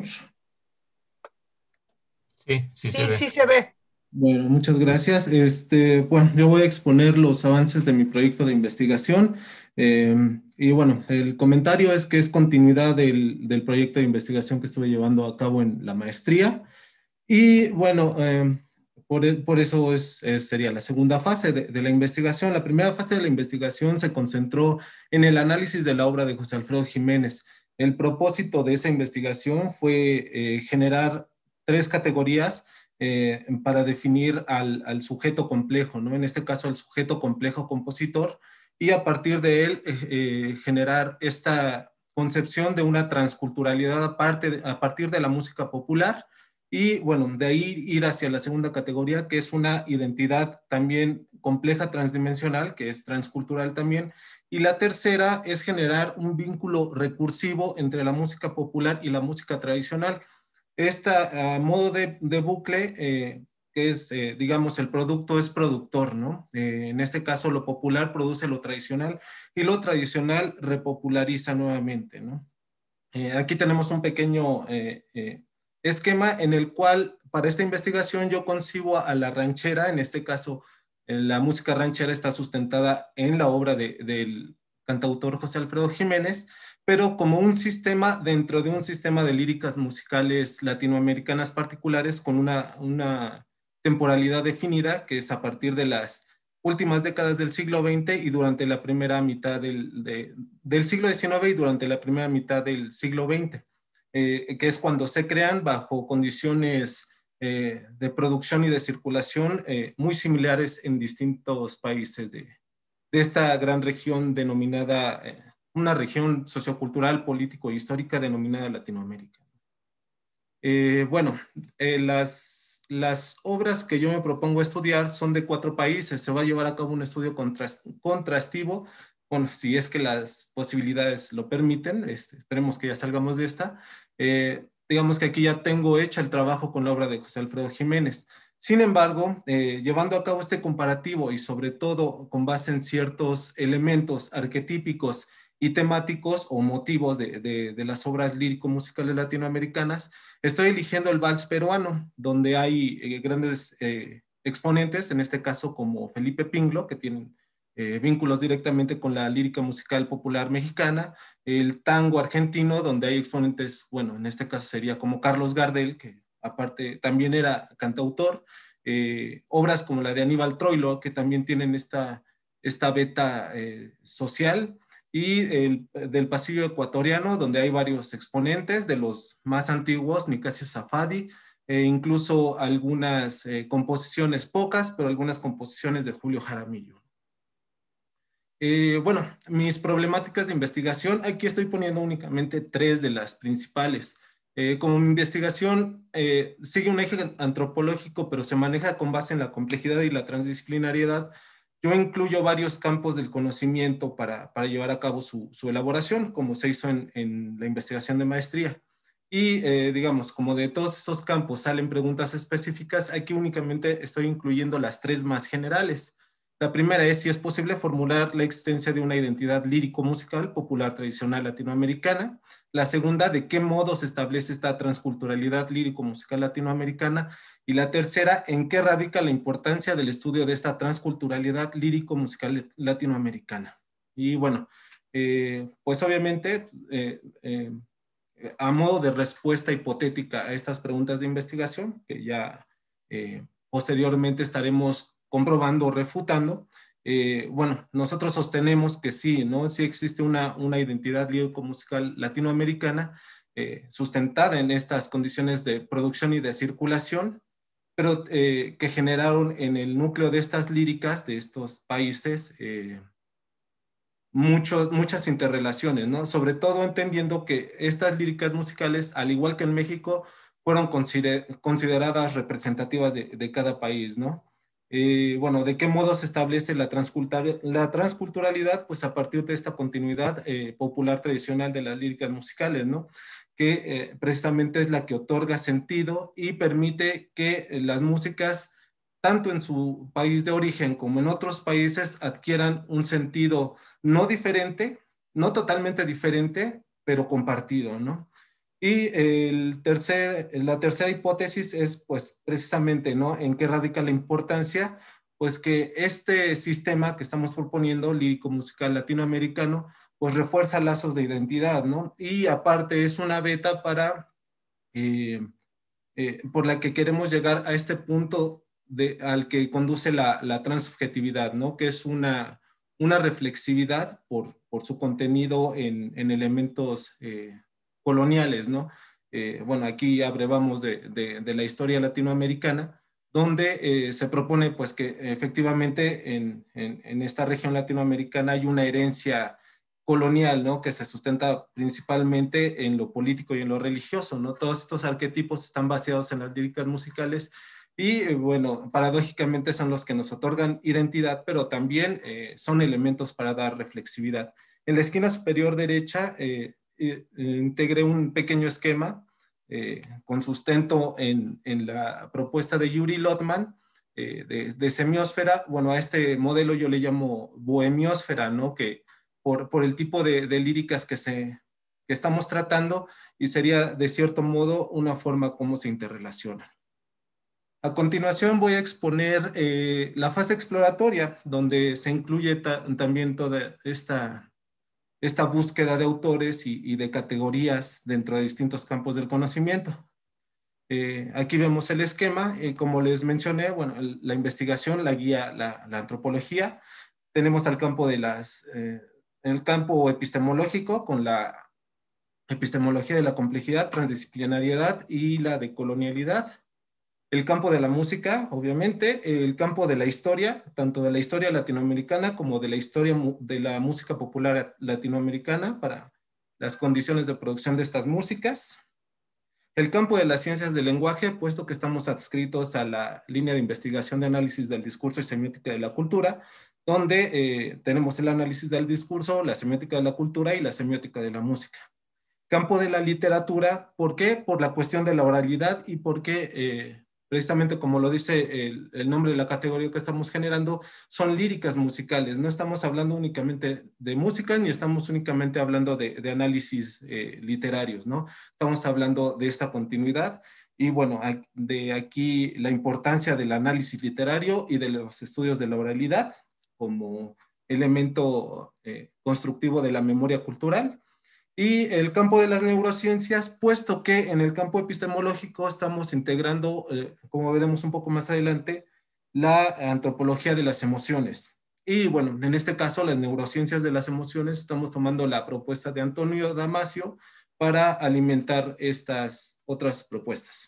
Sí se ve. Sí se ve. Bueno, muchas gracias. Bueno, yo voy a exponer los avances de mi proyecto de investigación. Y bueno, el comentario es que es continuidad del proyecto de investigación que estuve llevando a cabo en la maestría. Y bueno, por eso sería la segunda fase de la investigación. La primera fase de la investigación se concentró en el análisis de la obra de José Alfredo Jiménez. El propósito de esa investigación fue generar 3 categorías para definir al sujeto complejo, ¿no? En este caso, el sujeto complejo compositor, y a partir de él generar esta concepción de una transculturalidad a partir de la música popular, y bueno, de ahí ir hacia la segunda categoría, que es una identidad también compleja transdimensional, que es transcultural también, y la tercera es generar un vínculo recursivo entre la música popular y la música tradicional. Esta modo de bucle, que es, digamos, el producto es productor, ¿no? En este caso, lo popular produce lo tradicional y lo tradicional repopulariza nuevamente, ¿no? Aquí tenemos un pequeño esquema en el cual, para esta investigación, yo concibo a la ranchera. En este caso, la música ranchera está sustentada en la obra del cantautor José Alfredo Jiménez, pero como un sistema dentro de un sistema de líricas musicales latinoamericanas particulares con una temporalidad definida, que es a partir de las últimas décadas del siglo XX y durante la primera mitad del siglo XIX y durante la primera mitad del siglo XX, que es cuando se crean bajo condiciones de producción y de circulación muy similares en distintos países de esta gran región denominada... una región sociocultural, político e histórica denominada Latinoamérica. Bueno, las obras que yo me propongo estudiar son de 4 países. Se va a llevar a cabo un estudio contrastivo, bueno, si es que las posibilidades lo permiten, esperemos que ya salgamos de esta. Digamos que aquí ya tengo hecha el trabajo con la obra de José Alfredo Jiménez. Sin embargo, llevando a cabo este comparativo y sobre todo con base en ciertos elementos arquetípicos y temáticos o motivos de las obras lírico-musicales latinoamericanas, estoy eligiendo el vals peruano, donde hay grandes exponentes, en este caso como Felipe Pinglo, que tienen vínculos directamente con la lírica musical popular mexicana, el tango argentino, donde hay exponentes, bueno, en este caso sería como Carlos Gardel, que aparte también era cantautor, obras como la de Aníbal Troilo, que también tienen esta beta social, y del Pasillo ecuatoriano, donde hay varios exponentes de los más antiguos, Nicasio Safadi, incluso algunas composiciones, pocas, pero algunas composiciones de Julio Jaramillo. Bueno, mis problemáticas de investigación, aquí estoy poniendo únicamente 3 de las principales. Como mi investigación sigue un eje antropológico, pero se maneja con base en la complejidad y la transdisciplinariedad, yo incluyo varios campos del conocimiento para llevar a cabo su elaboración, como se hizo en la investigación de maestría. Y digamos, como de todos esos campos salen preguntas específicas, aquí únicamente estoy incluyendo las 3 más generales. La primera es si es posible formular la existencia de una identidad lírico-musical popular tradicional latinoamericana. La segunda, de qué modo se establece esta transculturalidad lírico-musical latinoamericana. Y la tercera, en qué radica la importancia del estudio de esta transculturalidad lírico-musical latinoamericana. Y bueno, pues obviamente, a modo de respuesta hipotética a estas preguntas de investigación, que ya posteriormente estaremos comprobando o refutando, bueno, nosotros sostenemos que sí, ¿no? Sí existe una identidad lírico-musical latinoamericana sustentada en estas condiciones de producción y de circulación, pero que generaron en el núcleo de estas líricas de estos países muchas interrelaciones, ¿no? Sobre todo entendiendo que estas líricas musicales, al igual que en México, fueron consideradas representativas de cada país, ¿no? Bueno, ¿de qué modo se establece la transculturalidad? Pues a partir de esta continuidad popular tradicional de las líricas musicales, ¿no? Que precisamente es la que otorga sentido y permite que las músicas, tanto en su país de origen como en otros países, adquieran un sentido no diferente, no totalmente diferente, pero compartido, ¿no? Y la tercera hipótesis es, pues, precisamente, ¿no? En qué radica la importancia, pues que este sistema que estamos proponiendo, lírico-musical latinoamericano, pues refuerza lazos de identidad, ¿no? Y aparte es una beta para, por la que queremos llegar a este punto al que conduce la transubjetividad, ¿no? Que es una reflexividad por su contenido en elementos coloniales, ¿no? Bueno, aquí abrevamos de la historia latinoamericana, donde se propone pues que efectivamente en esta región latinoamericana hay una herencia colonial, ¿no? Que se sustenta principalmente en lo político y en lo religioso, ¿no? Todos estos arquetipos están basados en las líricas musicales y, bueno, paradójicamente son los que nos otorgan identidad, pero también son elementos para dar reflexividad. En la esquina superior derecha integré un pequeño esquema con sustento en la propuesta de Yuri Lotman de semiósfera. Bueno, a este modelo yo le llamo bohemiósfera, ¿no? Que por el tipo de líricas que estamos tratando, y sería de cierto modo una forma como se interrelacionan. A continuación voy a exponer la fase exploratoria, donde se incluye también toda esta búsqueda de autores y de categorías dentro de distintos campos del conocimiento. Aquí vemos el esquema, como les mencioné, bueno, la investigación la guía la antropología. Tenemos al campo el campo epistemológico con la epistemología de la complejidad, transdisciplinariedad y la decolonialidad. El campo de la música, obviamente, el campo de la historia, tanto de la historia latinoamericana como de la historia de la música popular latinoamericana para las condiciones de producción de estas músicas. El campo de las ciencias del lenguaje, puesto que estamos adscritos a la línea de investigación de análisis del discurso y semiótica de la cultura, donde tenemos el análisis del discurso, la semiótica de la cultura y la semiótica de la música. Campo de la literatura, ¿por qué? Por la cuestión de la oralidad y porque, precisamente como lo dice el nombre de la categoría que estamos generando, son líricas musicales. No estamos hablando únicamente de música, ni estamos únicamente hablando de análisis literarios, ¿no? Estamos hablando de esta continuidad. Y bueno, de aquí la importancia del análisis literario y de los estudios de la oralidad como elemento constructivo de la memoria cultural. Y el campo de las neurociencias, puesto que en el campo epistemológico estamos integrando, como veremos un poco más adelante, la antropología de las emociones. Y bueno, en este caso, las neurociencias de las emociones, estamos tomando la propuesta de Antonio Damasio para alimentar estas otras propuestas.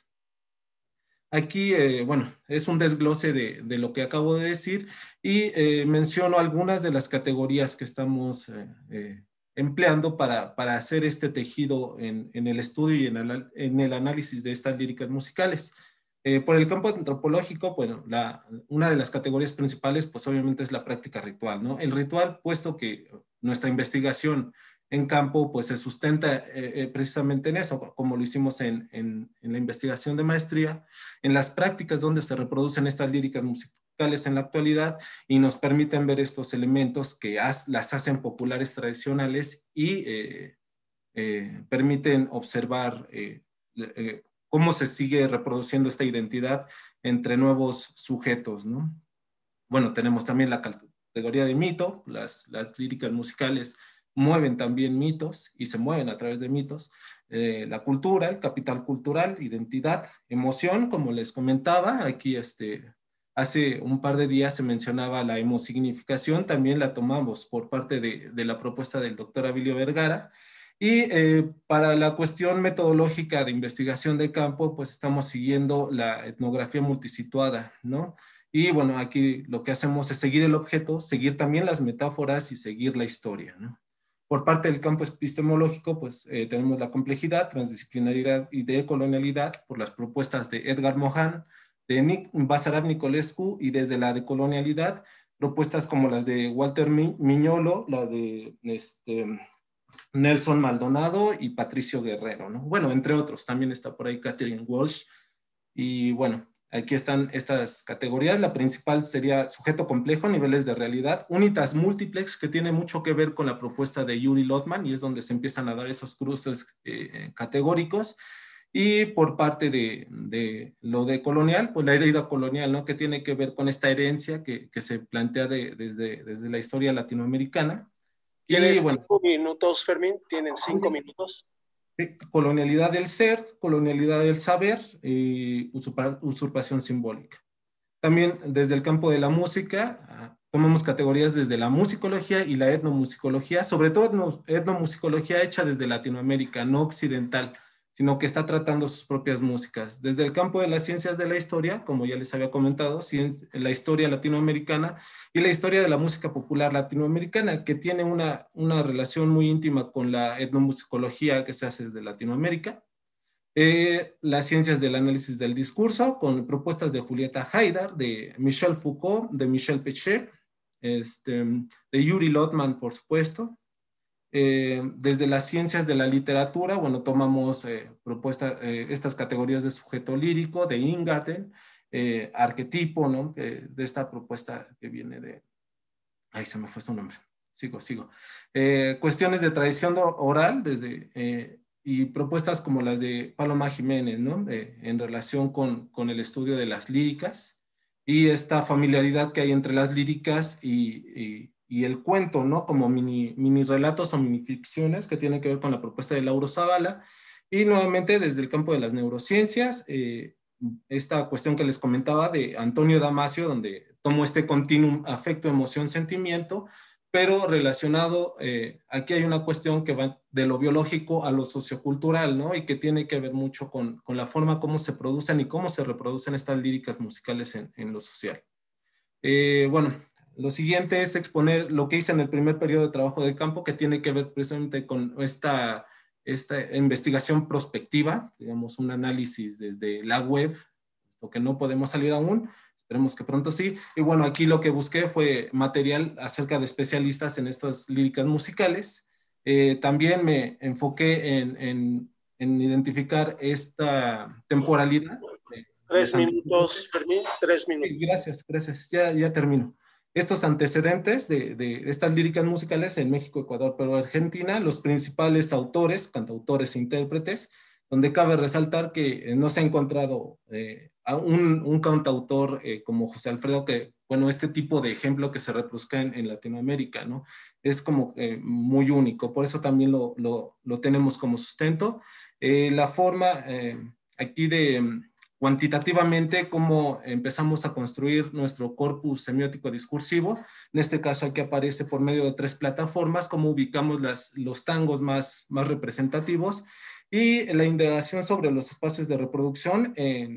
Aquí, bueno, es un desglose de lo que acabo de decir y menciono algunas de las categorías que estamos empleando para hacer este tejido en el estudio y en el análisis de estas líricas musicales. Por el campo antropológico, bueno, una de las categorías principales, pues obviamente es la práctica ritual, ¿no? El ritual, puesto que nuestra investigación en campo, pues se sustenta precisamente en eso, como lo hicimos en la investigación de maestría, en las prácticas donde se reproducen estas líricas musicales en la actualidad y nos permiten ver estos elementos que las hacen populares tradicionales y permiten observar cómo se sigue reproduciendo esta identidad entre nuevos sujetos, ¿no? Bueno, tenemos también la categoría de mito, las líricas musicales mueven también mitos y se mueven a través de mitos. La cultura, el capital cultural, identidad, emoción, como les comentaba, aquí hace un par de días se mencionaba la emosignificación, también la tomamos por parte de la propuesta del doctor Abilio Vergara, Y para la cuestión metodológica de investigación de campo, pues estamos siguiendo la etnografía multisituada, ¿no? Y bueno, aquí lo que hacemos es seguir el objeto, seguir también las metáforas y seguir la historia, ¿no? Por parte del campo epistemológico, pues tenemos la complejidad, transdisciplinaridad y decolonialidad por las propuestas de Edgar Morin, de Basarab Nicolescu, y desde la decolonialidad, propuestas como las de Walter Miñolo, la de Nelson Maldonado y Patricio Guerrero, ¿no? Bueno, entre otros, también está por ahí Catherine Walsh. Y bueno, aquí están estas categorías. La principal sería sujeto complejo, niveles de realidad, unitas múltiplex, que tiene mucho que ver con la propuesta de Yuri Lotman, y es donde se empiezan a dar esos cruces categóricos. Y por parte de lo de colonial, pues la herida colonial, ¿no? Que tiene que ver con esta herencia que se plantea desde la historia latinoamericana. ¿Tienes Y bueno, 5 minutos, Fermín? ¿Tienen 5 minutos? colonialidad del ser, colonialidad del saber y usurpación simbólica. También desde el campo de la música, tomamos categorías desde la musicología y la etnomusicología, sobre todo etnomusicología hecha desde Latinoamérica, no occidental, sino que está tratando sus propias músicas. Desde el campo de las ciencias de la historia, como ya les había comentado, la historia latinoamericana y la historia de la música popular latinoamericana, que tiene una relación muy íntima con la etnomusicología que se hace desde Latinoamérica. Las ciencias del análisis del discurso, con propuestas de Julieta Haidar, de Michel Foucault, de Michel Pechet, de Yuri Lotman, por supuesto. Desde las ciencias de la literatura, bueno, tomamos estas categorías de sujeto lírico, de Ingarden, arquetipo, ¿no? De esta propuesta que viene de... Ay, se me fue su nombre. Sigo. Cuestiones de tradición oral, y propuestas como las de Paloma Jiménez, ¿no? En relación con el estudio de las líricas y esta familiaridad que hay entre las líricas y el cuento, ¿no? Como mini relatos o mini ficciones que tienen que ver con la propuesta de Lauro Zavala. Y nuevamente desde el campo de las neurociencias, esta cuestión que les comentaba de Antonio Damasio, donde tomo este continuum afecto, emoción, sentimiento, pero relacionado, aquí hay una cuestión que va de lo biológico a lo sociocultural, ¿no? Y que tiene que ver mucho con la forma como se producen y cómo se reproducen estas líricas musicales en lo social. Bueno, lo siguiente es exponer lo que hice en el primer periodo de trabajo de campo, que tiene que ver precisamente con esta investigación prospectiva, digamos, un análisis desde la web, esto que no podemos salir aún. Esperemos que pronto sí. Y bueno, aquí lo que busqué fue material acerca de especialistas en estas líricas musicales. También me enfoqué en identificar esta temporalidad. 3 minutos, Fermín, 3 minutos. Sí, gracias. Ya termino. Estos antecedentes de estas líricas musicales en México, Ecuador, Perú, Argentina, los principales autores, cantautores e intérpretes, donde cabe resaltar que no se ha encontrado a un cantautor como José Alfredo, que, bueno, este tipo de ejemplo que se reproduzca en Latinoamérica, ¿no? Es como muy único, por eso también lo tenemos como sustento. La forma aquí de cuantitativamente cómo empezamos a construir nuestro corpus semiótico discursivo. En este caso aquí aparece por medio de 3 plataformas, cómo ubicamos los tangos más representativos, y la indagación sobre los espacios de reproducción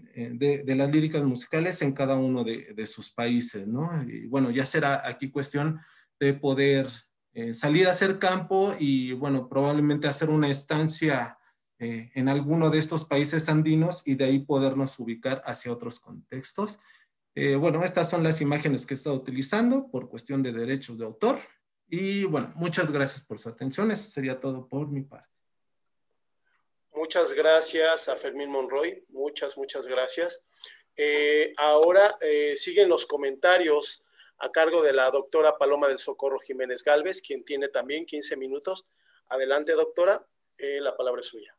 de las líricas musicales en cada uno de sus países, ¿no? Y bueno, ya será aquí cuestión de poder salir a hacer campo y, bueno, probablemente hacer una estancia en alguno de estos países andinos y de ahí podernos ubicar hacia otros contextos. Bueno, estas son las imágenes que he estado utilizando por cuestión de derechos de autor. Y bueno, muchas gracias por su atención. Eso sería todo por mi parte. Muchas gracias a Fermín Monroy, muchas gracias. Ahora siguen los comentarios a cargo de la doctora Paloma del Socorro Jiménez Gálvez, quien tiene también 15 minutos. Adelante, doctora, la palabra es suya.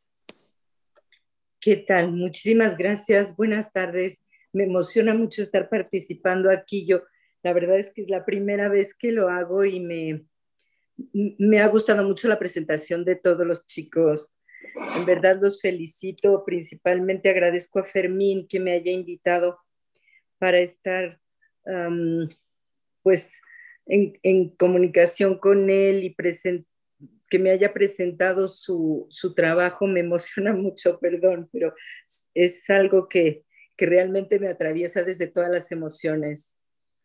¿Qué tal? Muchísimas gracias, buenas tardes. Me emociona mucho estar participando aquí. La verdad es que es la primera vez que lo hago y me ha gustado mucho la presentación de todos los chicos. En verdad los felicito, principalmente agradezco a Fermín que me haya invitado para estar pues en comunicación con él y que me haya presentado su trabajo me emociona mucho, perdón, pero es algo que realmente me atraviesa desde todas las emociones.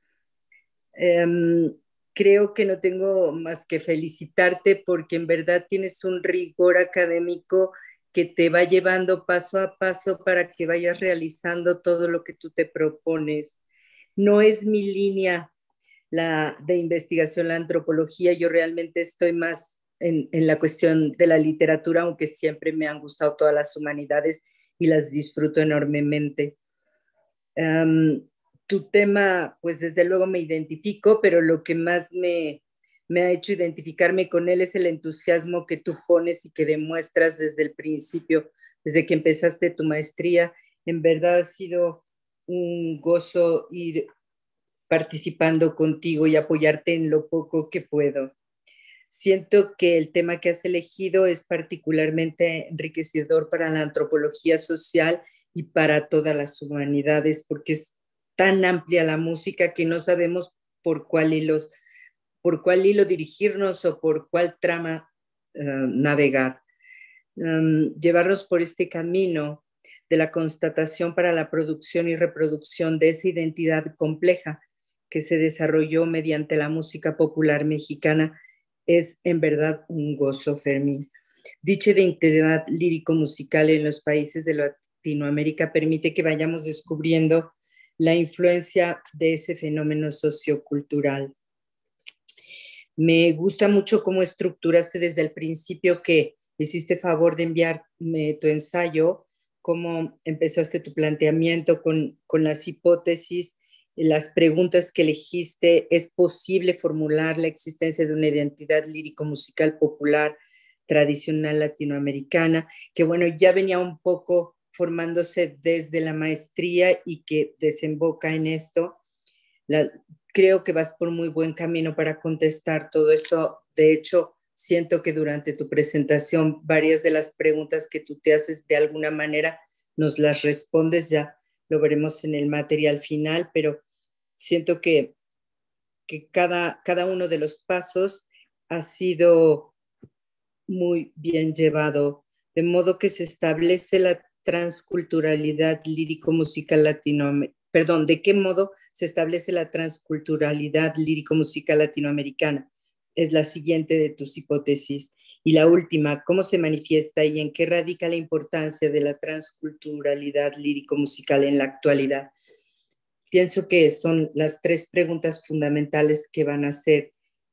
Creo que no tengo más que felicitarte porque en verdad tienes un rigor académico que te va llevando paso a paso para que vayas realizando todo lo que tú te propones. No es mi línea de investigación, la antropología. Yo realmente estoy más en la cuestión de la literatura, aunque siempre me han gustado todas las humanidades y las disfruto enormemente. Tu tema, pues desde luego me identifico, pero lo que más me ha hecho identificarme con él es el entusiasmo que tú pones y que demuestras desde el principio, desde que empezaste tu maestría. En verdad ha sido un gozo ir participando contigo y apoyarte en lo poco que puedo. Siento que el tema que has elegido es particularmente enriquecedor para la antropología social y para todas las humanidades, porque es tan amplia la música que no sabemos por cuál hilo dirigirnos o por cuál trama navegar. Llevarnos por este camino de la constatación para la producción y reproducción de esa identidad compleja que se desarrolló mediante la música popular mexicana es en verdad un gozo, Fermín. Dicha identidad lírico-musical en los países de Latinoamérica permite que vayamos descubriendo la influencia de ese fenómeno sociocultural. Me gusta mucho cómo estructuraste desde el principio que hiciste favor de enviarme tu ensayo, cómo empezaste tu planteamiento con las hipótesis, las preguntas que elegiste. ¿Es posible formular la existencia de una identidad lírico-musical popular tradicional latinoamericana? Que bueno, ya venía un poco formándose desde la maestría y que desemboca en esto. Creo que vas por muy buen camino para contestar todo esto. De hecho, siento que durante tu presentación varias de las preguntas que tú te haces de alguna manera nos las respondes, ya lo veremos en el material final, pero siento que cada uno de los pasos ha sido muy bien llevado, de modo que se establece la transculturalidad lírico-musical latinoamericana. Perdón, ¿de qué modo se establece la transculturalidad lírico-musical latinoamericana? Es la siguiente de tus hipótesis. Y la última, ¿cómo se manifiesta y en qué radica la importancia de la transculturalidad lírico-musical en la actualidad? Pienso que son las tres preguntas fundamentales que van a ser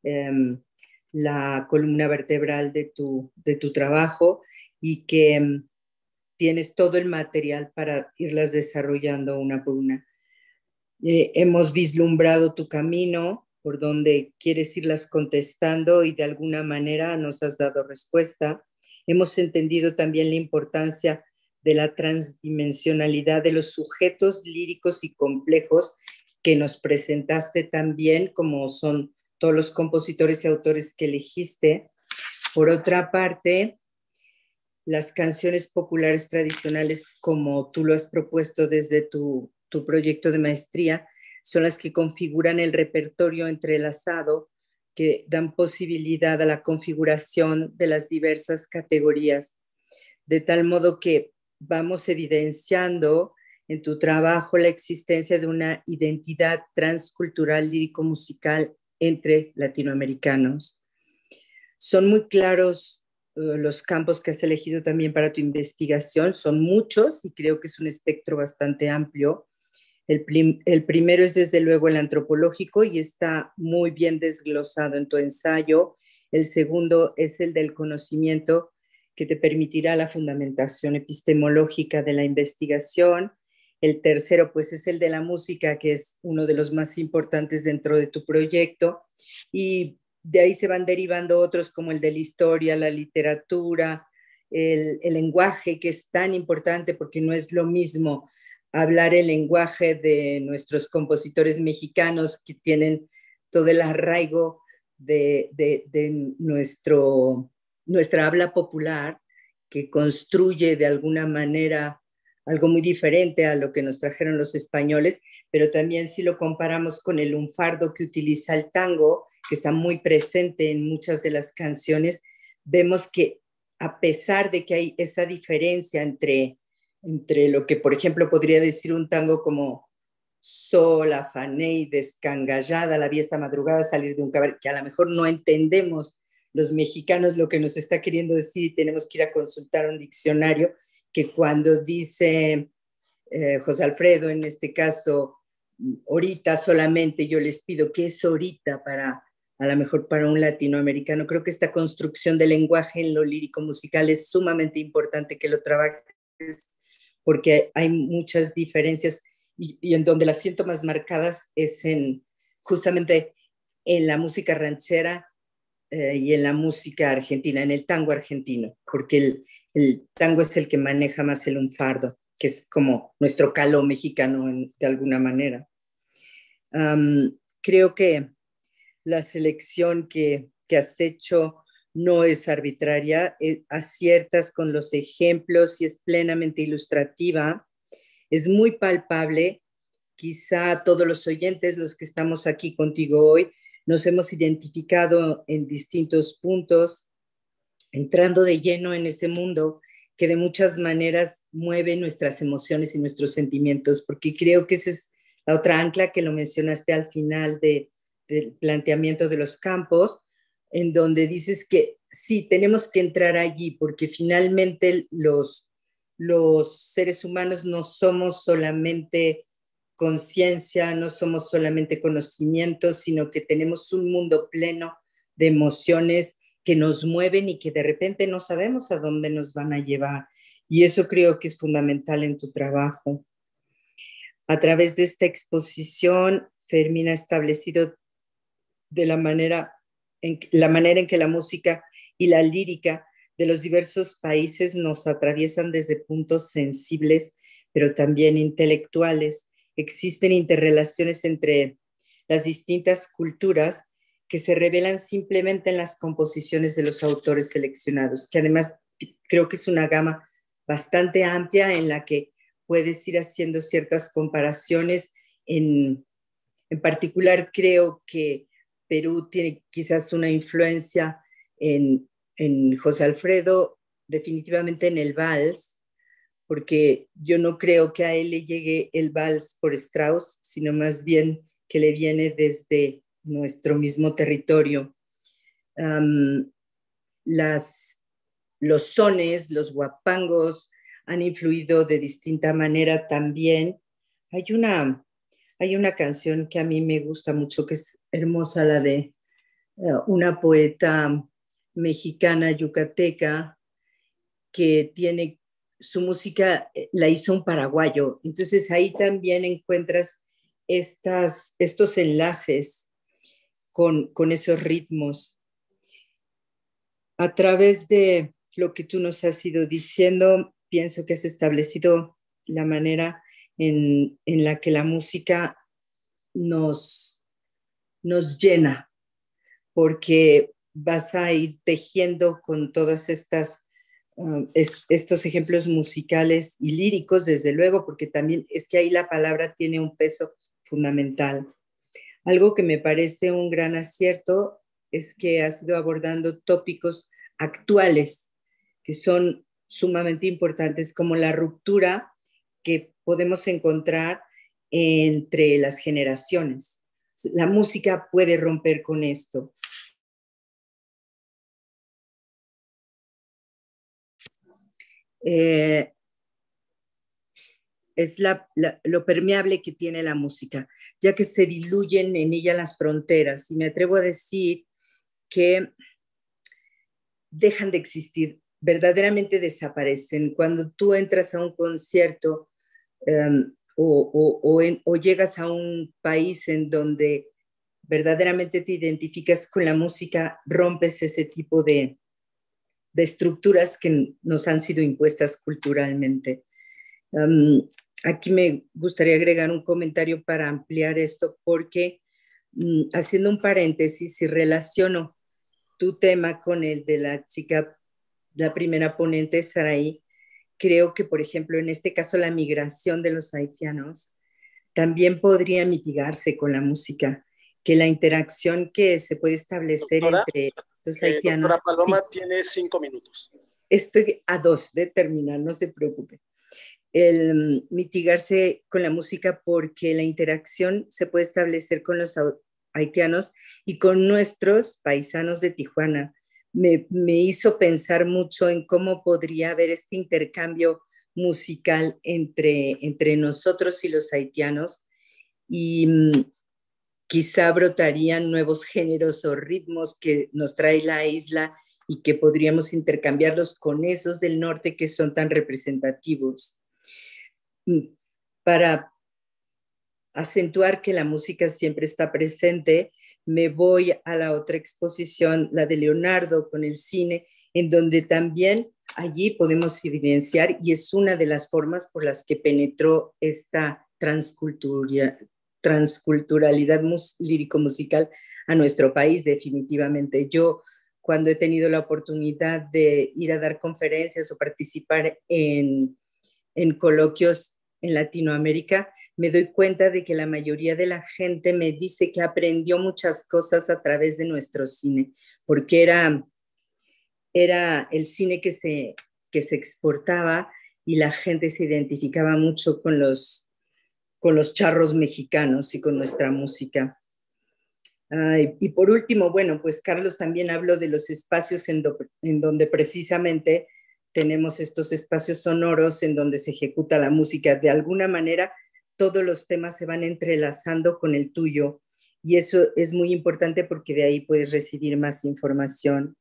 la columna vertebral de tu trabajo y que tienes todo el material para irlas desarrollando una por una. Hemos vislumbrado tu camino, por donde quieres irlas contestando y de alguna manera nos has dado respuesta. Hemos entendido también la importancia de la transdimensionalidad de los sujetos líricos y complejos que nos presentaste también, como son todos los compositores y autores que elegiste. Por otra parte, las canciones populares tradicionales, como tú lo has propuesto desde tu proyecto de maestría, son las que configuran el repertorio entrelazado que dan posibilidad a la configuración de las diversas categorías, de tal modo que vamos evidenciando en tu trabajo la existencia de una identidad transcultural lírico-musical entre latinoamericanos. Son muy claros los campos que has elegido también para tu investigación, son muchos y creo que es un espectro bastante amplio. El primero es desde luego el antropológico y está muy bien desglosado en tu ensayo. El segundo es el del conocimiento, que te permitirá la fundamentación epistemológica de la investigación. El tercero, pues, es el de la música, que es uno de los más importantes dentro de tu proyecto. Y de ahí se van derivando otros como el de la historia, la literatura, el lenguaje, que es tan importante porque no es lo mismo hablar el lenguaje de nuestros compositores mexicanos que tienen todo el arraigo de nuestra habla popular, que construye de alguna manera algo muy diferente a lo que nos trajeron los españoles, pero también si lo comparamos con el lunfardo que utiliza el tango, que está muy presente en muchas de las canciones, vemos que a pesar de que hay esa diferencia entre lo que, por ejemplo, podría decir un tango como Sol, afané y descangallada, la vi esta madrugada salir de un cabaret, que a lo mejor no entendemos los mexicanos lo que nos está queriendo decir y tenemos que ir a consultar un diccionario, que cuando dice José Alfredo, en este caso, ahorita solamente, yo les pido que es ahorita a lo mejor para un latinoamericano. Creo que esta construcción del lenguaje en lo lírico musical es sumamente importante que lo trabajes, porque hay muchas diferencias y en donde las siento más marcadas es justamente en la música ranchera y en la música argentina, en el tango argentino, porque el tango es el que maneja más el lunfardo, que es como nuestro caló mexicano de alguna manera. Creo que la selección que has hecho no es arbitraria, aciertas con los ejemplos y es plenamente ilustrativa, es muy palpable. Quizá todos los oyentes, los que estamos aquí contigo hoy, nos hemos identificado en distintos puntos, entrando de lleno en ese mundo que de muchas maneras mueve nuestras emociones y nuestros sentimientos, porque creo que esa es la otra ancla que lo mencionaste al final del planteamiento de los campos, en donde dices que sí, tenemos que entrar allí, porque finalmente los seres humanos no somos solamente conciencia, no somos solamente conocimiento, sino que tenemos un mundo pleno de emociones que nos mueven y que de repente no sabemos a dónde nos van a llevar. Y eso creo que es fundamental en tu trabajo. A través de esta exposición, Fermín ha establecido de la manera en que la música y la lírica de los diversos países nos atraviesan desde puntos sensibles, pero también intelectuales. Existen interrelaciones entre las distintas culturas que se revelan simplemente en las composiciones de los autores seleccionados, que además creo que es una gama bastante amplia en la que puedes ir haciendo ciertas comparaciones. En particular, creo que Perú tiene quizás una influencia en José Alfredo, definitivamente en el vals, porque yo no creo que a él le llegue el vals por Strauss, sino más bien que le viene desde nuestro mismo territorio. Los sones, los guapangos han influido de distinta manera también. Hay una canción que a mí me gusta mucho, que es hermosa, la de una poeta mexicana yucateca que tiene su música, la hizo un paraguayo. Entonces ahí también encuentras estos enlaces con esos ritmos. A través de lo que tú nos has ido diciendo, pienso que has establecido la manera en la que la música nos llena, porque vas a ir tejiendo con todas estos ejemplos musicales y líricos, desde luego, porque también es que ahí la palabra tiene un peso fundamental. Algo que me parece un gran acierto es que has ido abordando tópicos actuales que son sumamente importantes, como la ruptura que podemos encontrar entre las generaciones. La música puede romper con esto. Es lo permeable que tiene la música, ya que se diluyen en ella las fronteras. Y me atrevo a decir que dejan de existir, verdaderamente desaparecen. Cuando tú entras a un concierto o llegas a un país en donde verdaderamente te identificas con la música, rompes ese tipo de estructuras que nos han sido impuestas culturalmente. Aquí me gustaría agregar un comentario para ampliar esto, porque haciendo un paréntesis y relaciono tu tema con el de la chica, la primera ponente, Saraí, creo que, por ejemplo, en este caso, la migración de los haitianos también podría mitigarse con la música, que la interacción que se puede establecer Doctora, entre... estos haitianos. Doctora Paloma, sí, tiene 5 minutos. Estoy a 2 de terminar, no se preocupe. El mitigarse con la música, porque la interacción se puede establecer con los haitianos y con nuestros paisanos de Tijuana. Me hizo pensar mucho en cómo podría haber este intercambio musical entre nosotros y los haitianos, y quizá brotarían nuevos géneros o ritmos que nos trae la isla y que podríamos intercambiarlos con esos del norte que son tan representativos. Para acentuar que la música siempre está presente, me voy a la otra exposición, la de Leonardo con el cine, en donde también allí podemos evidenciar, y es una de las formas por las que penetró esta transculturalidad lírico-musical a nuestro país, definitivamente. Yo, cuando he tenido la oportunidad de ir a dar conferencias o participar en coloquios en Latinoamérica, me doy cuenta de que la mayoría de la gente me dice que aprendió muchas cosas a través de nuestro cine, porque era el cine que se exportaba, y la gente se identificaba mucho con los charros mexicanos y con nuestra música. Y por último, bueno, pues Carlos también habló de los espacios en donde precisamente tenemos estos espacios sonoros en donde se ejecuta la música. De alguna manera, todos los temas se van entrelazando con el tuyo, y eso es muy importante porque de ahí puedes recibir más información.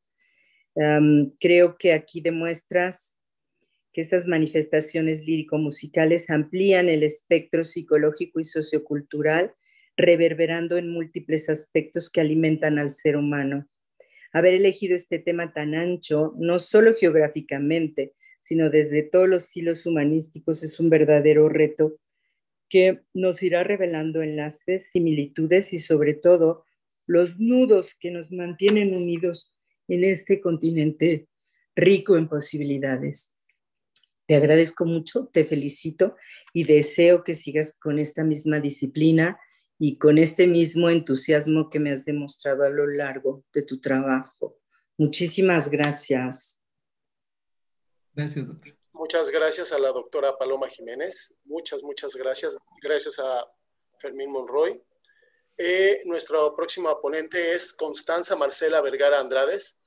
Creo que aquí demuestras que estas manifestaciones lírico-musicales amplían el espectro psicológico y sociocultural, reverberando en múltiples aspectos que alimentan al ser humano. Haber elegido este tema tan ancho, no solo geográficamente, sino desde todos los hilos humanísticos, es un verdadero reto que nos irá revelando enlaces, similitudes y sobre todo los nudos que nos mantienen unidos en este continente rico en posibilidades. Te agradezco mucho, te felicito y deseo que sigas con esta misma disciplina y con este mismo entusiasmo que me has demostrado a lo largo de tu trabajo. Muchísimas gracias. Gracias, doctor. Muchas gracias a la doctora Paloma Jiménez. Muchas gracias. Gracias a Fermín Monroy. Nuestra próxima ponente es Constanza Marcela Vergara Andrades,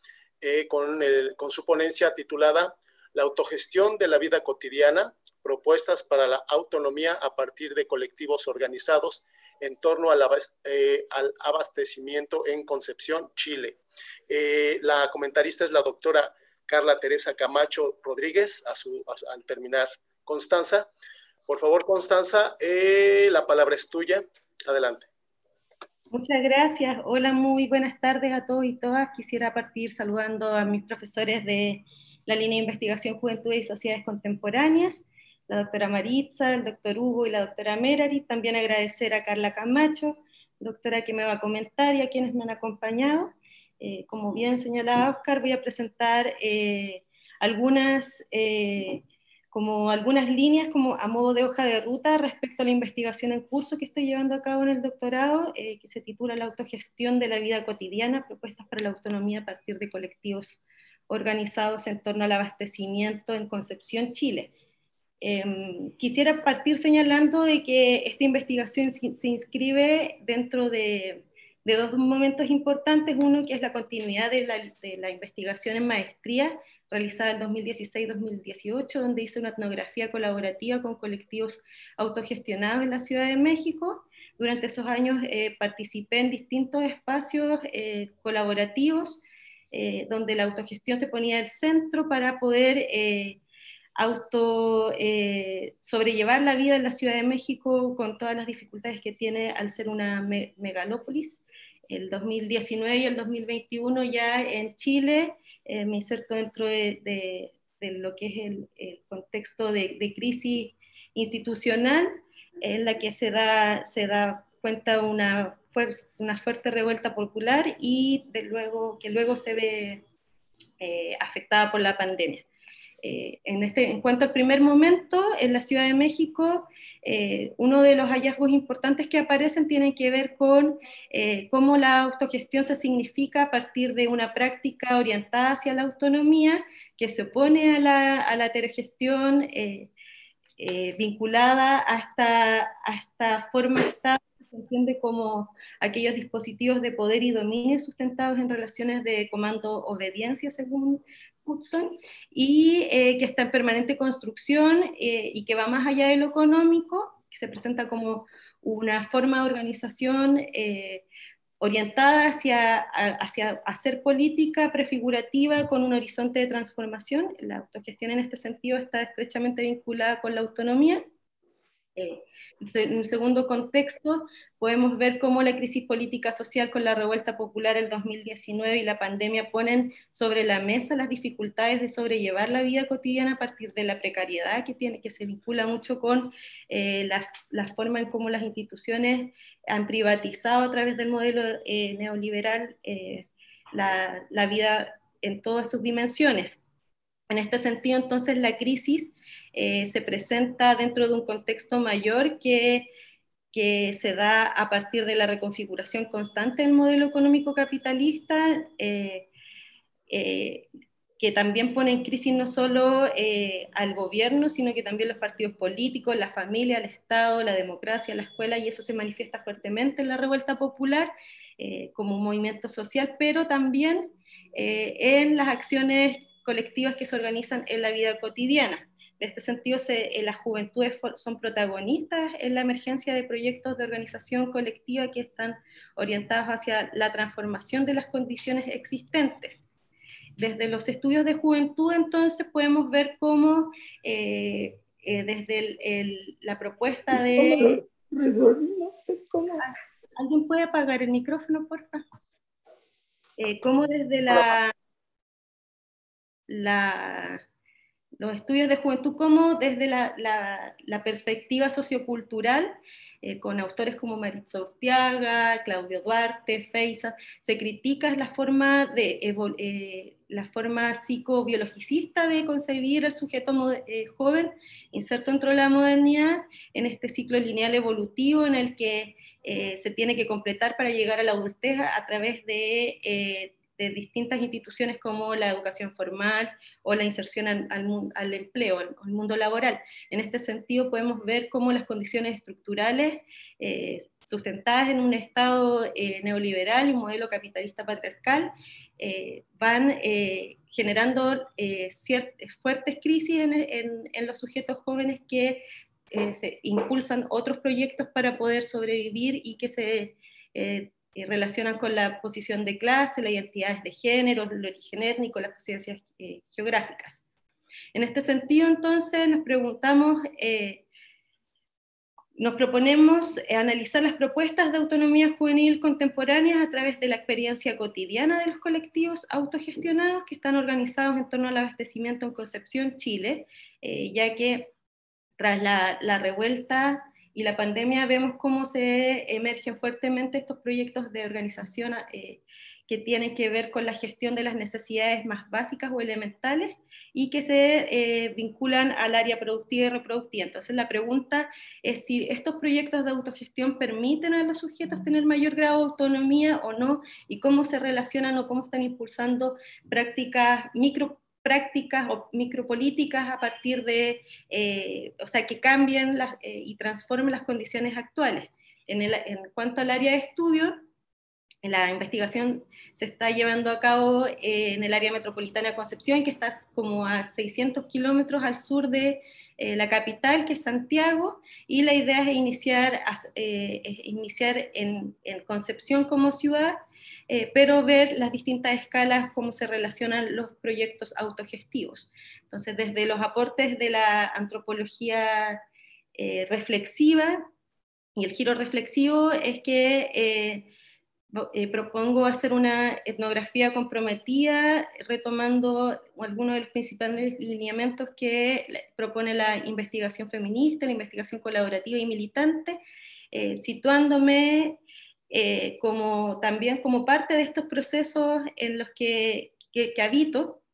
con su ponencia titulada La autogestión de la vida cotidiana, propuestas para la autonomía a partir de colectivos organizados en torno al abastecimiento en Concepción, Chile. La comentarista es la doctora Carla Teresa Camacho Rodríguez, al terminar. Constanza, por favor, Constanza, la palabra es tuya. Adelante. Muchas gracias. Hola, muy buenas tardes a todos y todas. Quisiera partir saludando a mis profesores de la línea de investigación Juventud y Sociedades Contemporáneas, la doctora Maritza, el doctor Hugo y la doctora Merari. También agradecer a Carla Camacho, doctora que me va a comentar, y a quienes me han acompañado. Como bien señalaba Oscar, voy a presentar algunas líneas como a modo de hoja de ruta respecto a la investigación en curso que estoy llevando a cabo en el doctorado, que se titula La autogestión de la vida cotidiana, propuestas para la autonomía a partir de colectivos organizados en torno al abastecimiento en Concepción, Chile. Quisiera partir señalando de que esta investigación se inscribe dentro de dos momentos importantes. Uno, que es la continuidad de la investigación en maestría realizada en 2016-2018, donde hice una etnografía colaborativa con colectivos autogestionados en la Ciudad de México. Durante esos años participé en distintos espacios colaborativos donde la autogestión se ponía al centro para poder sobrellevar la vida en la Ciudad de México con todas las dificultades que tiene al ser una megalópolis. El 2019 y el 2021 ya en Chile me inserto dentro de lo que es el contexto de crisis institucional, en la que se da cuenta una fuerte revuelta popular y que luego se ve afectada por la pandemia. En cuanto al primer momento, en la Ciudad de México, uno de los hallazgos importantes que aparecen tiene que ver con cómo la autogestión se significa a partir de una práctica orientada hacia la autonomía, que se opone a la heterogestión, vinculada a esta forma de Estado, que se entiende como aquellos dispositivos de poder y dominio sustentados en relaciones de comando-obediencia, según Hudson, y que está en permanente construcción y que va más allá de lo económico, que se presenta como una forma de organización orientada hacia hacer política prefigurativa con un horizonte de transformación. La autogestión en este sentido está estrechamente vinculada con la autonomía. En el segundo contexto, podemos ver cómo la crisis política social con la revuelta popular del 2019 y la pandemia ponen sobre la mesa las dificultades de sobrellevar la vida cotidiana a partir de la precariedad que se vincula mucho con la forma en cómo las instituciones han privatizado a través del modelo neoliberal la vida en todas sus dimensiones. En este sentido, entonces, la crisis se presenta dentro de un contexto mayor que se da a partir de la reconfiguración constante del modelo económico capitalista, que también pone en crisis no solo al gobierno, sino que también los partidos políticos, la familia, el Estado, la democracia, la escuela, y eso se manifiesta fuertemente en la revuelta popular como un movimiento social, pero también en las acciones colectivas que se organizan en la vida cotidiana. En este sentido, las juventudes son protagonistas en la emergencia de proyectos de organización colectiva que están orientados hacia la transformación de las condiciones existentes. Desde los estudios de juventud, entonces, podemos ver cómo desde la propuesta de... No sé cómo. ¿Alguien puede apagar el micrófono, por favor? Cómo desde los estudios de juventud, como desde la perspectiva sociocultural, con autores como Maritza Urteaga, Claudio Duarte, Feiza, se critica la forma psicobiologicista de concebir el sujeto joven, inserto dentro de la modernidad, en este ciclo lineal evolutivo en el que se tiene que completar para llegar a la adultez a través de distintas instituciones como la educación formal o la inserción al empleo, al mundo laboral. En este sentido podemos ver cómo las condiciones estructurales sustentadas en un Estado neoliberal y un modelo capitalista patriarcal van generando fuertes crisis en los sujetos jóvenes que se impulsan otros proyectos para poder sobrevivir y que se relacionan con la posición de clase, las identidades de género, el origen étnico, las posiciones geográficas. En este sentido, entonces, nos proponemos analizar las propuestas de autonomía juvenil contemporáneas a través de la experiencia cotidiana de los colectivos autogestionados que están organizados en torno al abastecimiento en Concepción, Chile, ya que tras la revuelta y la pandemia vemos cómo se emergen fuertemente estos proyectos de organización que tienen que ver con la gestión de las necesidades más básicas o elementales y que se vinculan al área productiva y reproductiva. Entonces la pregunta es si estos proyectos de autogestión permiten a los sujetos tener mayor grado de autonomía o no, y cómo se relacionan o cómo están impulsando prácticas o micropolíticas a partir de, que cambien y transformen las condiciones actuales. En cuanto al área de estudio, la investigación se está llevando a cabo en el área metropolitana de Concepción, que está como a 600 kilómetros al sur de la capital, que es Santiago, y la idea es iniciar en Concepción como ciudad, pero ver las distintas escalas, cómo se relacionan los proyectos autogestivos. Entonces, desde los aportes de la antropología reflexiva y el giro reflexivo es que propongo hacer una etnografía comprometida, retomando algunos de los principales lineamientos que propone la investigación feminista, la investigación colaborativa y militante, situándome también como parte de estos procesos en los que habito,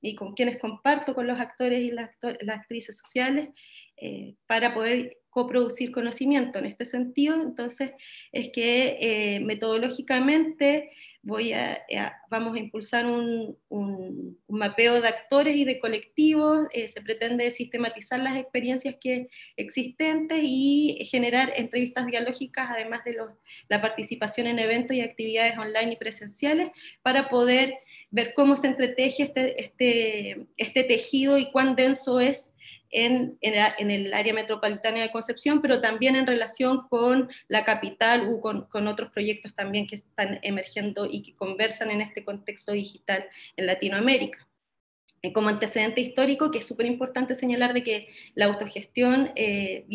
y con quienes comparto, con los actores y las actrices sociales, para poder coproducir conocimiento. En este sentido, entonces, es que metodológicamente vamos a impulsar un mapeo de actores y de colectivos. Se pretende sistematizar las experiencias existentes y generar entrevistas dialógicas, además de la participación en eventos y actividades online y presenciales, para poder ver cómo se entreteje este tejido y cuán denso es en el área metropolitana de Concepción, pero también en relación con la capital u con otros proyectos también que están emergiendo y que conversan en este contexto digital en Latinoamérica. Como antecedente histórico, que es súper importante señalar de que la autogestión es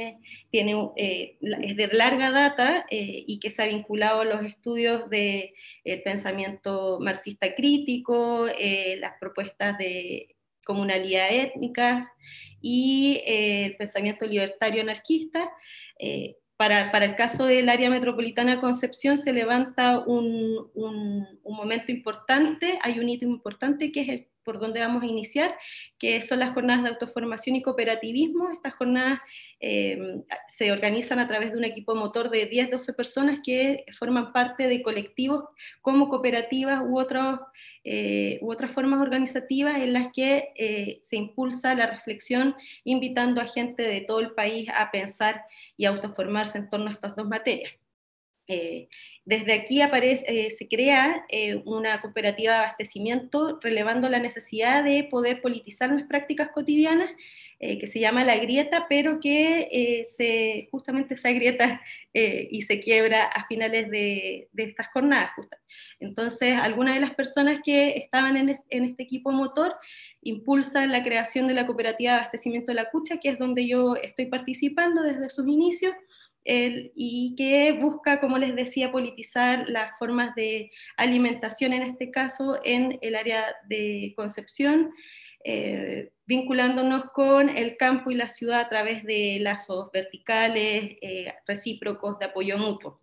de larga data y que se ha vinculado a los estudios del pensamiento marxista crítico, las propuestas de comunalidad étnicas y el pensamiento libertario anarquista. Para el caso del área metropolitana de Concepción se levanta un momento importante, hay un hito importante que es por donde vamos a iniciar, que son las jornadas de autoformación y cooperativismo. Estas jornadas se organizan a través de un equipo motor de 10-12 personas que forman parte de colectivos como cooperativas u otras formas organizativas en las que se impulsa la reflexión, invitando a gente de todo el país a pensar y autoformarse en torno a estas dos materias. Desde aquí se crea una cooperativa de abastecimiento, relevando la necesidad de poder politizar las prácticas cotidianas, que se llama La Grieta, pero que justamente se agrieta y se quiebra a finales de estas jornadas. Entonces, algunas de las personas que estaban en este equipo motor impulsan la creación de la cooperativa de abastecimiento de La Cucha, que es donde yo estoy participando desde sus inicios, y que busca, como les decía, politizar las formas de alimentación, en este caso en el área de Concepción, vinculándonos con el campo y la ciudad a través de lazos verticales, recíprocos, de apoyo mutuo.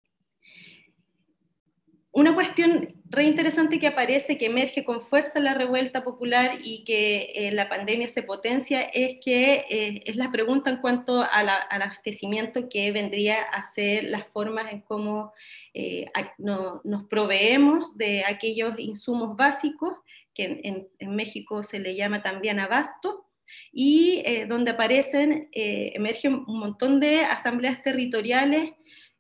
Una cuestión re interesante que aparece, que emerge con fuerza en la revuelta popular y que la pandemia se potencia, es que es la pregunta en cuanto al abastecimiento, que vendría a ser las formas en cómo nos proveemos de aquellos insumos básicos, que en México se le llama también abasto, y donde emergen un montón de asambleas territoriales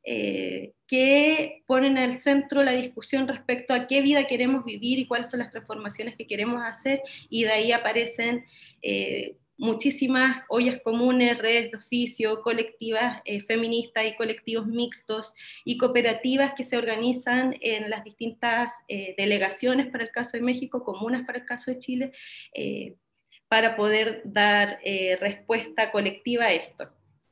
que ponen al centro la discusión respecto a qué vida queremos vivir y cuáles son las transformaciones que queremos hacer, y de ahí aparecen muchísimas ollas comunes, redes de oficio, colectivas feministas y colectivos mixtos y cooperativas que se organizan en las distintas delegaciones para el caso de México, comunas para el caso de Chile, para poder dar respuesta colectiva a esto.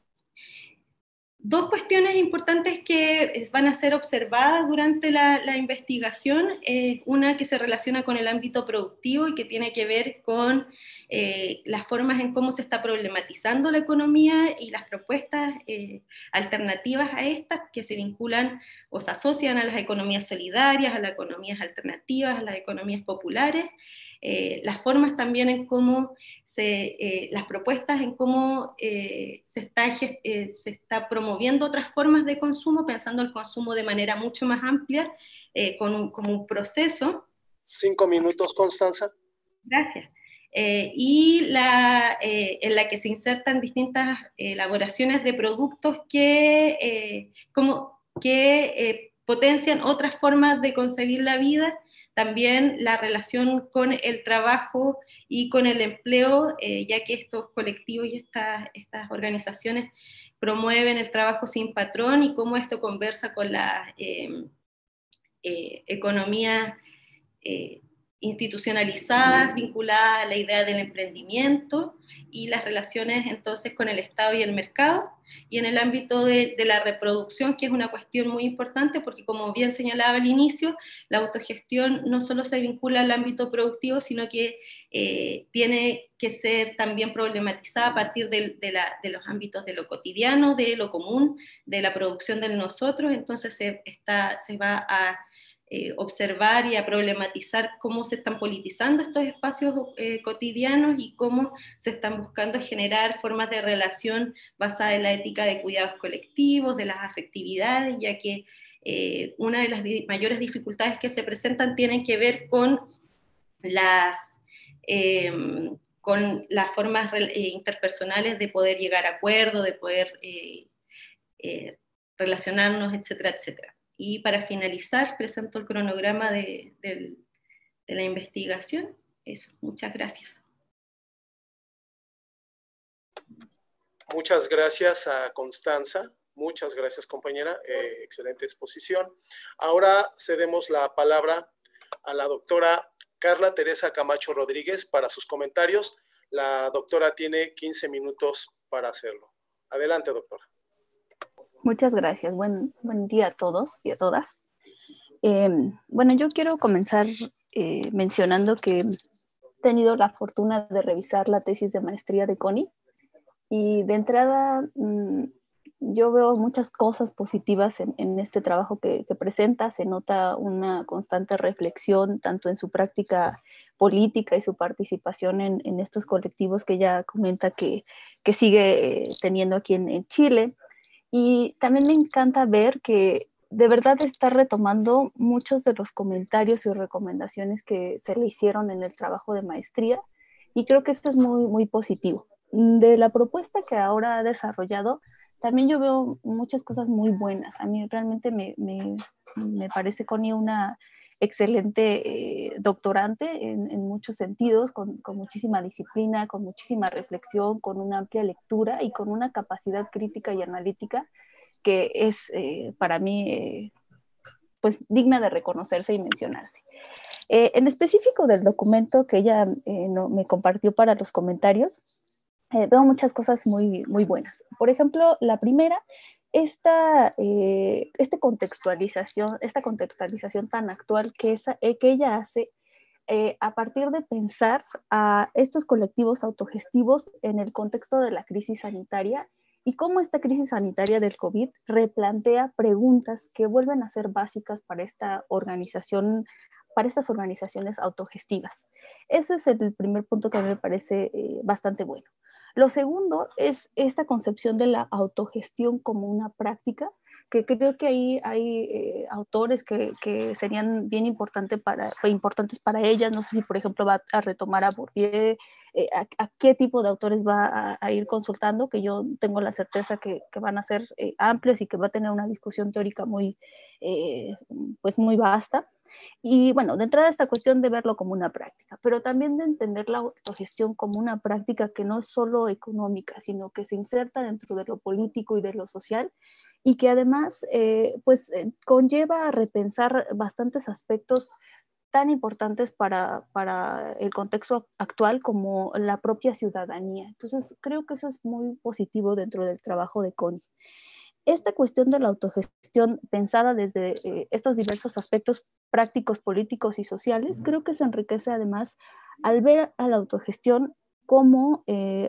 Dos cuestiones importantes que van a ser observadas durante la investigación, una que se relaciona con el ámbito productivo y que tiene que ver con las formas en cómo se está problematizando la economía y las propuestas alternativas a estas, que se vinculan o se asocian a las economías solidarias, a las economías alternativas, a las economías populares. Las formas también en cómo las propuestas en cómo se está promoviendo otras formas de consumo, pensando el consumo de manera mucho más amplia, como un proceso. 5 minutos, Constanza. Gracias. Y en la que se insertan distintas elaboraciones de productos que potencian otras formas de concebir la vida. También la relación con el trabajo y con el empleo, ya que estos colectivos y estas organizaciones promueven el trabajo sin patrón, y cómo esto conversa con la economía institucionalizadas, vinculadas a la idea del emprendimiento y las relaciones entonces con el Estado y el mercado, y en el ámbito de la reproducción, que es una cuestión muy importante porque, como bien señalaba al inicio, la autogestión no solo se vincula al ámbito productivo, sino que tiene que ser también problematizada a partir de los ámbitos de lo cotidiano, de lo común, de la producción del nosotros. Entonces se va a observar y a problematizar cómo se están politizando estos espacios cotidianos y cómo se están buscando generar formas de relación basadas en la ética de cuidados colectivos, de las afectividades, ya que una de las mayores dificultades que se presentan tienen que ver con las formas interpersonales de poder llegar a acuerdo, de poder relacionarnos, etcétera, etcétera. Y para finalizar, presento el cronograma de la investigación. Eso, muchas gracias. Muchas gracias a Constanza. Muchas gracias, compañera. Excelente exposición. Ahora cedemos la palabra a la doctora Carla Teresa Camacho Rodríguez para sus comentarios. La doctora tiene 15 minutos para hacerlo. Adelante, doctora. Muchas gracias. Buen día a todos y a todas. Bueno, yo quiero comenzar mencionando que he tenido la fortuna de revisar la tesis de maestría de Connie y de entrada yo veo muchas cosas positivas en este trabajo que presenta. Se nota una constante reflexión tanto en su práctica política y su participación en estos colectivos que ella comenta que sigue teniendo aquí en Chile. Y también me encanta ver que de verdad está retomando muchos de los comentarios y recomendaciones que se le hicieron en el trabajo de maestría, y creo que esto es muy, muy positivo. De la propuesta que ahora ha desarrollado, también yo veo muchas cosas muy buenas. A mí realmente me parece Connie una excelente doctorante en muchos sentidos, con muchísima disciplina, con muchísima reflexión, con una amplia lectura y con una capacidad crítica y analítica que es para mí pues digna de reconocerse y mencionarse. En específico del documento que ella me compartió para los comentarios, veo muchas cosas muy, muy buenas. Por ejemplo, la primera, esta contextualización tan actual que ella hace a partir de pensar a estos colectivos autogestivos en el contexto de la crisis sanitaria y cómo esta crisis sanitaria del COVID replantea preguntas que vuelven a ser básicas para estas organizaciones autogestivas. Ese es el primer punto que a mí me parece bastante bueno. Lo segundo es esta concepción de la autogestión como una práctica, que creo que ahí hay autores que serían bien importantes para ellas. No sé si, por ejemplo, va a retomar a Bourdieu, a qué tipo de autores va a ir consultando, que yo tengo la certeza que van a ser amplios y que va a tener una discusión teórica muy vasta. Y bueno, de entrada esta cuestión de verlo como una práctica, pero también de entender la autogestión como una práctica que no es solo económica, sino que se inserta dentro de lo político y de lo social, y que además conlleva a repensar bastantes aspectos tan importantes para el contexto actual como la propia ciudadanía. Entonces creo que eso es muy positivo dentro del trabajo de Connie. Esta cuestión de la autogestión pensada desde estos diversos aspectos prácticos, políticos y sociales, creo que se enriquece además al ver a la autogestión como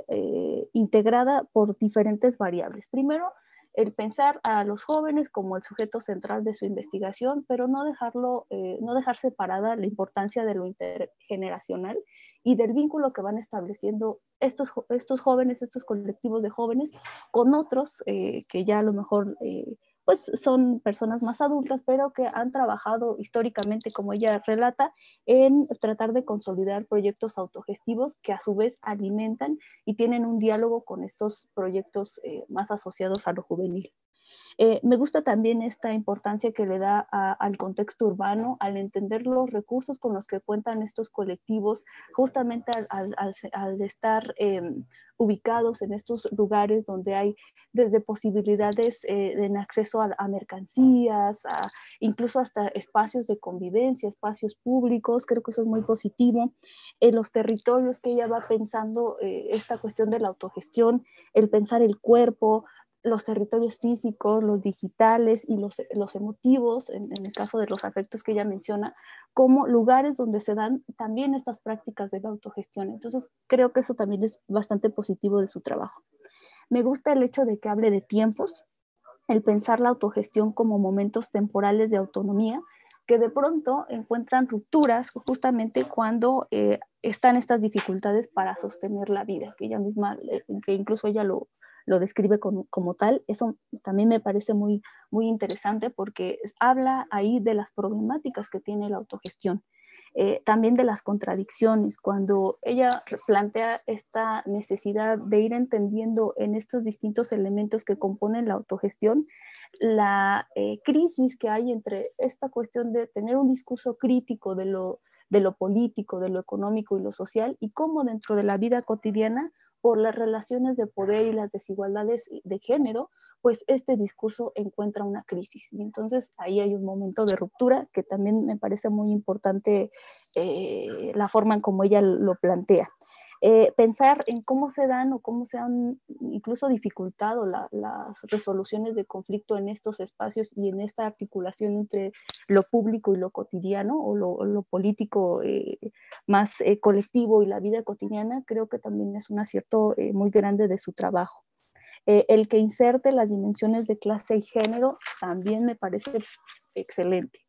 integrada por diferentes variables. Primero, el pensar a los jóvenes como el sujeto central de su investigación, pero no dejar separada la importancia de lo intergeneracional y del vínculo que van estableciendo estos jóvenes, estos colectivos de jóvenes con otros que ya a lo mejor pues son personas más adultas, pero que han trabajado históricamente, como ella relata, en tratar de consolidar proyectos autogestivos que a su vez alimentan y tienen un diálogo con estos proyectos más asociados a lo juvenil. Me gusta también esta importancia que le da al contexto urbano, al entender los recursos con los que cuentan estos colectivos, justamente al estar ubicados en estos lugares donde hay desde posibilidades en acceso a mercancías, incluso hasta espacios de convivencia, espacios públicos. Creo que eso es muy positivo. En los territorios que ella va pensando, esta cuestión de la autogestión, el pensar el cuerpo, los territorios físicos, los digitales y los emotivos, en el caso de los afectos que ella menciona, como lugares donde se dan también estas prácticas de la autogestión. Entonces, creo que eso también es bastante positivo de su trabajo. Me gusta el hecho de que hable de tiempos, el pensar la autogestión como momentos temporales de autonomía, que de pronto encuentran rupturas justamente cuando están estas dificultades para sostener la vida, que ella misma, que incluso ella lo describe como tal. Eso también me parece muy, muy interesante porque habla ahí de las problemáticas que tiene la autogestión. También de las contradicciones, cuando ella plantea esta necesidad de ir entendiendo en estos distintos elementos que componen la autogestión, la crisis que hay entre esta cuestión de tener un discurso crítico de lo político, de lo económico y lo social, y cómo dentro de la vida cotidiana, por las relaciones de poder y las desigualdades de género, pues este discurso encuentra una crisis. Y entonces ahí hay un momento de ruptura que también me parece muy importante la forma en cómo ella lo plantea. Pensar en cómo se dan o cómo se han incluso dificultado las resoluciones de conflicto en estos espacios y en esta articulación entre lo público y lo cotidiano, o lo político más colectivo y la vida cotidiana, creo que también es un acierto muy grande de su trabajo. El que inserte las dimensiones de clase y género también me parece excelente.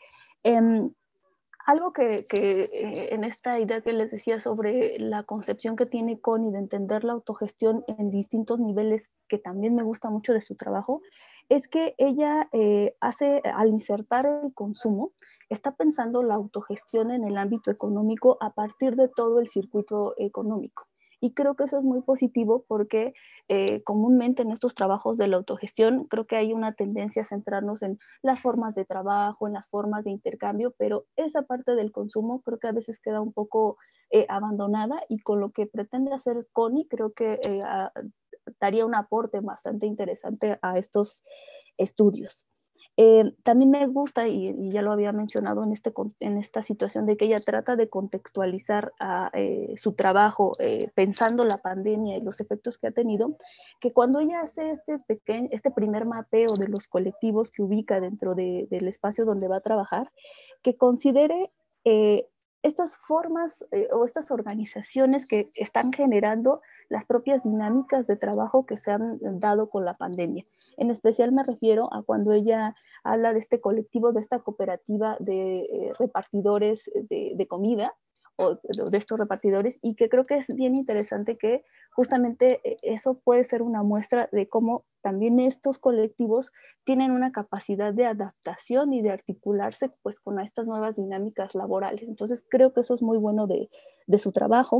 Algo que en esta idea que les decía sobre la concepción que tiene Connie de entender la autogestión en distintos niveles, que también me gusta mucho de su trabajo, es que ella al insertar el consumo, está pensando la autogestión en el ámbito económico a partir de todo el circuito económico. Y creo que eso es muy positivo porque comúnmente en estos trabajos de la autogestión creo que hay una tendencia a centrarnos en las formas de trabajo, en las formas de intercambio, pero esa parte del consumo creo que a veces queda un poco abandonada, y con lo que pretende hacer Connie creo que daría un aporte bastante interesante a estos estudios. También me gusta, y ya lo había mencionado en esta situación, de que ella trata de contextualizar su trabajo pensando la pandemia y los efectos que ha tenido, que cuando ella hace este primer mapeo de los colectivos que ubica dentro del espacio donde va a trabajar, que considere estas formas o estas organizaciones que están generando las propias dinámicas de trabajo que se han dado con la pandemia. En especial me refiero a cuando ella habla de este colectivo, de esta cooperativa de repartidores de comida, o de estos repartidores, y que creo que es bien interesante que justamente eso puede ser una muestra de cómo también estos colectivos tienen una capacidad de adaptación y de articularse pues con estas nuevas dinámicas laborales. Entonces creo que eso es muy bueno de su trabajo.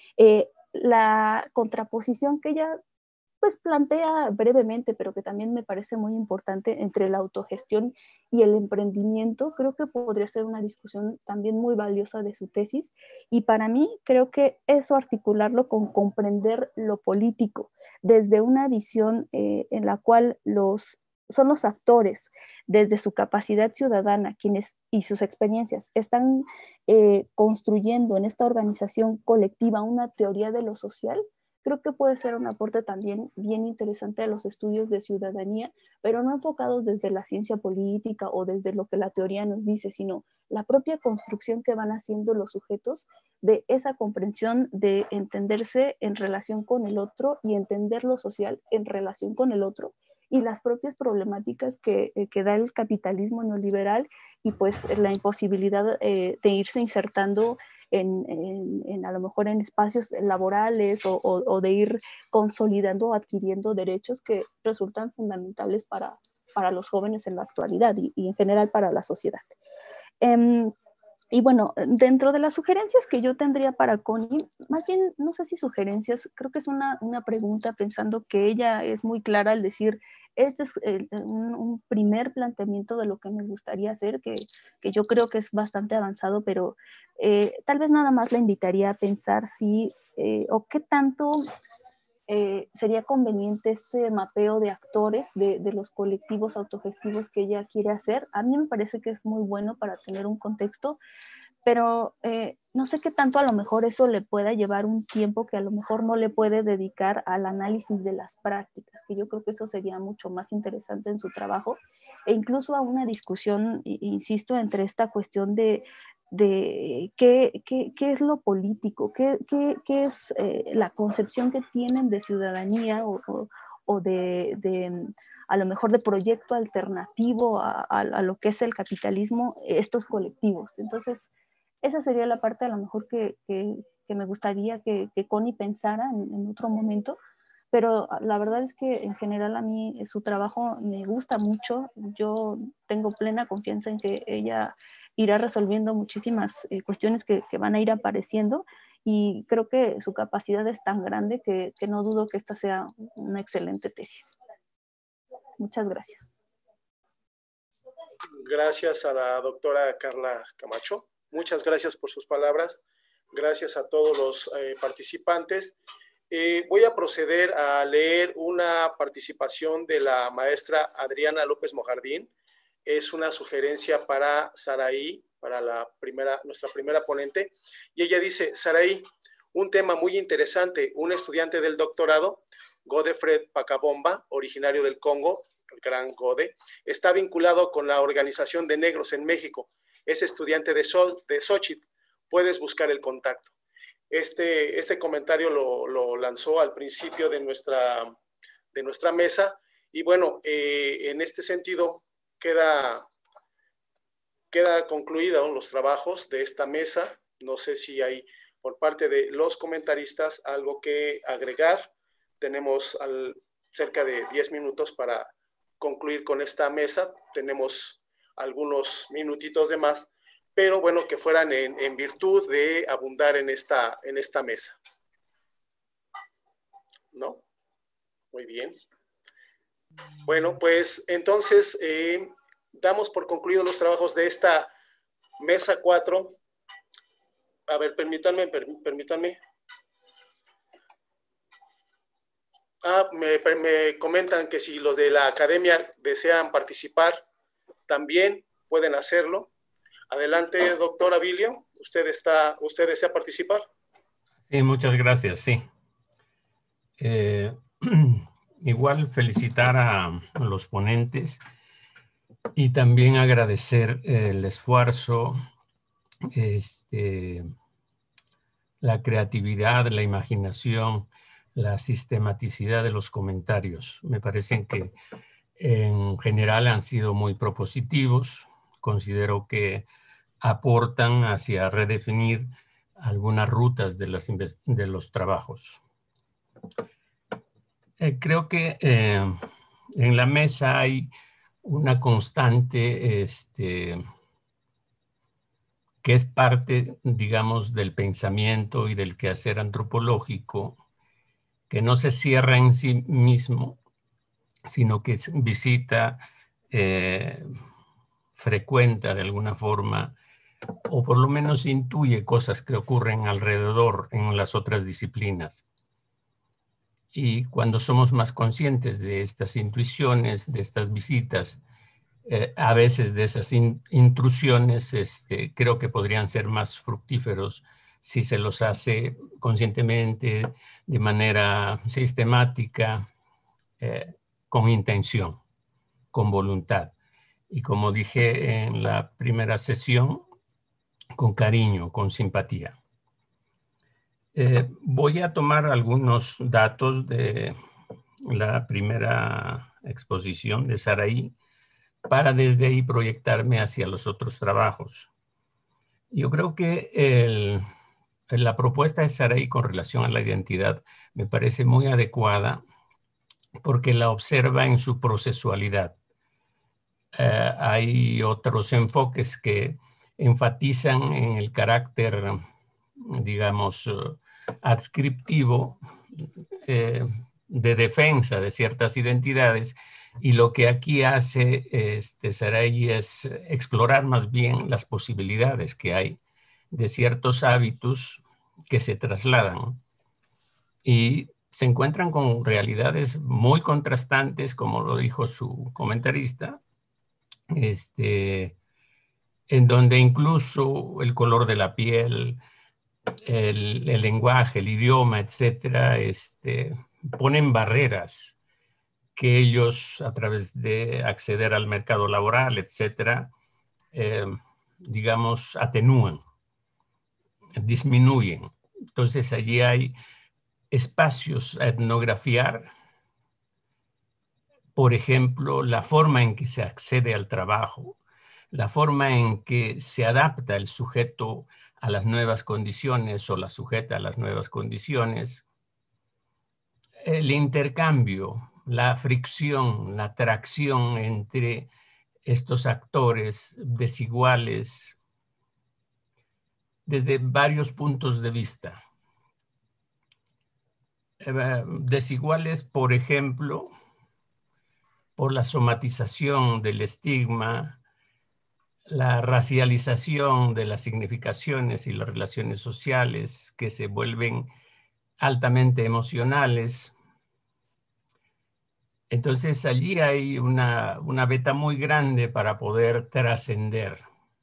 La contraposición que ella pues plantea brevemente, pero que también me parece muy importante, entre la autogestión y el emprendimiento, creo que podría ser una discusión también muy valiosa de su tesis, y para mí creo que eso, articularlo con comprender lo político desde una visión en la cual son los actores, desde su capacidad ciudadana, quienes y sus experiencias están construyendo en esta organización colectiva una teoría de lo social. Creo que puede ser un aporte también bien interesante a los estudios de ciudadanía, pero no enfocados desde la ciencia política o desde lo que la teoría nos dice, sino la propia construcción que van haciendo los sujetos de esa comprensión de entenderse en relación con el otro y entender lo social en relación con el otro, y las propias problemáticas que da el capitalismo neoliberal, y pues la imposibilidad de irse insertando a lo mejor en espacios laborales o de ir consolidando o adquiriendo derechos que resultan fundamentales para los jóvenes en la actualidad y en general para la sociedad. Y bueno, dentro de las sugerencias que yo tendría para Connie, más bien no sé si sugerencias, creo que es una pregunta, pensando que ella es muy clara al decir, este es un primer planteamiento de lo que me gustaría hacer, que yo creo que es bastante avanzado, pero tal vez nada más la invitaría a pensar si o qué tanto sería conveniente este mapeo de actores de los colectivos autogestivos que ella quiere hacer. A mí me parece que es muy bueno para tener un contexto, pero no sé qué tanto a lo mejor eso le pueda llevar un tiempo que a lo mejor no le puede dedicar al análisis de las prácticas, que yo creo que eso sería mucho más interesante en su trabajo, e incluso a una discusión, insisto, entre esta cuestión de qué es lo político, qué es la concepción que tienen de ciudadanía o de a lo mejor de proyecto alternativo a lo que es el capitalismo, estos colectivos. Entonces, esa sería la parte a lo mejor que me gustaría que Connie pensara en otro momento, pero la verdad es que en general a mí su trabajo me gusta mucho. Yo tengo plena confianza en que ella irá resolviendo muchísimas cuestiones que van a ir apareciendo, y creo que su capacidad es tan grande que no dudo que esta sea una excelente tesis. Muchas gracias. Gracias a la doctora Carla Camacho. Muchas gracias por sus palabras. Gracias a todos los participantes. Voy a proceder a leer una participación de la maestra Adriana López Mojardín. Es una sugerencia para Saraí, para nuestra primera ponente. Y ella dice: Saraí, un tema muy interesante. Un estudiante del doctorado, Godefred Pacabomba, originario del Congo, el gran Gode, está vinculado con la Organización de Negros en México. Es estudiante de Xochitl. Puedes buscar el contacto. Este comentario lo lanzó al principio de nuestra mesa, y bueno, en este sentido queda concluidos los trabajos de esta mesa. No sé si hay por parte de los comentaristas algo que agregar. Tenemos cerca de 10 minutos para concluir con esta mesa. Tenemos algunos minutitos de más, pero bueno, que fueran en virtud de abundar en esta mesa. ¿No? Muy bien. Bueno, pues entonces damos por concluidos los trabajos de esta mesa 4. A ver, permítanme. Me comentan que si los de la academia desean participar, también pueden hacerlo. Adelante, doctor Abilio. ¿Usted desea participar? Sí, muchas gracias, sí. Igual felicitar a los ponentes y también agradecer el esfuerzo, la creatividad, la imaginación, la sistematicidad de los comentarios. Me parecen que en general han sido muy propositivos. Considero que aportan hacia redefinir algunas rutas de los trabajos. Creo que en la mesa hay una constante que es parte, digamos, del pensamiento y del quehacer antropológico, que no se cierra en sí mismo, sino que visita, frecuenta de alguna forma, o por lo menos intuye cosas que ocurren alrededor en las otras disciplinas. Y cuando somos más conscientes de estas intuiciones, de estas visitas, a veces de esas intrusiones, creo que podrían ser más fructíferos si se los hace conscientemente, de manera sistemática, con intención, con voluntad. Y como dije en la primera sesión, con cariño, con simpatía. Voy a tomar algunos datos de la primera exposición de Saraí para desde ahí proyectarme hacia los otros trabajos. Yo creo que la propuesta de Saraí con relación a la identidad me parece muy adecuada porque la observa en su procesualidad. Hay otros enfoques que enfatizan en el carácter, digamos, adscriptivo de defensa de ciertas identidades, y lo que aquí hace Saraí es explorar más bien las posibilidades que hay de ciertos hábitos que se trasladan y se encuentran con realidades muy contrastantes, como lo dijo su comentarista, en donde incluso el color de la piel, el lenguaje, el idioma, etcétera, ponen barreras que ellos, a través de acceder al mercado laboral, etcétera, digamos, atenúan, disminuyen. Entonces allí hay espacios a etnografiar por ejemplo, la forma en que se accede al trabajo, la forma en que se adapta el sujeto a las nuevas condiciones o la sujeta a las nuevas condiciones, el intercambio, la fricción, la atracción entre estos actores desiguales desde varios puntos de vista. Desiguales, por ejemplo, por la somatización del estigma, la racialización de las significaciones y las relaciones sociales que se vuelven altamente emocionales. Entonces allí hay una beta muy grande para poder trascender.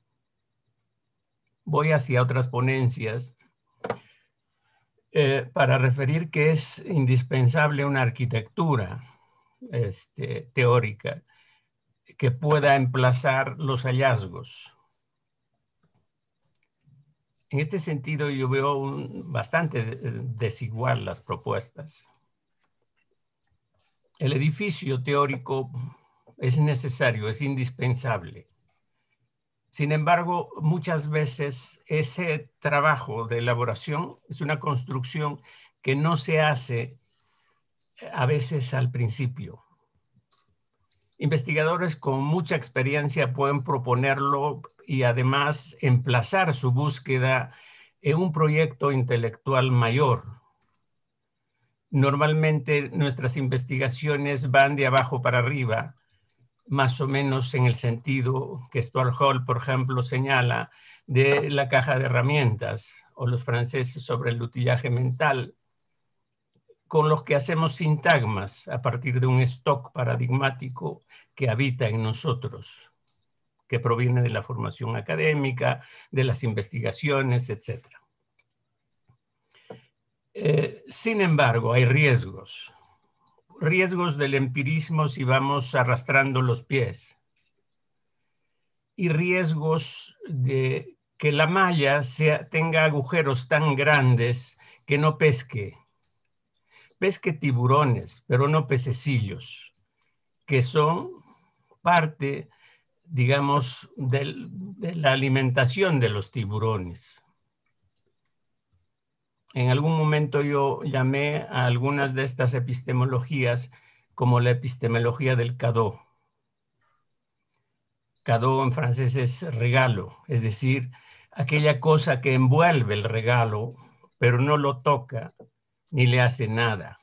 Voy hacia otras ponencias para referir que es indispensable una arquitectura teórica que pueda emplazar los hallazgos. En este sentido, yo veo bastante desigual las propuestas. El edificio teórico es necesario, es indispensable. Sin embargo, muchas veces ese trabajo de elaboración es una construcción que no se hace a veces al principio. Investigadores con mucha experiencia pueden proponerlo y además emplazar su búsqueda en un proyecto intelectual mayor. Normalmente nuestras investigaciones van de abajo para arriba, más o menos en el sentido que Stuart Hall, por ejemplo, señala de la caja de herramientas, o los franceses sobre el utillaje mental, con los que hacemos sintagmas a partir de un stock paradigmático que habita en nosotros, que proviene de la formación académica, de las investigaciones, etc. Sin embargo, hay riesgos. Riesgos del empirismo si vamos arrastrando los pies. Y riesgos de que la malla tenga agujeros tan grandes que no pesque. Pesque tiburones, pero no pececillos, que son parte, digamos, de la alimentación de los tiburones. En algún momento yo llamé a algunas de estas epistemologías como la epistemología del cadeau. Cadeau en francés es regalo, es decir, aquella cosa que envuelve el regalo, pero no lo toca ni le hace nada.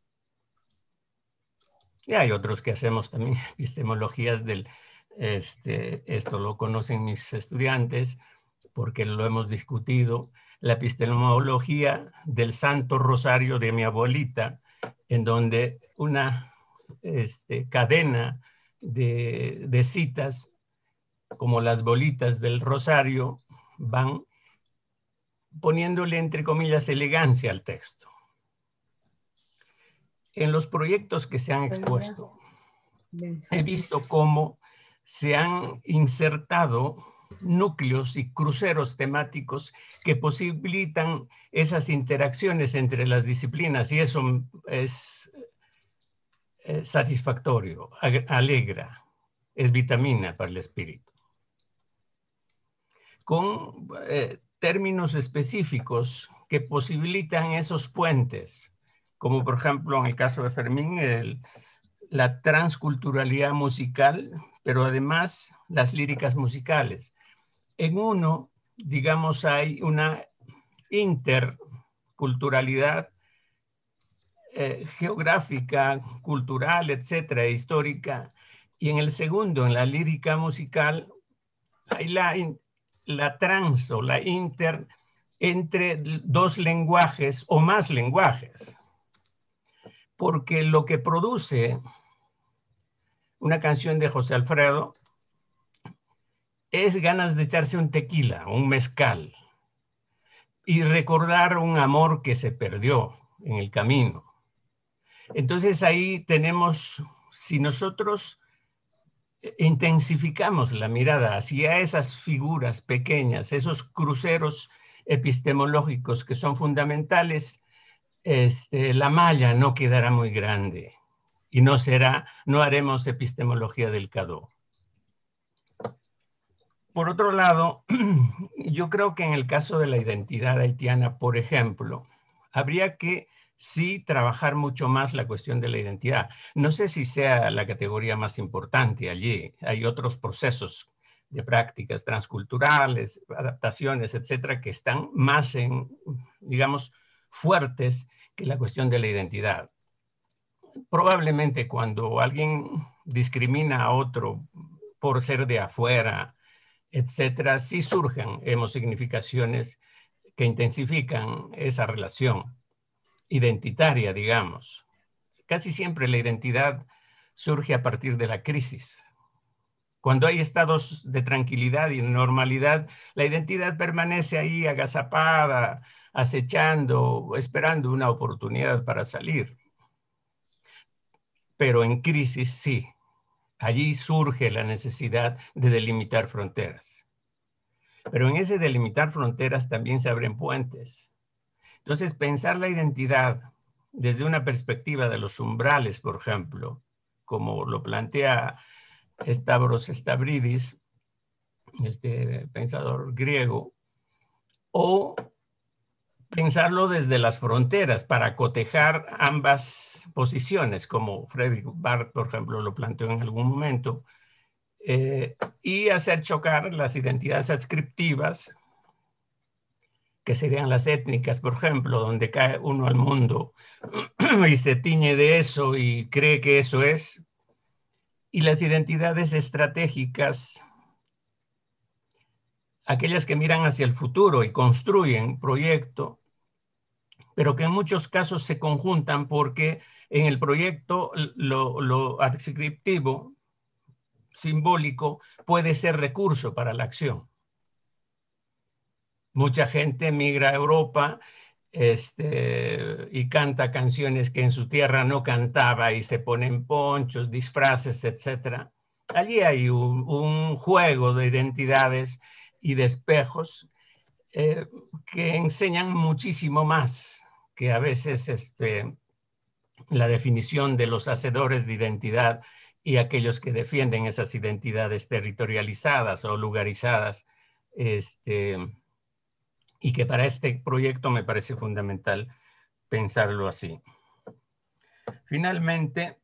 Y hay otros que hacemos también epistemologías del, esto lo conocen mis estudiantes porque lo hemos discutido, la epistemología del Santo Rosario de mi abuelita, en donde una cadena de citas, como las bolitas del rosario, van poniéndole, entre comillas, elegancia al texto. En los proyectos que se han expuesto, he visto cómo se han insertado núcleos y cruceros temáticos que posibilitan esas interacciones entre las disciplinas, y eso es satisfactorio, alegra, es vitamina para el espíritu. Con términos específicos que posibilitan esos puentes, como por ejemplo en el caso de Fermín, la transculturalidad musical, pero además las líricas musicales. En uno, digamos, hay una interculturalidad geográfica, cultural, etcétera, histórica, y en el segundo, en la lírica musical, hay la trans o la inter entre dos lenguajes o más lenguajes. Porque lo que produce una canción de José Alfredo es ganas de echarse un tequila, un mezcal, y recordar un amor que se perdió en el camino. Entonces ahí tenemos, si nosotros intensificamos la mirada hacia esas figuras pequeñas, esos cruceros epistemológicos que son fundamentales, la malla no quedará muy grande y no haremos epistemología del Cadó. Por otro lado, yo creo que en el caso de la identidad haitiana, por ejemplo, habría que sí trabajar mucho más la cuestión de la identidad. No sé si sea la categoría más importante allí. Hay otros procesos de prácticas transculturales, adaptaciones, etcétera, que están más digamos, fuertes que la cuestión de la identidad. Probablemente cuando alguien discrimina a otro por ser de afuera, etcétera, sí surgen hemosignificaciones que intensifican esa relación identitaria, digamos. Casi siempre la identidad surge a partir de la crisis. Cuando hay estados de tranquilidad y normalidad, la identidad permanece ahí agazapada, acechando, esperando una oportunidad para salir. Pero en crisis sí. Allí surge la necesidad de delimitar fronteras. Pero en ese delimitar fronteras también se abren puentes. Entonces, pensar la identidad desde una perspectiva de los umbrales, por ejemplo, como lo plantea Stavros Stavridis, este pensador griego, o pensarlo desde las fronteras para cotejar ambas posiciones, como Fredrik Barth, por ejemplo, lo planteó en algún momento, y hacer chocar las identidades adscriptivas, que serían las étnicas, por ejemplo, donde cae uno al mundo y se tiñe de eso y cree que eso es, y las identidades estratégicas, aquellas que miran hacia el futuro y construyen proyecto, pero que en muchos casos se conjuntan porque en el proyecto lo adscriptivo, simbólico, puede ser recurso para la acción. Mucha gente migra a Europa y canta canciones que en su tierra no cantaba y se ponen ponchos, disfraces, etc. Allí hay un juego de identidades y de espejos que enseñan muchísimo más que a veces la definición de los hacedores de identidad y aquellos que defienden esas identidades territorializadas o lugarizadas, y que para este proyecto me parece fundamental pensarlo así. Finalmente,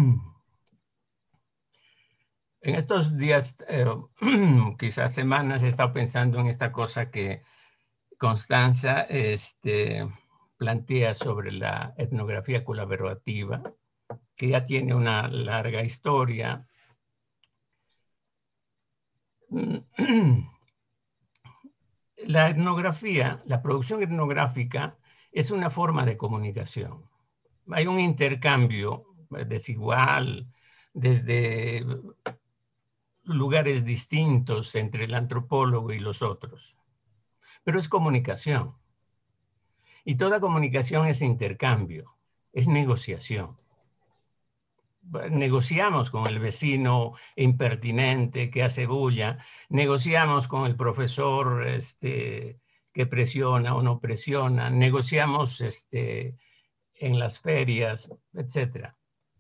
en estos días, quizás semanas, he estado pensando en esta cosa que Constanza plantea sobre la etnografía colaborativa, que ya tiene una larga historia. La etnografía, la producción etnográfica es una forma de comunicación. Hay un intercambio desigual desde lugares distintos entre el antropólogo y los otros. Pero es comunicación. Y toda comunicación es intercambio, es negociación. Negociamos con el vecino impertinente que hace bulla, negociamos con el profesor que presiona o no presiona, negociamos en las ferias, etc.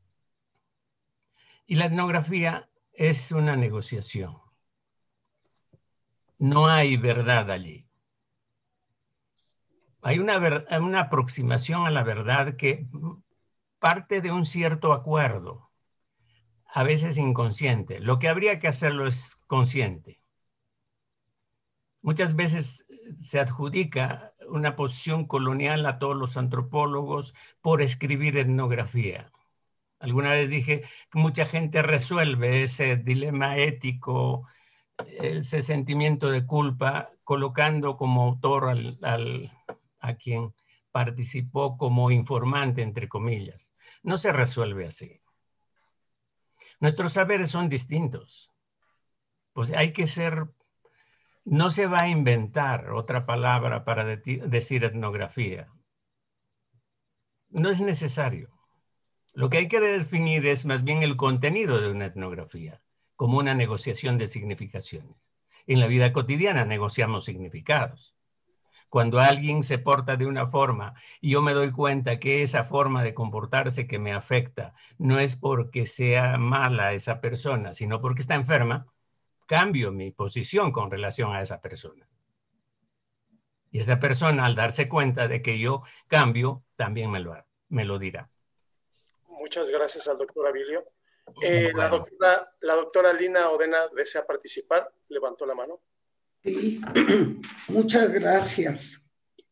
Y la etnografía es una negociación. No hay verdad allí. Hay una aproximación a la verdad que parte de un cierto acuerdo, a veces inconsciente. Lo que habría que hacerlo es consciente. Muchas veces se adjudica una posición colonial a todos los antropólogos por escribir etnografía. Alguna vez dije que mucha gente resuelve ese dilema ético, ese sentimiento de culpa, colocando como autor a quien participó como informante, entre comillas. No se resuelve así. Nuestros saberes son distintos. Pues hay que ser, no se va a inventar otra palabra para decir etnografía. No es necesario. Lo que hay que definir es más bien el contenido de una etnografía, como una negociación de significaciones. En la vida cotidiana negociamos significados. Cuando alguien se porta de una forma y yo me doy cuenta que esa forma de comportarse que me afecta no es porque sea mala esa persona, sino porque está enferma, cambio mi posición con relación a esa persona. Y esa persona, al darse cuenta de que yo cambio, también me lo dirá. Muchas gracias al doctor Abilio. Bueno. La doctora Lina Odena desea participar. Levantó la mano. Sí, muchas gracias.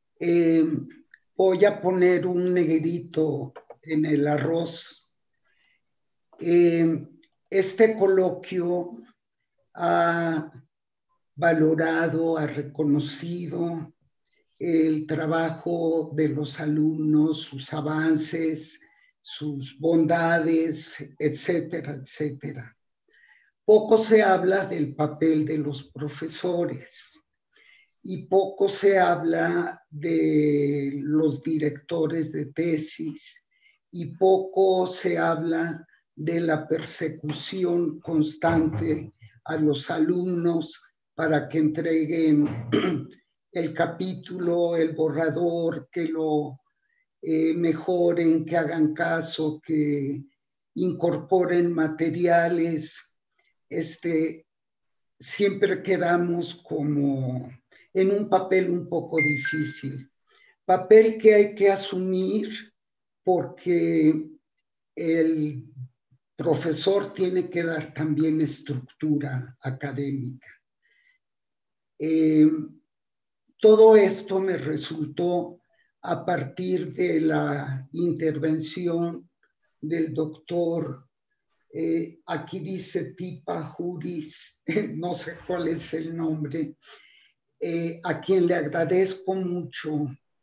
Voy a poner un negrito en el arroz. Este coloquio ha valorado, ha reconocido el trabajo de los alumnos, sus avances, sus bondades, etcétera, etcétera. Poco se habla del papel de los profesores y poco se habla de los directores de tesis y poco se habla de la persecución constante a los alumnos para que entreguen el capítulo, el borrador, que lo mejoren, que hagan caso, que incorporen materiales. Siempre quedamos como en un papel un poco difícil. Papel que hay que asumir porque el profesor tiene que dar también estructura académica. Todo esto me resultó a partir de la intervención del doctor, aquí dice Tipa Juris, no sé cuál es el nombre, a quien le agradezco mucho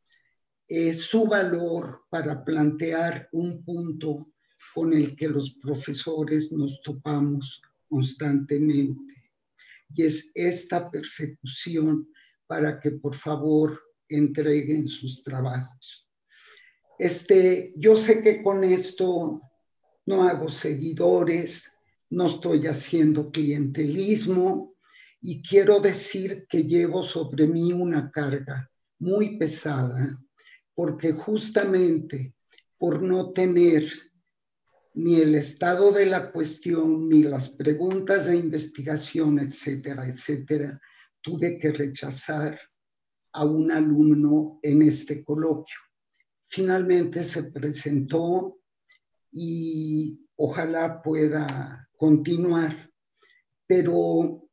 su valor para plantear un punto con el que los profesores nos topamos constantemente. Y es esta persecución para que por favor entreguen sus trabajos. Yo sé que con esto no hago seguidores, no estoy haciendo clientelismo y quiero decir que llevo sobre mí una carga muy pesada porque justamente por no tener ni el estado de la cuestión, ni las preguntas de investigación, etcétera, etcétera, tuve que rechazar a un alumno en este coloquio. Finalmente se presentó y ojalá pueda continuar, pero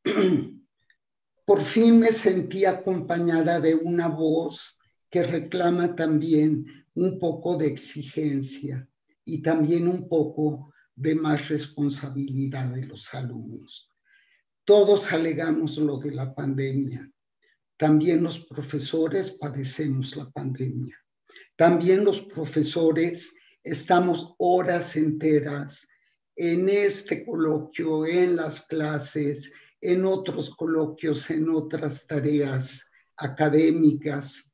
por fin me sentí acompañada de una voz que reclama también un poco de exigencia y también un poco de más responsabilidad de los alumnos. Todos alegamos lo de la pandemia. También los profesores padecemos la pandemia. También los profesores estamos horas enteras en este coloquio, en las clases, en otros coloquios, en otras tareas académicas,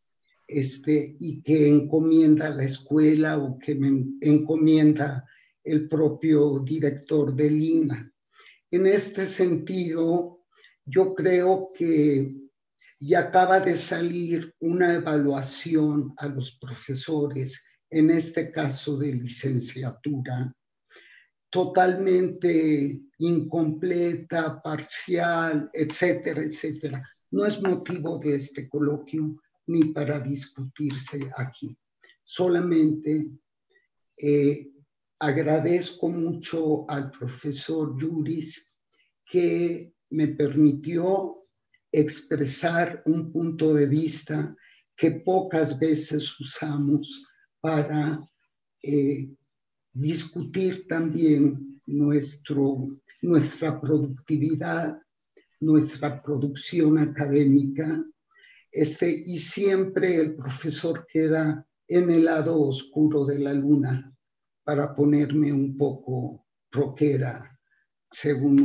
y que encomienda la escuela o que me encomienda el propio director de Lina. En este sentido, yo creo que ya acaba de salir una evaluación a los profesores, en este caso de licenciatura, totalmente incompleta, parcial, etcétera, etcétera. No es motivo de este coloquio ni para discutirse aquí. Solamente agradezco mucho al profesor Yuris que me permitió expresar un punto de vista que pocas veces usamos para discutir también nuestra productividad, nuestra producción académica, y siempre el profesor queda en el lado oscuro de la luna, para ponerme un poco rockera, según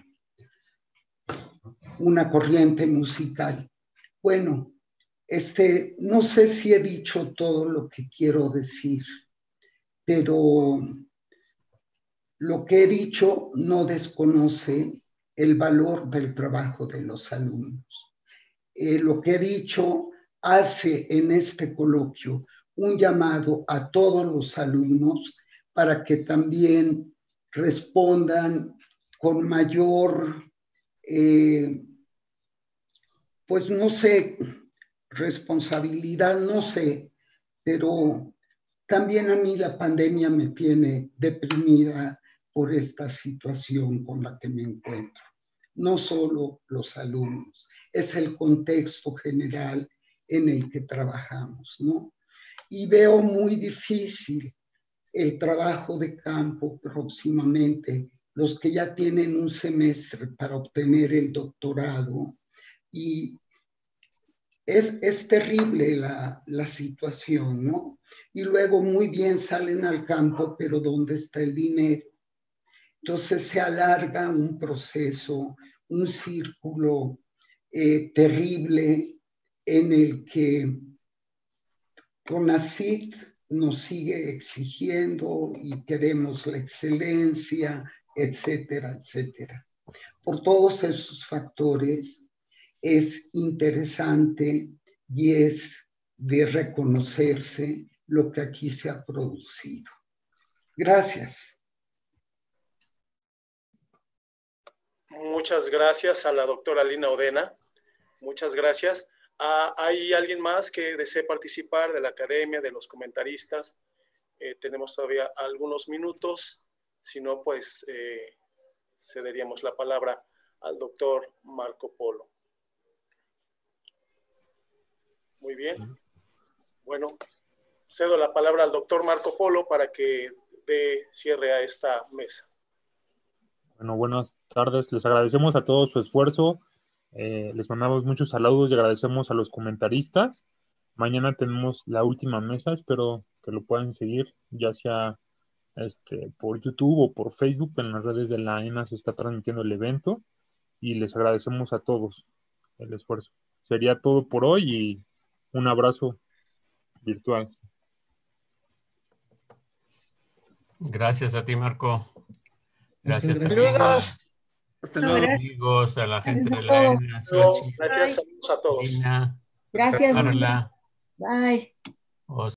una corriente musical. Bueno, no sé si he dicho todo lo que quiero decir, pero lo que he dicho no desconoce el valor del trabajo de los alumnos. Lo que he dicho hace en este coloquio un llamado a todos los alumnos para que también respondan con mayor, pues no sé, responsabilidad, no sé, pero también a mí la pandemia me tiene deprimida por esta situación con la que me encuentro. No solo los alumnos, es el contexto general en el que trabajamos, ¿no? Y veo muy difícil el trabajo de campo próximamente, los que ya tienen un semestre para obtener el doctorado, y es terrible la situación, ¿no? Y luego muy bien salen al campo, pero ¿dónde está el dinero? Entonces se alarga un proceso, un círculo terrible en el que CONACYT nos sigue exigiendo y queremos la excelencia, etcétera, etcétera. Por todos esos factores es interesante y es de reconocerse lo que aquí se ha producido. Gracias. Muchas gracias a la doctora Lina Odena. Muchas gracias. ¿Hay alguien más que desee participar de la academia, de los comentaristas? Tenemos todavía algunos minutos. Si no, pues cederíamos la palabra al doctor Marco Polo. Muy bien. Bueno, cedo la palabra al doctor Marco Polo para que dé cierre a esta mesa. Bueno, buenas tardes. Les agradecemos a todos su esfuerzo. Les mandamos muchos saludos y agradecemos a los comentaristas. Mañana tenemos la última mesa. Espero que lo puedan seguir, ya sea por YouTube o por Facebook. En las redes de la ENA se está transmitiendo el evento. Y les agradecemos a todos el esfuerzo. Sería todo por hoy y un abrazo virtual. Gracias a ti, Marco. Gracias Saludos. Hasta luego. Amigos, a la gente de la ENA. Gracias, saludos a todos. Lina, Gracias. Carla. Bye.